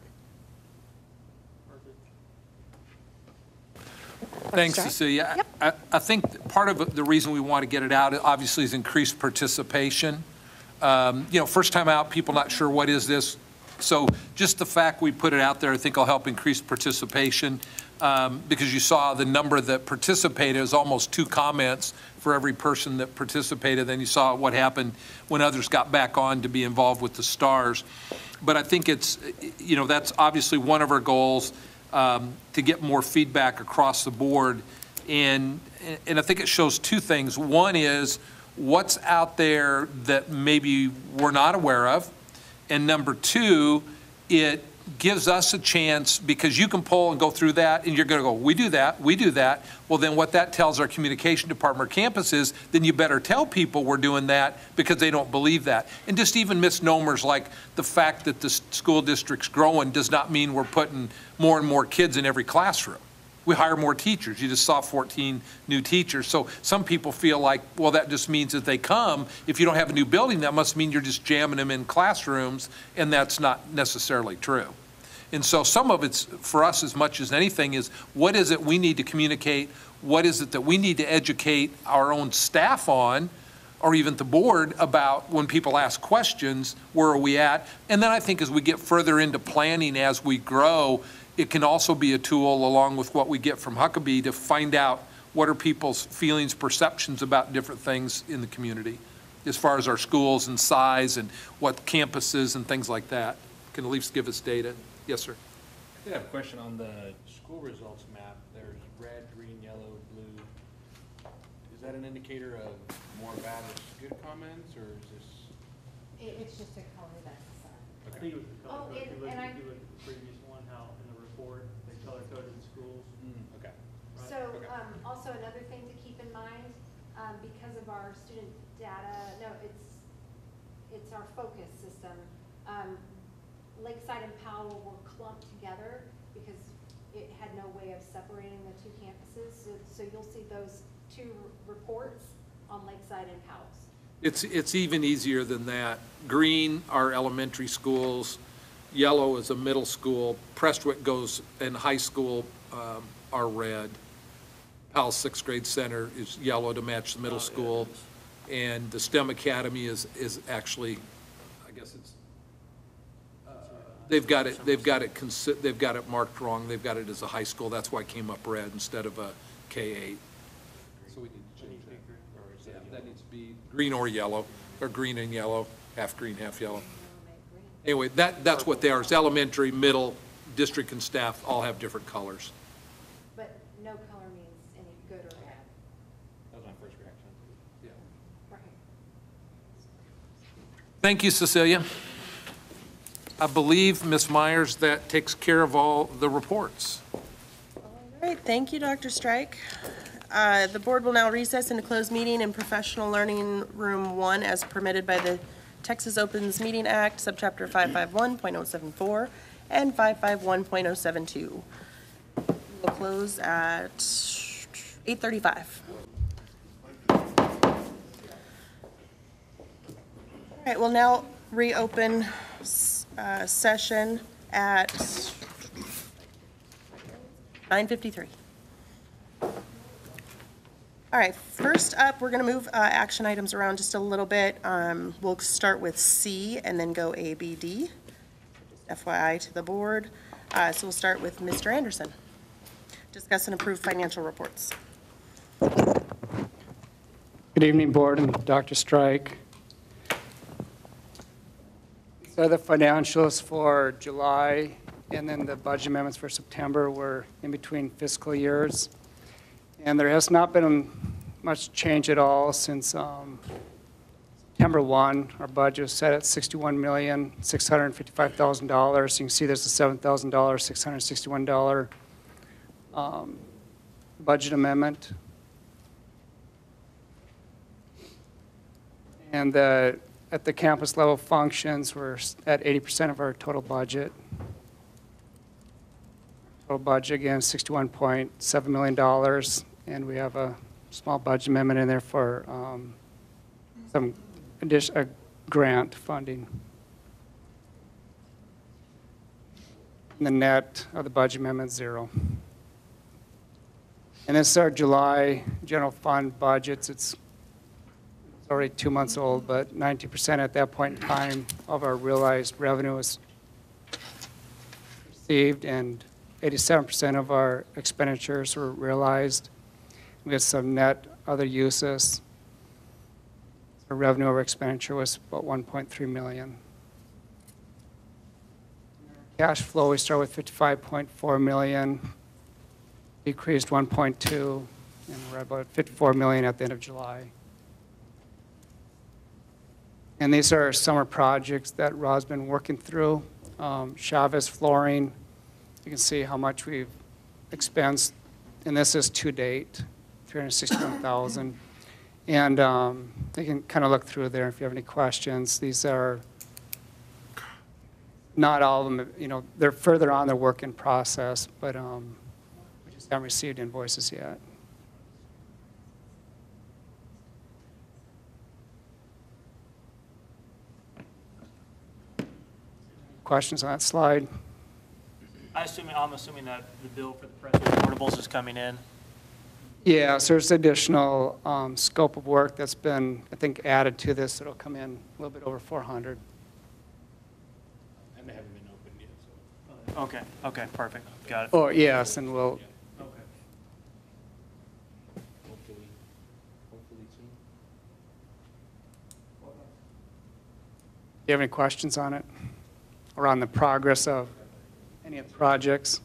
Thanks, Strike? Cecilia. I, I think part of the reason we want to get it out, obviously, is increased participation. Um, you know, first time out, people not sure what is this. So just the fact we put it out there, I think will help increase participation. Um, because you saw the number that participated is almost two comments for every person that participated. Then you saw what happened when others got back on to be involved with the stars. But I think it's, you know, that's obviously one of our goals, um, to get more feedback across the board. And, and I think it shows two things. One is what's out there that maybe we're not aware of. And number two, it gives us a chance, because you can pull and go through that and you're going to go, we do that, we do that. Well, then what that tells our communication department or campus is, then you better tell people we're doing that because they don't believe that. And just even misnomers like the fact that the school district's growing does not mean we're putting more and more kids in every classroom. We hire more teachers. You just saw fourteen new teachers. So some people feel like, well, that just means that they come. If you don't have a new building, that must mean you're just jamming them in classrooms, and that's not necessarily true. And so some of it's, for us as much as anything, is what is it we need to communicate? What is it that we need to educate our own staff on, or even the board about when people ask questions, where are we at? And then I think as we get further into planning as we grow, it can also be a tool along with what we get from Huckabee to find out what are people's feelings, perceptions about different things in the community as far as our schools and size and what campuses and things like that. Can at least give us data. Yes, sir. I did have a question on the school results map. There's red, green, yellow, blue. Is that an indicator of more bad or good comments, or is this? It's just a color that's assigned. I think it was the color Oh, code. If you and- look, and if I- you look at the previous one, how in the report, they color coded the schools. Okay. So um, also another thing to keep in mind, um, because of our student data, no, it's, it's our focus system. Um, Lakeside and Powell were clumped together because it had no way of of separating the two campuses. So, so you'll see those two reports on Lakeside and Powell's. It's, it's even easier than that. Green are elementary schools, yellow is a middle school, Prestwick goes, and high school um, are red. Powell Sixth Grade Center is yellow to match the middle school, and the STEM Academy is, is actually, I guess it's, uh, they've got it, they've got it, consi- they've got it marked wrong, they've got it as a high school, that's why it came up red instead of a K eight. So we need to change that. Yeah, that needs to be green or yellow, or green and yellow, half green, half yellow. Anyway, that, that's what they are. It's elementary, middle, district and staff all have different colors. But no color means any good or bad. That was my first reaction. Yeah. Right. Thank you, Cecilia. I believe, Miz Myers, that takes care of all the reports. All right, thank you, Doctor Strike. Uh, The board will now recess into closed meeting in Professional Learning Room one as permitted by the Texas Opens Meeting Act, subchapter five fifty-one point oh seven four and five fifty-one point oh seven two. We'll close at eight thirty-five. All right, we'll now reopen uh, session at nine fifty-three. All right, first up, we're going to move uh, action items around just a little bit. Um, We'll start with C and then go A, B, D. Just F Y I to the board. Uh, So we'll start with Mister Anderson. Discuss and approve financial reports. Good evening, Board and Doctor Strike. These are the financials for July, and then the budget amendments for September were in between fiscal years. And there has not been much change at all since um, September first. Our budget was set at sixty-one million, six hundred fifty-five thousand dollars. You can see there's a seven thousand dollars, six hundred sixty-one dollars um, budget amendment. And the, at the campus level functions, we're at eighty percent of our total budget. Total budget, again, sixty-one point seven million dollars, and we have a small budget amendment in there for um, some additional uh, grant funding. And the net of the budget amendment is zero. And this is our July general fund budgets. It's, it's already two months old, but ninety percent at that point in time of our realized revenue was received, and eighty-seven percent of our expenditures were realized. We had some net other uses. Our revenue over expenditure was about one point three million. Cash flow, we start with fifty-five point four million, decreased one point two, and we're at about fifty-four million at the end of July. And these are summer projects that Rod's been working through. Um, Chavez flooring. You can see how much we've expensed, and this is to date, three hundred sixty-one thousand dollars. And um, you can kind of look through there if you have any questions. These are not all of them, you know, they're further on their work in process, but um, we just haven't received invoices yet. Questions on that slide? I assume, I'm assuming that the bill for the Prestwick portables is coming in. Yeah, so there's additional um, scope of work that's been, I think, added to this. It'll come in a little bit over four hundred. And they haven't been opened yet, so. Okay, okay, perfect, got it. Oh, yes, and we'll, Okay. Hopefully, hopefully soon. do you have any questions on it? Or on the progress of any of the projects?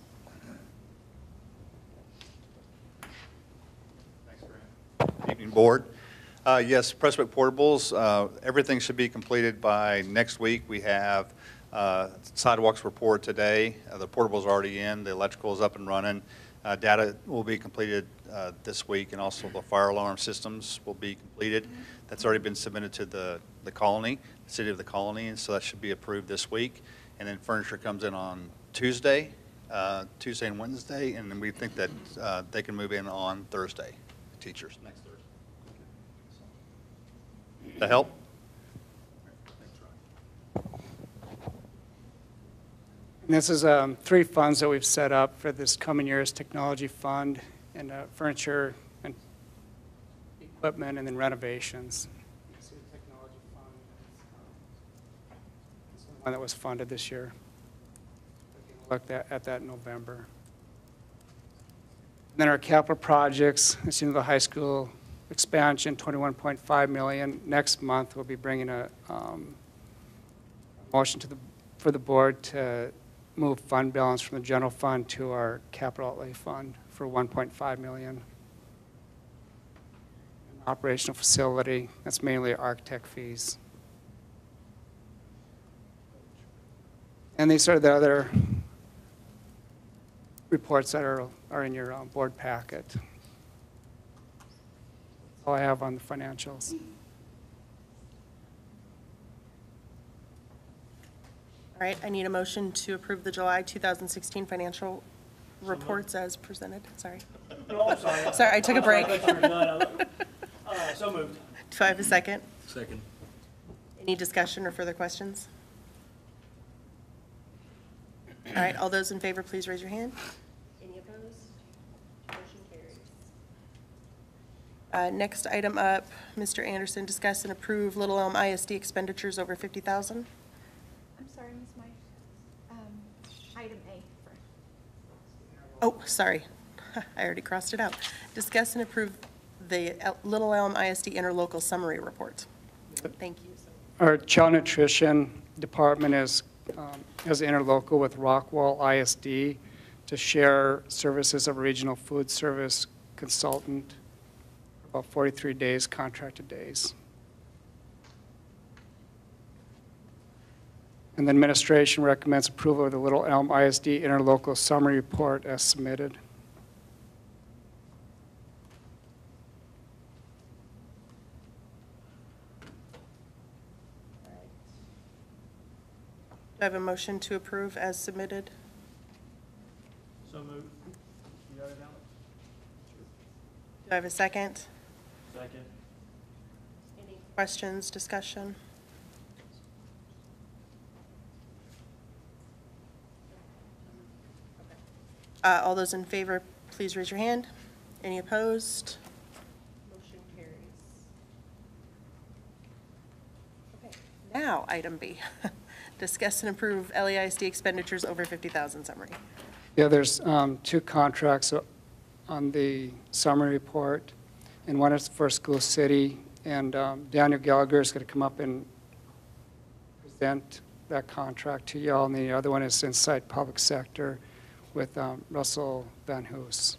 Good evening, Board. Uh, Yes, Prestwick Portables, uh, everything should be completed by next week. We have uh, sidewalks report today. Uh, The portable's already in, the electrical is up and running. Uh, Data will be completed uh, this week, and also the fire alarm systems will be completed. That's already been submitted to the the colony, City of the Colony, and so that should be approved this week. And then furniture comes in on Tuesday, uh, Tuesday and Wednesday, and then we think that uh, they can move in on Thursday, teachers, next Thursday. That help? And this is um, three funds that we've set up for this coming year's technology fund and uh, furniture and equipment and then renovations. You see the technology fund. It's the one that was funded this year. We can look at, at that in November. And then our capital projects, as you know, the high school expansion, twenty-one point five million dollars. Next month, we'll be bringing a um, motion to the, for the board to move fund balance from the general fund to our capital outlay fund for one point five million dollars. An operational facility, that's mainly architect fees. And these are the other reports that are, are in your um, board packet. That's all I have on the financials. All right, I need a motion to approve the July two thousand sixteen financial reports as presented. Sorry. No, I'm sorry. Sorry, I took a break. I thought you were done. Uh, So moved. Do I have a second? Second. Any discussion or further questions? All right, all those in favor, please raise your hand. Any opposed? Motion carries. Uh, Next item up, Mister Anderson, discuss and approve Little Elm I S D expenditures over fifty thousand dollars. I'm sorry, Miz Mike. Um, Item A first. Oh, sorry. I already crossed it out. Discuss and approve the El- Little Elm I S D interlocal summary report. Thank you. Our child nutrition department is, um, has interlocal with Rockwall I S D to share services of a regional food service consultant, about forty-three days, contracted days. And the administration recommends approval of the Little Elm I S D interlocal summary report as submitted. Do I have a motion to approve as submitted? So moved. You got it now? Do I have a second? Second. Any questions, discussion? Uh, All those in favor, please raise your hand. Any opposed? Motion carries. Okay, now, item B. Discuss and approve L E I S D expenditures over fifty thousand summary. Yeah, there's um, two contracts on the summary report, and one is for School City, and um, Daniel Gallagher is going to come up and present that contract to y'all, and the other one is Inside Public Sector with um, Russell Van Hoos.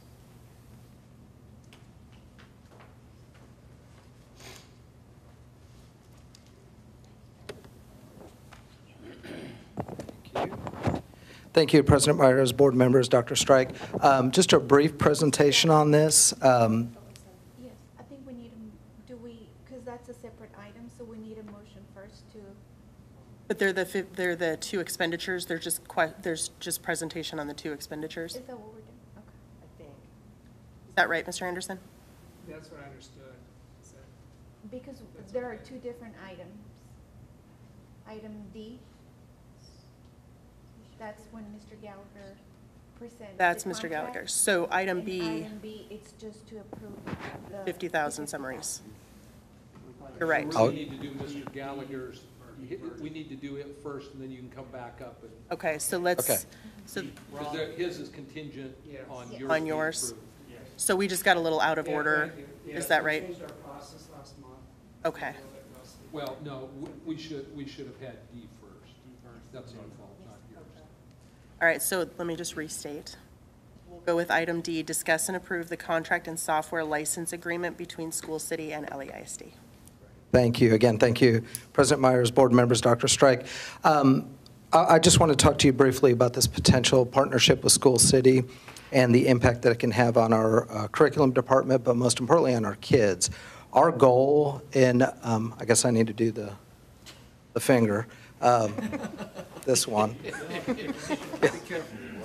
Thank you, President Myers, board members, Doctor Strike. Um, just a brief presentation on this. Um, Yes, I think we need, a- do we, because that's a separate item, so we need a motion first to, But they're the, fi- they're the two expenditures, they're just, que- there's just presentation on the two expenditures. is that what we're doing? Okay. I think. Is that right, Mister Anderson? That's what I understood. Because there are two different items. Item D, that's when Mister Gallagher presents. That's the Mister contract. Gallagher. So item And B, Item B, it's just to approve the. fifty thousand summaries. You're right. First, we need to do Mister Gallagher's, we need to do it first, and then you can come back up and. Okay, so let's, Okay. so Because there- his is contingent on yours. on being yours. approved. So we just got a little out of Yeah, order. thank you. Is Yes, that we right? changed our process last month. Okay. Well, no, w- we should, we should have had D first. That's our fault, not yours. All right, so let me just restate. We'll go with item D, discuss and approve the contract and software license agreement between School City and L E I S D. Thank you. Again, thank you, President Myers, board members, Doctor Strike. Um, I, I just want to talk to you briefly about this potential partnership with School City and the impact that it can have on our uh, curriculum department, but most importantly on our kids. Our goal in, um, I guess I need to do the, the finger, um, this one.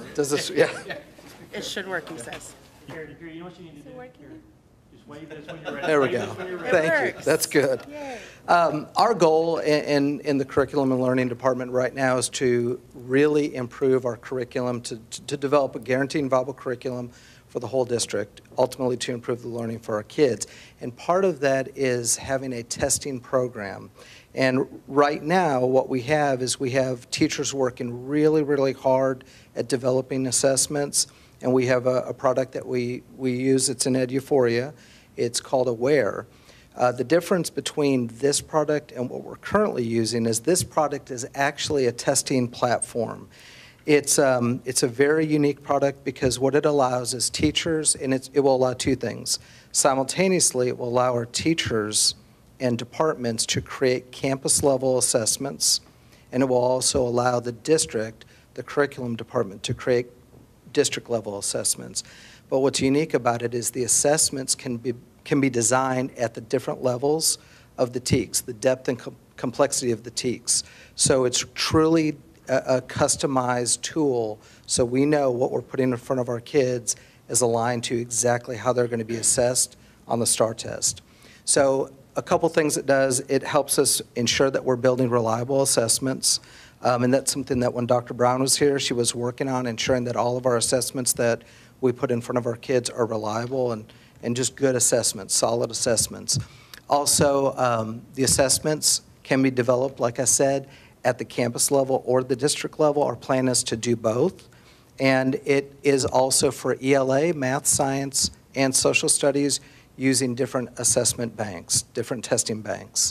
Does this, yeah. It should work, he says. Here, here, you know what you need to do? Here. Just wave this when you're ready. There we Wave go. this when you're ready. Thank you. That's good. Um, Our goal in, in, in the Curriculum and Learning Department right now is to really improve our curriculum, to, to, to develop a guaranteed and viable curriculum for the whole district, ultimately to improve the learning for our kids. And part of that is having a testing program. And right now, what we have is we have teachers working really, really hard at developing assessments. And we have a, a product that we, we use, it's in EdUphoria. It's called Aware. Uh, the difference between this product and what we're currently using is this product is actually a testing platform. It's, um, it's a very unique product because what it allows is teachers, and it's, it will allow two things. Simultaneously, it will allow our teachers and departments to create campus-level assessments, and it will also allow the district, the curriculum department, to create district-level assessments. But what's unique about it is the assessments can be, can be designed at the different levels of the T E Ks, the depth and com complexity of the T E Ks. So it's truly a, a customized tool, so we know what we're putting in front of our kids is aligned to exactly how they're going to be assessed on the STAR test. So a couple things it does, it helps us ensure that we're building reliable assessments. Um, and that's something that when Doctor Brown was here, she was working on ensuring that all of our assessments that we put in front of our kids are reliable and, and just good assessments, solid assessments. Also, um, the assessments can be developed, like I said, at the campus level or the district level. Our plan is to do both. And it is also for E L A, math, science, and social studies using different assessment banks, different testing banks.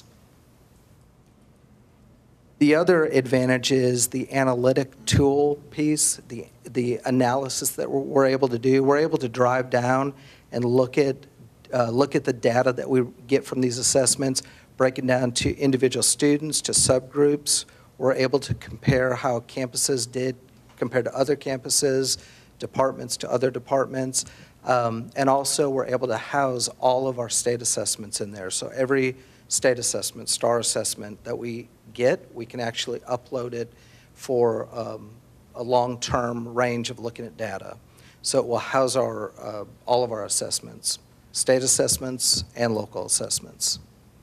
The other advantage is the analytic tool piece, the, the analysis that we're, we're able to do. We're able to drive down and look at, uh, look at the data that we get from these assessments, break it down to individual students, to subgroups. We're able to compare how campuses did compared to other campuses, departments to other departments. Um, and also we're able to house all of our state assessments in there. So every state assessment, STAR assessment that we get, we can actually upload it for um, a long-term range of looking at data. So it will house our, uh, all of our assessments, state assessments and local assessments.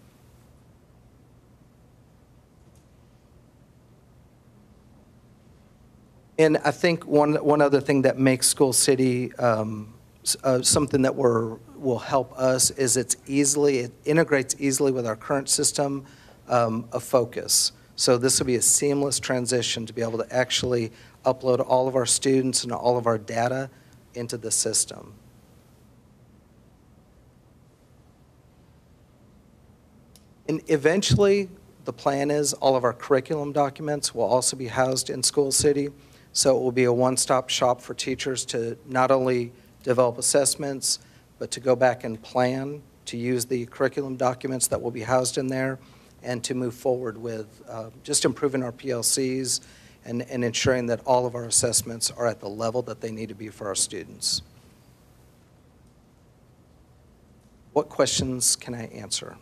And I think one, one other thing that makes School City um, uh, something that we're, will help us is it's easily, it integrates easily with our current system um, of focus. So this will be a seamless transition to be able to actually upload all of our students and all of our data into the system. And eventually, the plan is all of our curriculum documents will also be housed in School City. So it will be a one-stop shop for teachers to not only develop assessments, but to go back and plan to use the curriculum documents that will be housed in there and to move forward with uh, just improving our P L Cs and, and ensuring that all of our assessments are at the level that they need to be for our students. What questions can I answer?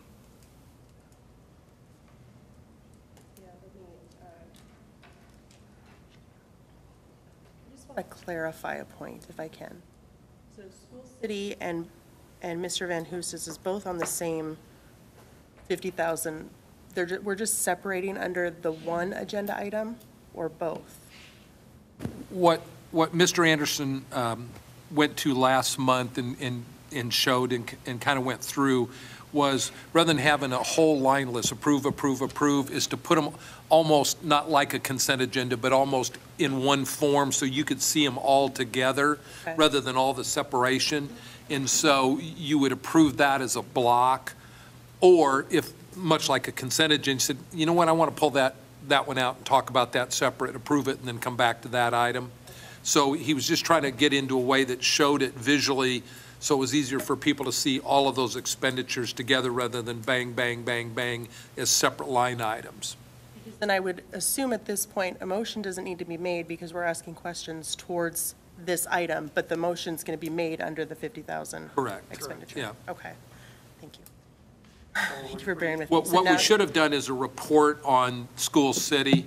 I just want to clarify a point, if I can. So School City and, and Mister Van Hooses is both on the same fifty thousand. They're, ju- we're just separating under the one agenda item, or both? What, what Mister Anderson um, went to last month and, and, and showed and, and kind of went through was, rather than having a whole line list, approve, approve, approve, is to put them almost not like a consent agenda, but almost in one form so you could see them all together, okay, rather than all the separation. And so you would approve that as a block, or if, much like a consent agenda, said, you know what, I want to pull that, that one out and talk about that separate, approve it, and then come back to that item. So he was just trying to get into a way that showed it visually so it was easier for people to see all of those expenditures together rather than bang, bang, bang, bang as separate line items. Because then I would assume at this point a motion doesn't need to be made because we're asking questions towards this item, but the motion's going to be made under the fifty thousand Correct. expenditure. Yeah. Okay. Thank you. Thank you for bearing with What, me. So what now- we should have done is a report on School City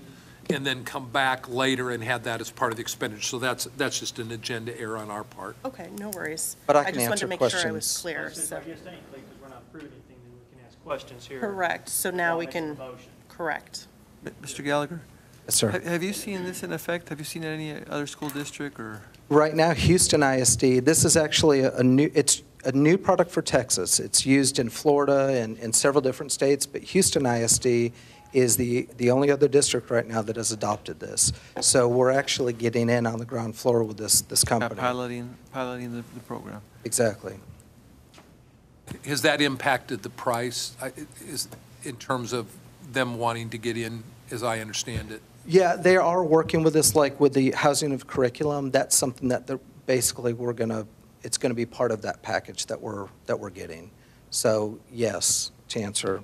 and then come back later and have that as part of the expenditure. So that's, that's just an agenda error on our part. Okay, no worries. But I can just wanted answer to make sure I was questions. clear. Since so- I guess technically, because we're not approving anything, then we can ask questions here. Correct, so now I'll we make the can, motion. correct. Mister Gallagher? Yes, sir. Have- Have you seen this in effect? Have you seen it in any other school district or? Right now, Houston I S D, this is actually a new, it's a new product for Texas. It's used in Florida and in several different states, but Houston I S D is the, the only other district right now that has adopted this. So we're actually getting in on the ground floor with this, this company. Piloting, piloting the, the program. Exactly. Has that impacted the price, I- is, in terms of them wanting to get in, as I understand it? Yeah, they are working with us, like with the housing of curriculum. That's something that they're, basically we're going to, it's going to be part of that package that we're, that we're getting. So yes, to answer.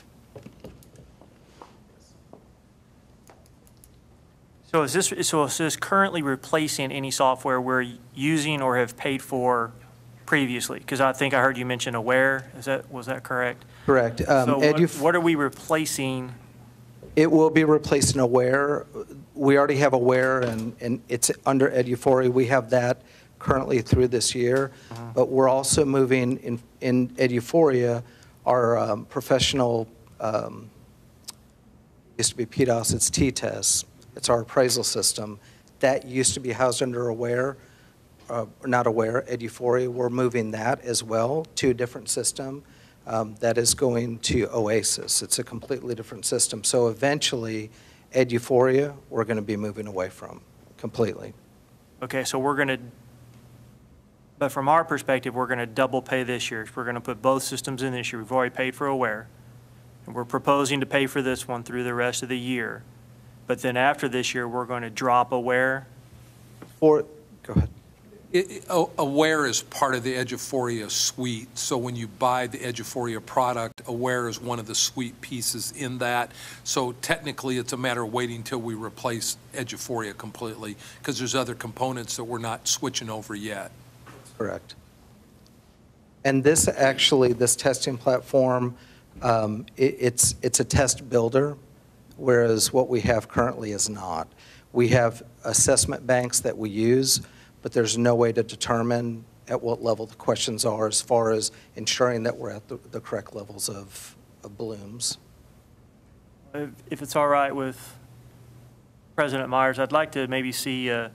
So is this, so is this currently replacing any software we're using or have paid for previously? Because I think I heard you mention Aware, is that, was that correct? Correct. Um, So what, Edu- what are we replacing? It will be replacing Aware. We already have Aware, and, and it's under Eduphoria. We have that currently through this year. But we're also moving in, in Eduphoria, our um, professional, um, used to be P DOS, it's T-TEST. It's our appraisal system. That used to be housed under Aware, uh, not Aware, Eduphoria. We're moving that as well to a different system. Um, that is going to Oasis. It's a completely different system. So eventually, Eduphoria, we're going to be moving away from completely. Okay, so we're going to, but from our perspective, we're going to double pay this year. We're going to put both systems in this year. We've already paid for Aware. And we're proposing to pay for this one through the rest of the year. But then after this year, we're going to drop Aware. Or, go ahead. It- it- A- Aware is part of the Eduphoria suite, so when you buy the Eduphoria product, Aware is one of the suite pieces in that. So technically, it's a matter of waiting until we replace Eduphoria completely, because there's other components that we're not switching over yet. Correct. And this actually, this testing platform, um, it, it's, it's a test builder, whereas what we have currently is not. We have assessment banks that we use, but there's no way to determine at what level the questions are as far as ensuring that we're at the, the correct levels of, of blooms. If if it's all right with President Myers, I'd like to maybe see, uh,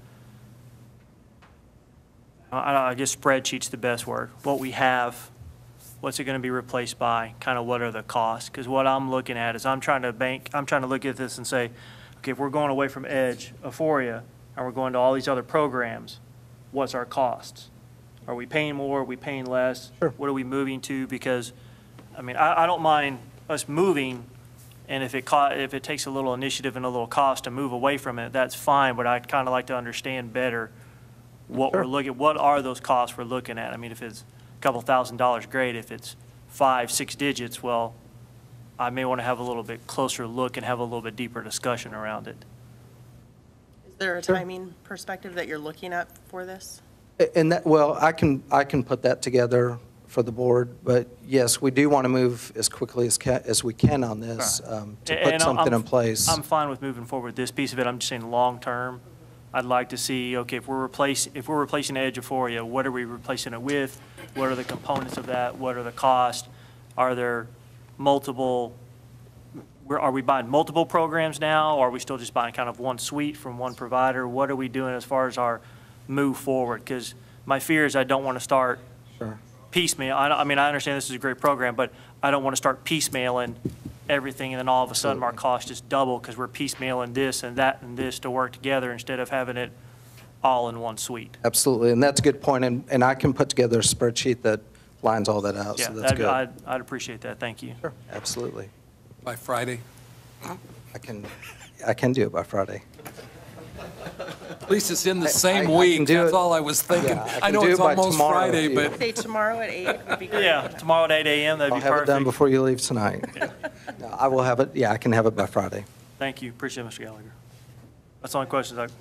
I I guess spreadsheet's the best word, what we have, what's it going to be replaced by, kind of what are the costs? Because what I'm looking at is I'm trying to bank, I'm trying to look at this and say, okay, if we're going away from Edge, Euphoria, and we're going to all these other programs, what's our costs? Are we paying more? Are we paying less? Sure. What are we moving to? Because, I mean, I, I don't mind us moving, and if it co- if it takes a little initiative and a little cost to move away from it, that's fine, but I'd kind of like to understand better what we're looking, what are those costs we're looking at? I mean, if it's a couple thousand dollars, great. If it's five, six digits, well, I may want to have a little bit closer look and have a little bit deeper discussion around it. Is there a timing perspective that you're looking at for this? And that, well, I can, I can put that together for the board, but yes, we do want to move as quickly as, ca- as we can on this um, to And put I'm- something I'm- in place. I'm fine with moving forward with this piece of it. I'm just saying long-term. I'd like to see, okay, if we're replacing, if we're replacing Edge Euphoria, what are we replacing it with? What are the components of that? What are the costs? Are there multiple, where- are we buying multiple programs now? Or are we still just buying kind of one suite from one provider? What are we doing as far as our move forward? Because my fear is I don't want to start Sure. piecemeal. I, I mean, I understand this is a great program, but I don't want to start piecemealing everything, and then all of a sudden our costs just double because we're piecemealing this and that and this to work together instead of having it all in one suite. Absolutely, and that's a good point, and, and I can put together a spreadsheet that lines all that out, Yeah, so that's that'd- good. I'd, I'd appreciate that. Thank you. Sure, absolutely. By Friday? I can, I can do it by Friday. At least it's in the I- same I- I can week, do that's it. all I was thinking. Yeah, I I can know do it's it by almost tomorrow Friday, if you- but Say tomorrow at eight would be great. Yeah, tomorrow at eight a m, that'd I'll be have it done perfect. before you leave tonight. No, I will have it, yeah, I can have it by Friday. Thank you. Appreciate it, Mister Gallagher. That's the only questions I,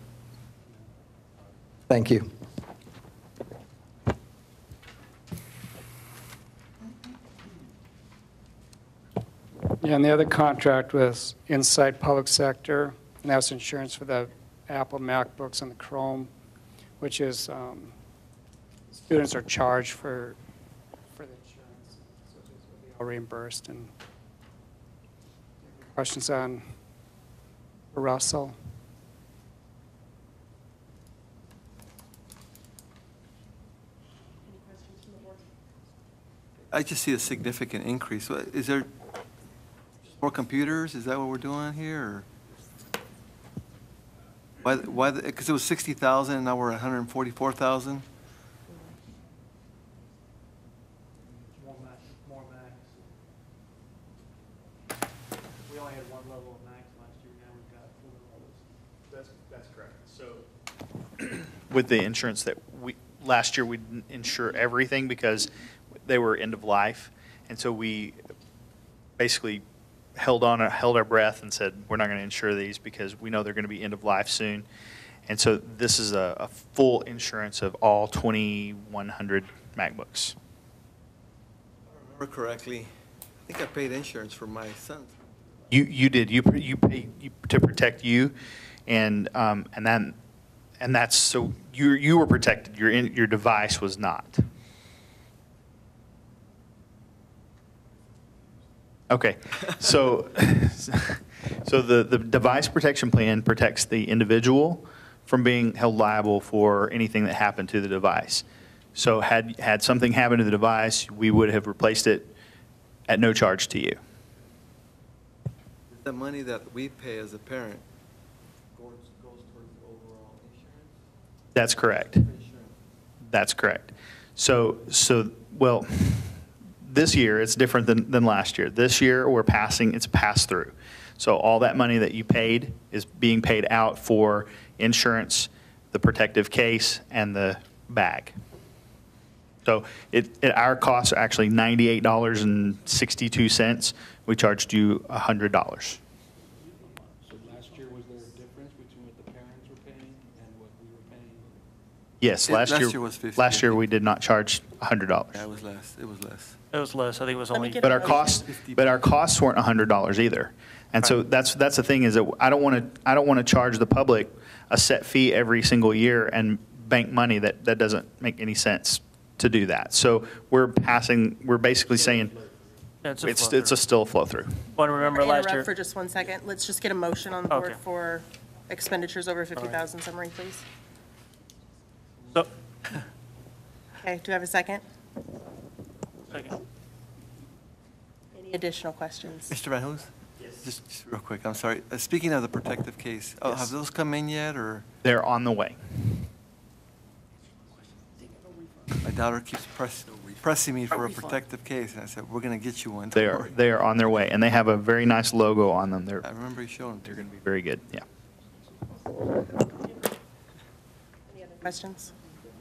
Thank you. Yeah, and the other contract was inside public sector. And that's insurance for the Apple MacBooks and the Chrome, which is, um, students are charged for, for the insurance, so it's will be all reimbursed. And questions on Russell? I just see a significant increase. What- Is there more computers? Is that what we're doing here? Or why, why, because it was sixty thousand and now we're at one hundred forty-four thousand? More max, more max. We only had one level of max last year, now we've got four levels. That's, that's correct. So with the insurance that we, last year we didn't insure everything because they were end of life. And so we basically held on, held our breath and said, we're not going to insure these because we know they're going to be end of life soon. And so this is a, a full insurance of all twenty-one hundred MacBooks. If I remember correctly, I think I paid insurance for my son. You, you did, you, you paid you, to protect you, and, um, and then, and that's, so you, you were protected, your, in- your device was not. Okay, so, so the, the device protection plan protects the individual from being held liable for anything that happened to the device. So had, had something happened to the device, we would have replaced it at no charge to you. The money that we pay as a parent goes, goes towards the overall insurance? That's correct. That's correct. So, so, well, this year it's different than, than last year. This year we're passing, it's pass through. So all that money that you paid is being paid out for insurance, the protective case, and the bag. So it, it, our costs are actually ninety-eight dollars and sixty-two cents. We charged you one hundred dollars. So last year, was there a difference between what the parents were paying and what we were paying? Yes, It- last last year, year was fifty, last I year think. we did not charge one hundred dollars. Yeah, it was less, it was less. It was less, I think it was Let me only. get But a our motion. costs, but our costs weren't one hundred dollars either. And so that's, that's the thing is that I don't want to, I don't want to charge the public a set fee every single year and bank money that, that doesn't make any sense to do that. So we're passing, we're basically saying Yeah, it's a it's, flow-through. it's a still flow through. Want to remember last year? Interrupt for just one second. Let's just get a motion on the board Okay. for expenditures over fifty thousand summary, please. So, Okay, do I have a second? second. Any additional questions? Mister Van Hoos? Yes. Just, just real quick, I'm sorry. Uh, Speaking of the protective case, oh, Yes. have those come in yet, or? They're on the way. My daughter keeps press, pressing me for a protective case, and I said, we're going to get you one. They don't are, worry." they are on their way, and they have a very nice logo on them. They're, I remember you showing them. they're going to be very good, yeah. Any other questions?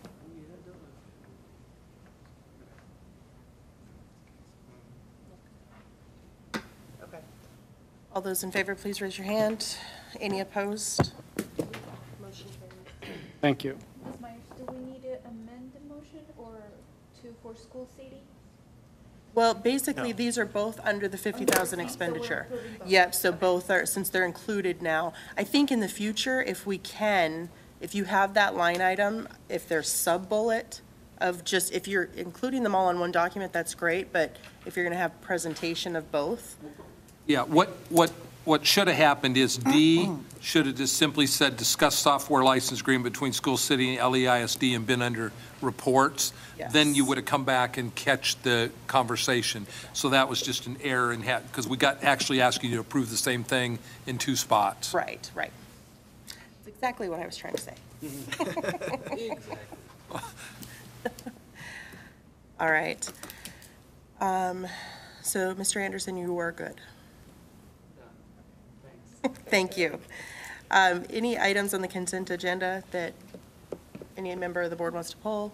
Okay. All those in favor, please raise your hand. Any opposed? Motion carries. Thank you. Miz Myers, do we need to amend the motion or to, for school city? Well, basically, No. these are both under the fifty thousand expenditure. approving both. Yep, so both are, since they're included now. I think in the future, if we can, if you have that line item, if there's sub-bullet of just, if you're including them all in one document, that's great, but if you're going to have presentation of both, Yeah, what, what, what should have happened is D should have just simply said, discuss software license agreement between School City and L E I S D and been under reports. Then you Yes. would have come back and catch the conversation. So that was just an error in had, because we got, actually asking you to approve the same thing in two spots. right, right. That's exactly what I was trying to say. All right. Um, So, Mister Anderson, you were good. Thank you. Um, Any items on the consent agenda that any member of the board wants to pull?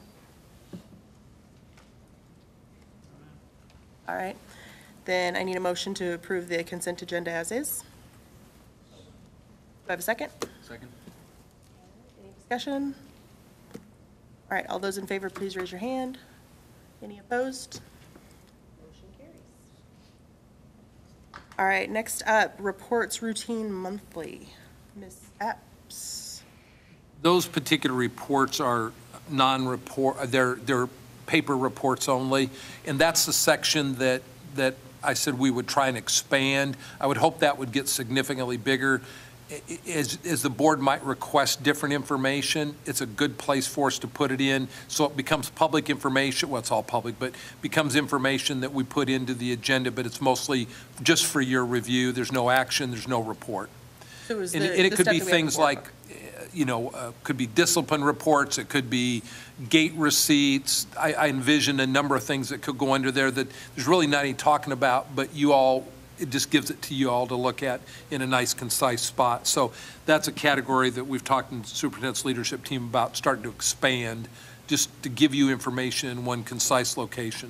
All right. Then I need a motion to approve the consent agenda as is. Do I have a second? Second. Any discussion? All right, all those in favor, please raise your hand. Any opposed? Motion carries. All right, next up, reports routine monthly. Miz Epps. Those particular reports are non-report, they're, they're paper reports only, and that's the section that, that I said we would try and expand. I would hope that would get significantly bigger. As, as the board might request different information, it's a good place for us to put it in, so it becomes public information. Well, it's all public, but becomes information that we put into the agenda, but it's mostly just for your review. There's no action, there's no report. So is And the- and it the could stuff be that we have things before. like, uh, you know, uh, could be discipline reports, it could be gate receipts. I, I envision a number of things that could go under there that there's really not any talking about, but you all, it just gives it to you all to look at in a nice, concise spot. So that's a category that we've talked in the superintendent's leadership team about starting to expand, just to give you information in one concise location.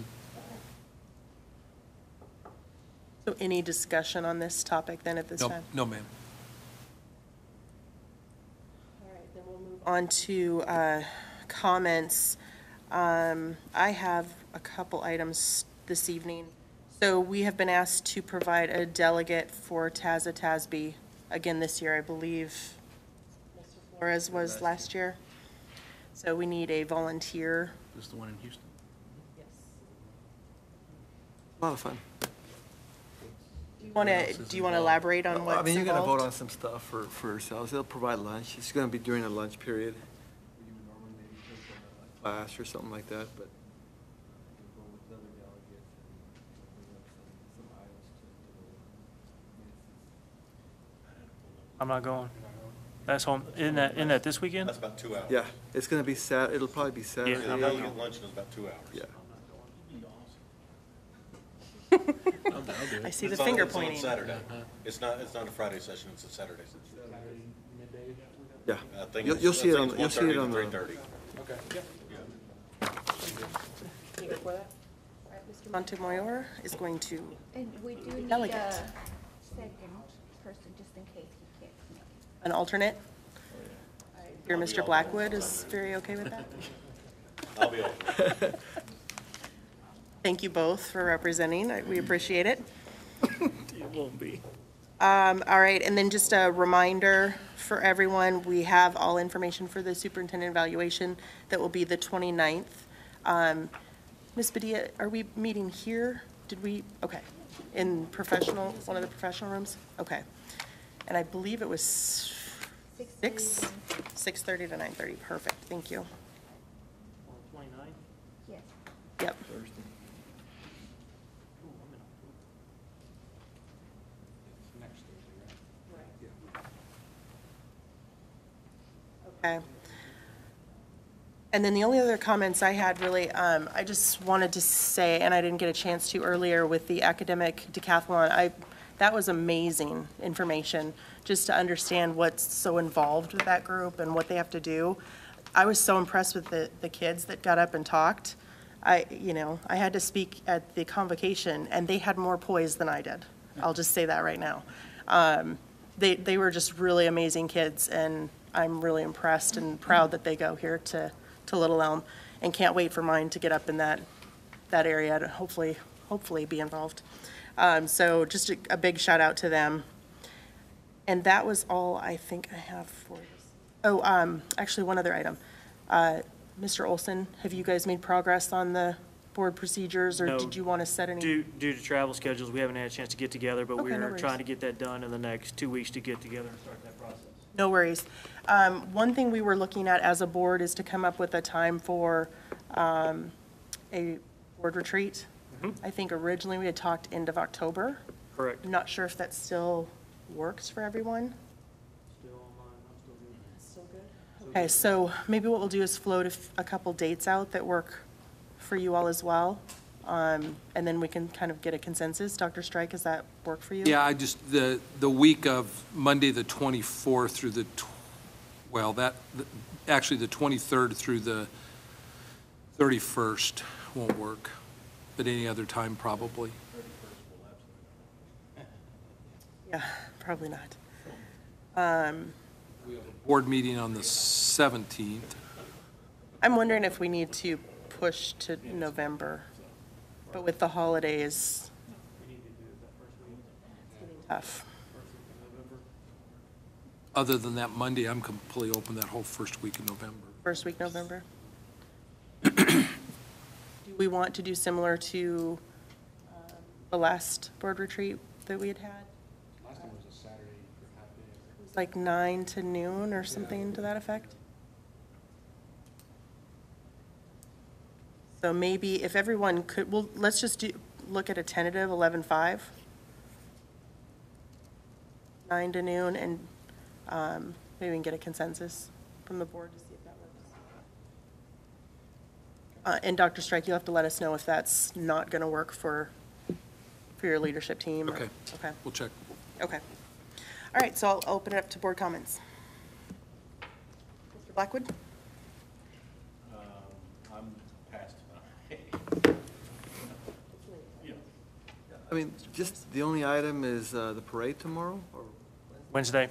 So any discussion on this topic then at this No, time? no, ma'am. On to uh, comments. Um, I have a couple items this evening. So we have been asked to provide a delegate for TASA TASB again this year, I believe. Mister Flores was last year. So we need a volunteer. This is the one in Houston. A lot of fun. Do you want to, do you want to elaborate on what's I mean, you're going to vote involved? on some stuff for, for yourselves. They'll provide lunch. It's going to be during a lunch period. You would normally maybe take a class or something like that, but. I'm not going. That's home, isn't that, isn't that this weekend? That's about two hours. Yeah, it's going to be Sat, it'll probably be Saturday. And I'm not get lunch in about two hours. Yeah. I see the It's on- finger it's on pointing. Saturday. It's not, it's not a Friday session, it's a Saturday session. Yeah. I think You'll, it's- you'll I see it think on, it's you'll see it on one the. thirty to three thirty. You good for that? All right, Mister Montemayor is going to And we do need delegate. a second person, just in case he can't make it. An alternate? Your Mister Blackwood is very okay with that? I'll be okay. Thank you both for representing. I- We appreciate it. It won't be. Um, All right, and then just a reminder for everyone, we have all information for the superintendent evaluation that will be the twenty-ninth. Um, Miz Padilla, are we meeting here? Did we, okay, in professional, one of the professional rooms? Okay. And I believe it was six, six thirty to nine thirty. Perfect, thank you. twenty-nine? Yes. Yep. Okay. And then the only other comments I had really, um, I just wanted to say, and I didn't get a chance to earlier with the academic decathlon, I, that was amazing information, just to understand what's so involved with that group and what they have to do. I was so impressed with the, the kids that got up and talked. I, you know, I had to speak at the convocation, and they had more poise than I did. I'll just say that right now. Um, they, they were just really amazing kids, and I'm really impressed and proud that they go here to, to Little Elm, and can't wait for mine to get up in that, that area to hopefully, hopefully be involved. Um, so just a, a big shout out to them. And that was all I think I have for this. Oh, um, actually, one other item. Uh, Mister Olson, have you guys made progress on the board procedures, or No. did you want to set any? Due, due to travel schedules, we haven't had a chance to get together, but Okay, no we're worries. trying to get that done in the next two weeks to get together and start that process. No worries. Um, One thing we were looking at as a board is to come up with a time for um, a board retreat. I think originally we had talked end of October. Correct. I'm not sure if that still works for everyone. Still good. Okay, so maybe what we'll do is float a f- a couple dates out that work for you all as well. Um, And then we can kind of get a consensus. Doctor Strike, does that work for you? Yeah, I just, the, the week of Monday, the twenty-fourth through the, tw- well, that, actually the twenty-third through the thirty-first won't work, but any other time probably. Yeah, probably not. Um, Board meeting on the seventeenth. I'm wondering if we need to push to November, but with the holidays, it's getting tough. other than that Monday, I'm completely open that whole first week in November. First week November. Do we want to do similar to um, the last board retreat that we had had? Last time was a Saturday for half day. It was like nine to noon or something to that effect? So maybe if everyone could, well, let's just do, look at a tentative eleven five. nine to noon, and um, maybe we can get a consensus from the board to see if that works. Uh, And Doctor Strike, you'll have to let us know if that's not going to work for, for your leadership team. or- Okay. Okay. We'll check. Okay. All right, so I'll open it up to board comments. Mister Blackwood? Um, I'm past I mean, just the only item is uh, the parade tomorrow, or? Wednesday.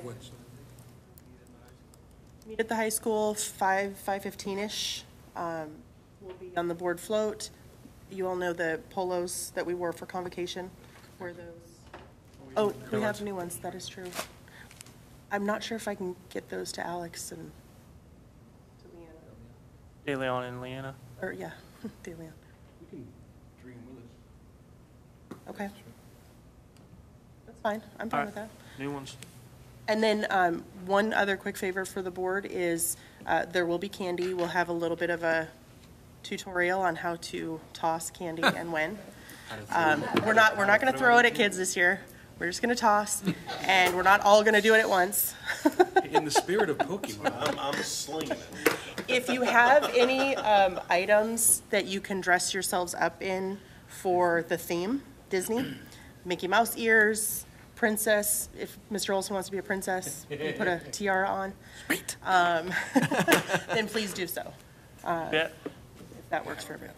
Meet at the high school, five, five fifteen-ish. Um, We'll be on the board float. You all know the polos that we wore for convocation, were those? Oh, we have new ones, that is true. I'm not sure if I can get those to Alex and to Leanna. De Leon and Leanna. Or, yeah, De Leon. We can dream with us. Okay. That's fine, I'm fine All with right. that. New ones. And then um, one other quick favor for the board is uh, there will be candy. We'll have a little bit of a tutorial on how to toss candy and when. Um, We're not, we're not going to throw it at kids this year. We're just going to toss, and we're not all going to do it at once. In the spirit of Pokemon. I'm, I'm slinging it. If you have any um, items that you can dress yourselves up in for the theme, Disney, Mickey Mouse ears, princess, if Mister Olson wants to be a princess, you put a tiara on, um, then please do so. Uh, Yeah. If that works for everyone.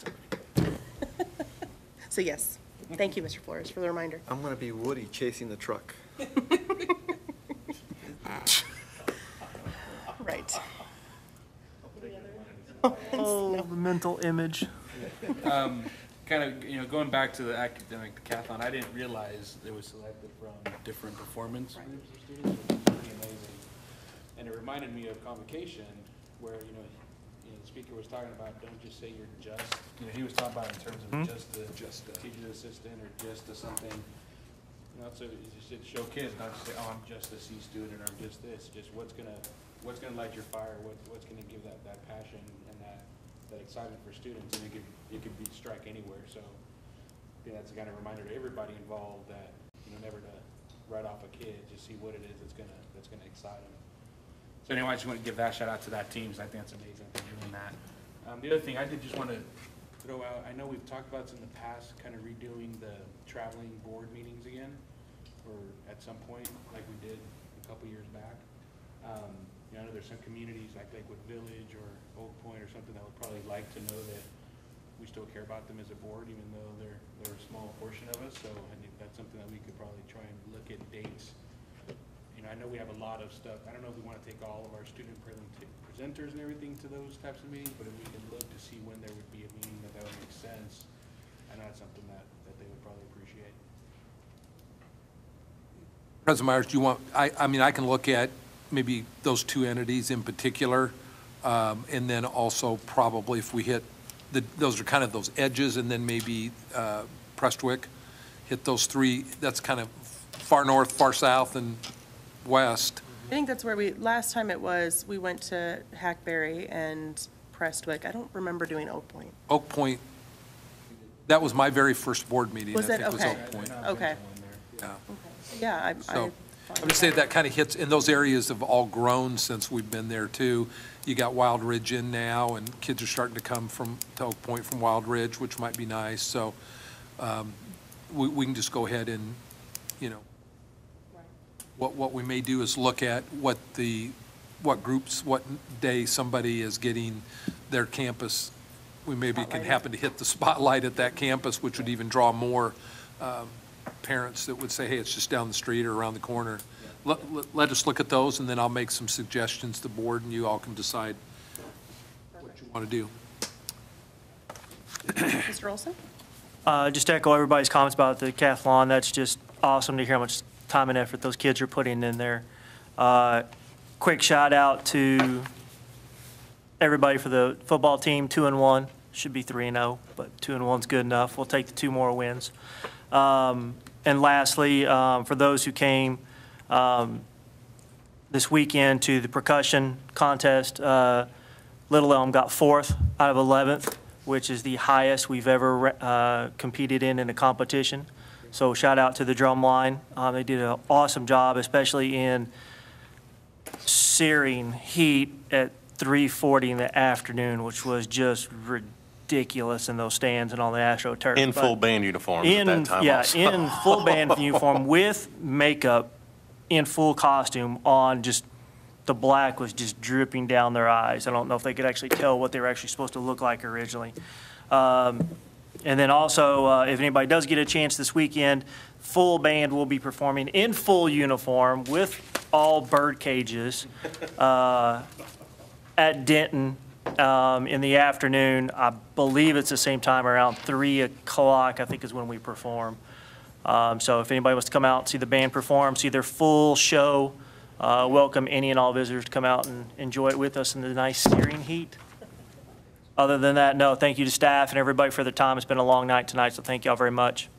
So yes, thank you, Mister Flores, for the reminder. I'm going to be Woody chasing the truck. Right. Oh, the mental image. Um, kind of, you know, going back to the academic decathlon, I didn't realize it was selected from different performance groups of students, which is pretty amazing. And it reminded me of convocation, where, you know, you know, the speaker was talking about, don't just say you're just, you know, he was talking about in terms of Hmm? just a, just a teacher assistant or just a something. You know, so it just it show kids, not just say, oh, I'm just a C student or I'm just this, just what's gonna, what's gonna light your fire, what, what's gonna give that, that passion and that, that excitement for students, and it could, it could be strike anywhere, so I think that's a kind of reminder to everybody involved that, you know, never to write off a kid, just see what it is that's gonna, that's gonna excite them. So anyway, I just want to give that shout out to that team, because I think that's amazing for doing that. Um, the other thing I did just want to throw out, I know we've talked about this in the past, kind of redoing the traveling board meetings again, or at some point, like we did a couple years back. Um, you know, I know there's some communities like Lakewood Village or Oak Point or something that would probably like to know that we still care about them as a board, even though they're, they're a small portion of us, so I think that's something that we could probably try and look at dates. You know, I know we have a lot of stuff, I don't know if we want to take all of our student present- presenters and everything to those types of meetings, but if we can look to see when there would be a meeting that that would make sense, I know that's something that, that they would probably appreciate. President Myers, do you want, I, I mean, I can look at maybe those two entities in particular, um, and then also probably if we hit, the, those are kind of those edges, and then maybe uh, Prestwick, hit those three, that's kind of far north, far south, and west. I think that's where we, last time it was, we went to Hackberry and Prestwick. I don't remember doing Oak Point. Oak Point, that was my very first board meeting, I Was it? think, was Okay. Oak Point. Okay. Yeah. Yeah, I, I. So, I'm just saying that kind of hits, and those areas have all grown since we've been there too. You got Wild Ridge in now, and kids are starting to come from, to Oak Point from Wild Ridge, which might be nice, so, um, we, we can just go ahead and, you know, what, what we may do is look at what the, what groups, what day somebody is getting their campus. We maybe can happen to hit the spotlight at that campus, which would even draw more, um, parents that would say, hey, it's just down the street or around the corner. Let, let, let us look at those, and then I'll make some suggestions to the board, and you all can decide what you want to do. Mister Olson? Uh, just to echo everybody's comments about the decathlon, that's just awesome to hear how much time and effort those kids are putting in there. Uh, quick shout out to everybody for the football team, two and one. Should be three and oh, but two and one's good enough. We'll take the two more wins. Um, and lastly, um, for those who came um, this weekend to the percussion contest, uh, Little Elm got fourth out of eleventh, which is the highest we've ever uh, competed in in a competition. So shout out to the drum line. Um, they did an awesome job, especially in searing heat at three forty in the afternoon, which was just ridiculous in those stands and on the AstroTurf. In But full band uniforms in, at that time yeah, also. in full band uniform with makeup, in full costume on. Just the black was just dripping down their eyes. I don't know if they could actually tell what they were actually supposed to look like originally. Um, and then also, uh, if anybody does get a chance this weekend, full band will be performing in full uniform with all bird cages uh, at Denton um, in the afternoon. I believe it's the same time, around three o'clock, I think is when we perform. Um, so if anybody wants to come out, see the band perform, see their full show, uh, welcome any and all visitors to come out and enjoy it with us in the nice searing heat. Other than that, no, thank you to staff and everybody for their time. It's been a long night tonight, so thank y'all very much.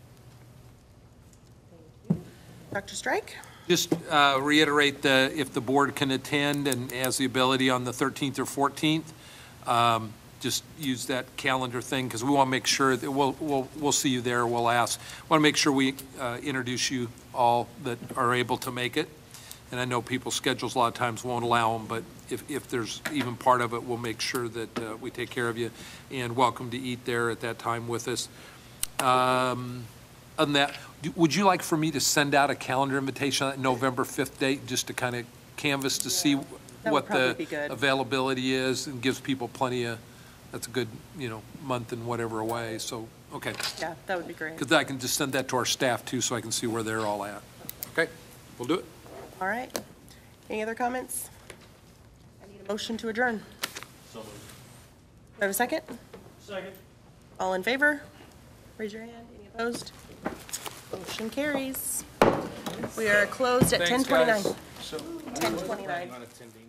Doctor Strike? Just uh, reiterate, the, if the board can attend and has the ability on the thirteenth or fourteenth, um, just use that calendar thing, because we want to make sure that we'll, we'll, we'll see you there, we'll ask. Want to make sure we uh, introduce you all that are able to make it. And I know people's schedules a lot of times won't allow them, but if, if there's even part of it, we'll make sure that uh, we take care of you. And welcome to eat there at that time with us. Um, other than that, do, would you like for me to send out a calendar invitation on that November fifth date, just to kind of canvass to see That what would probably the be good. availability is, and gives people plenty of, that's a good, you know, month and whatever away, so, okay. Yeah, that would be great. Because I can just send that to our staff too, so I can see where they're all at. Okay, we'll do it. All right. Any other comments? I need a motion to adjourn. So moved. Do I have a second? Second. All in favor? Raise your hand. Any opposed? Motion carries. We are closed at ten Thanks, guys. twenty-nine. ten twenty-nine.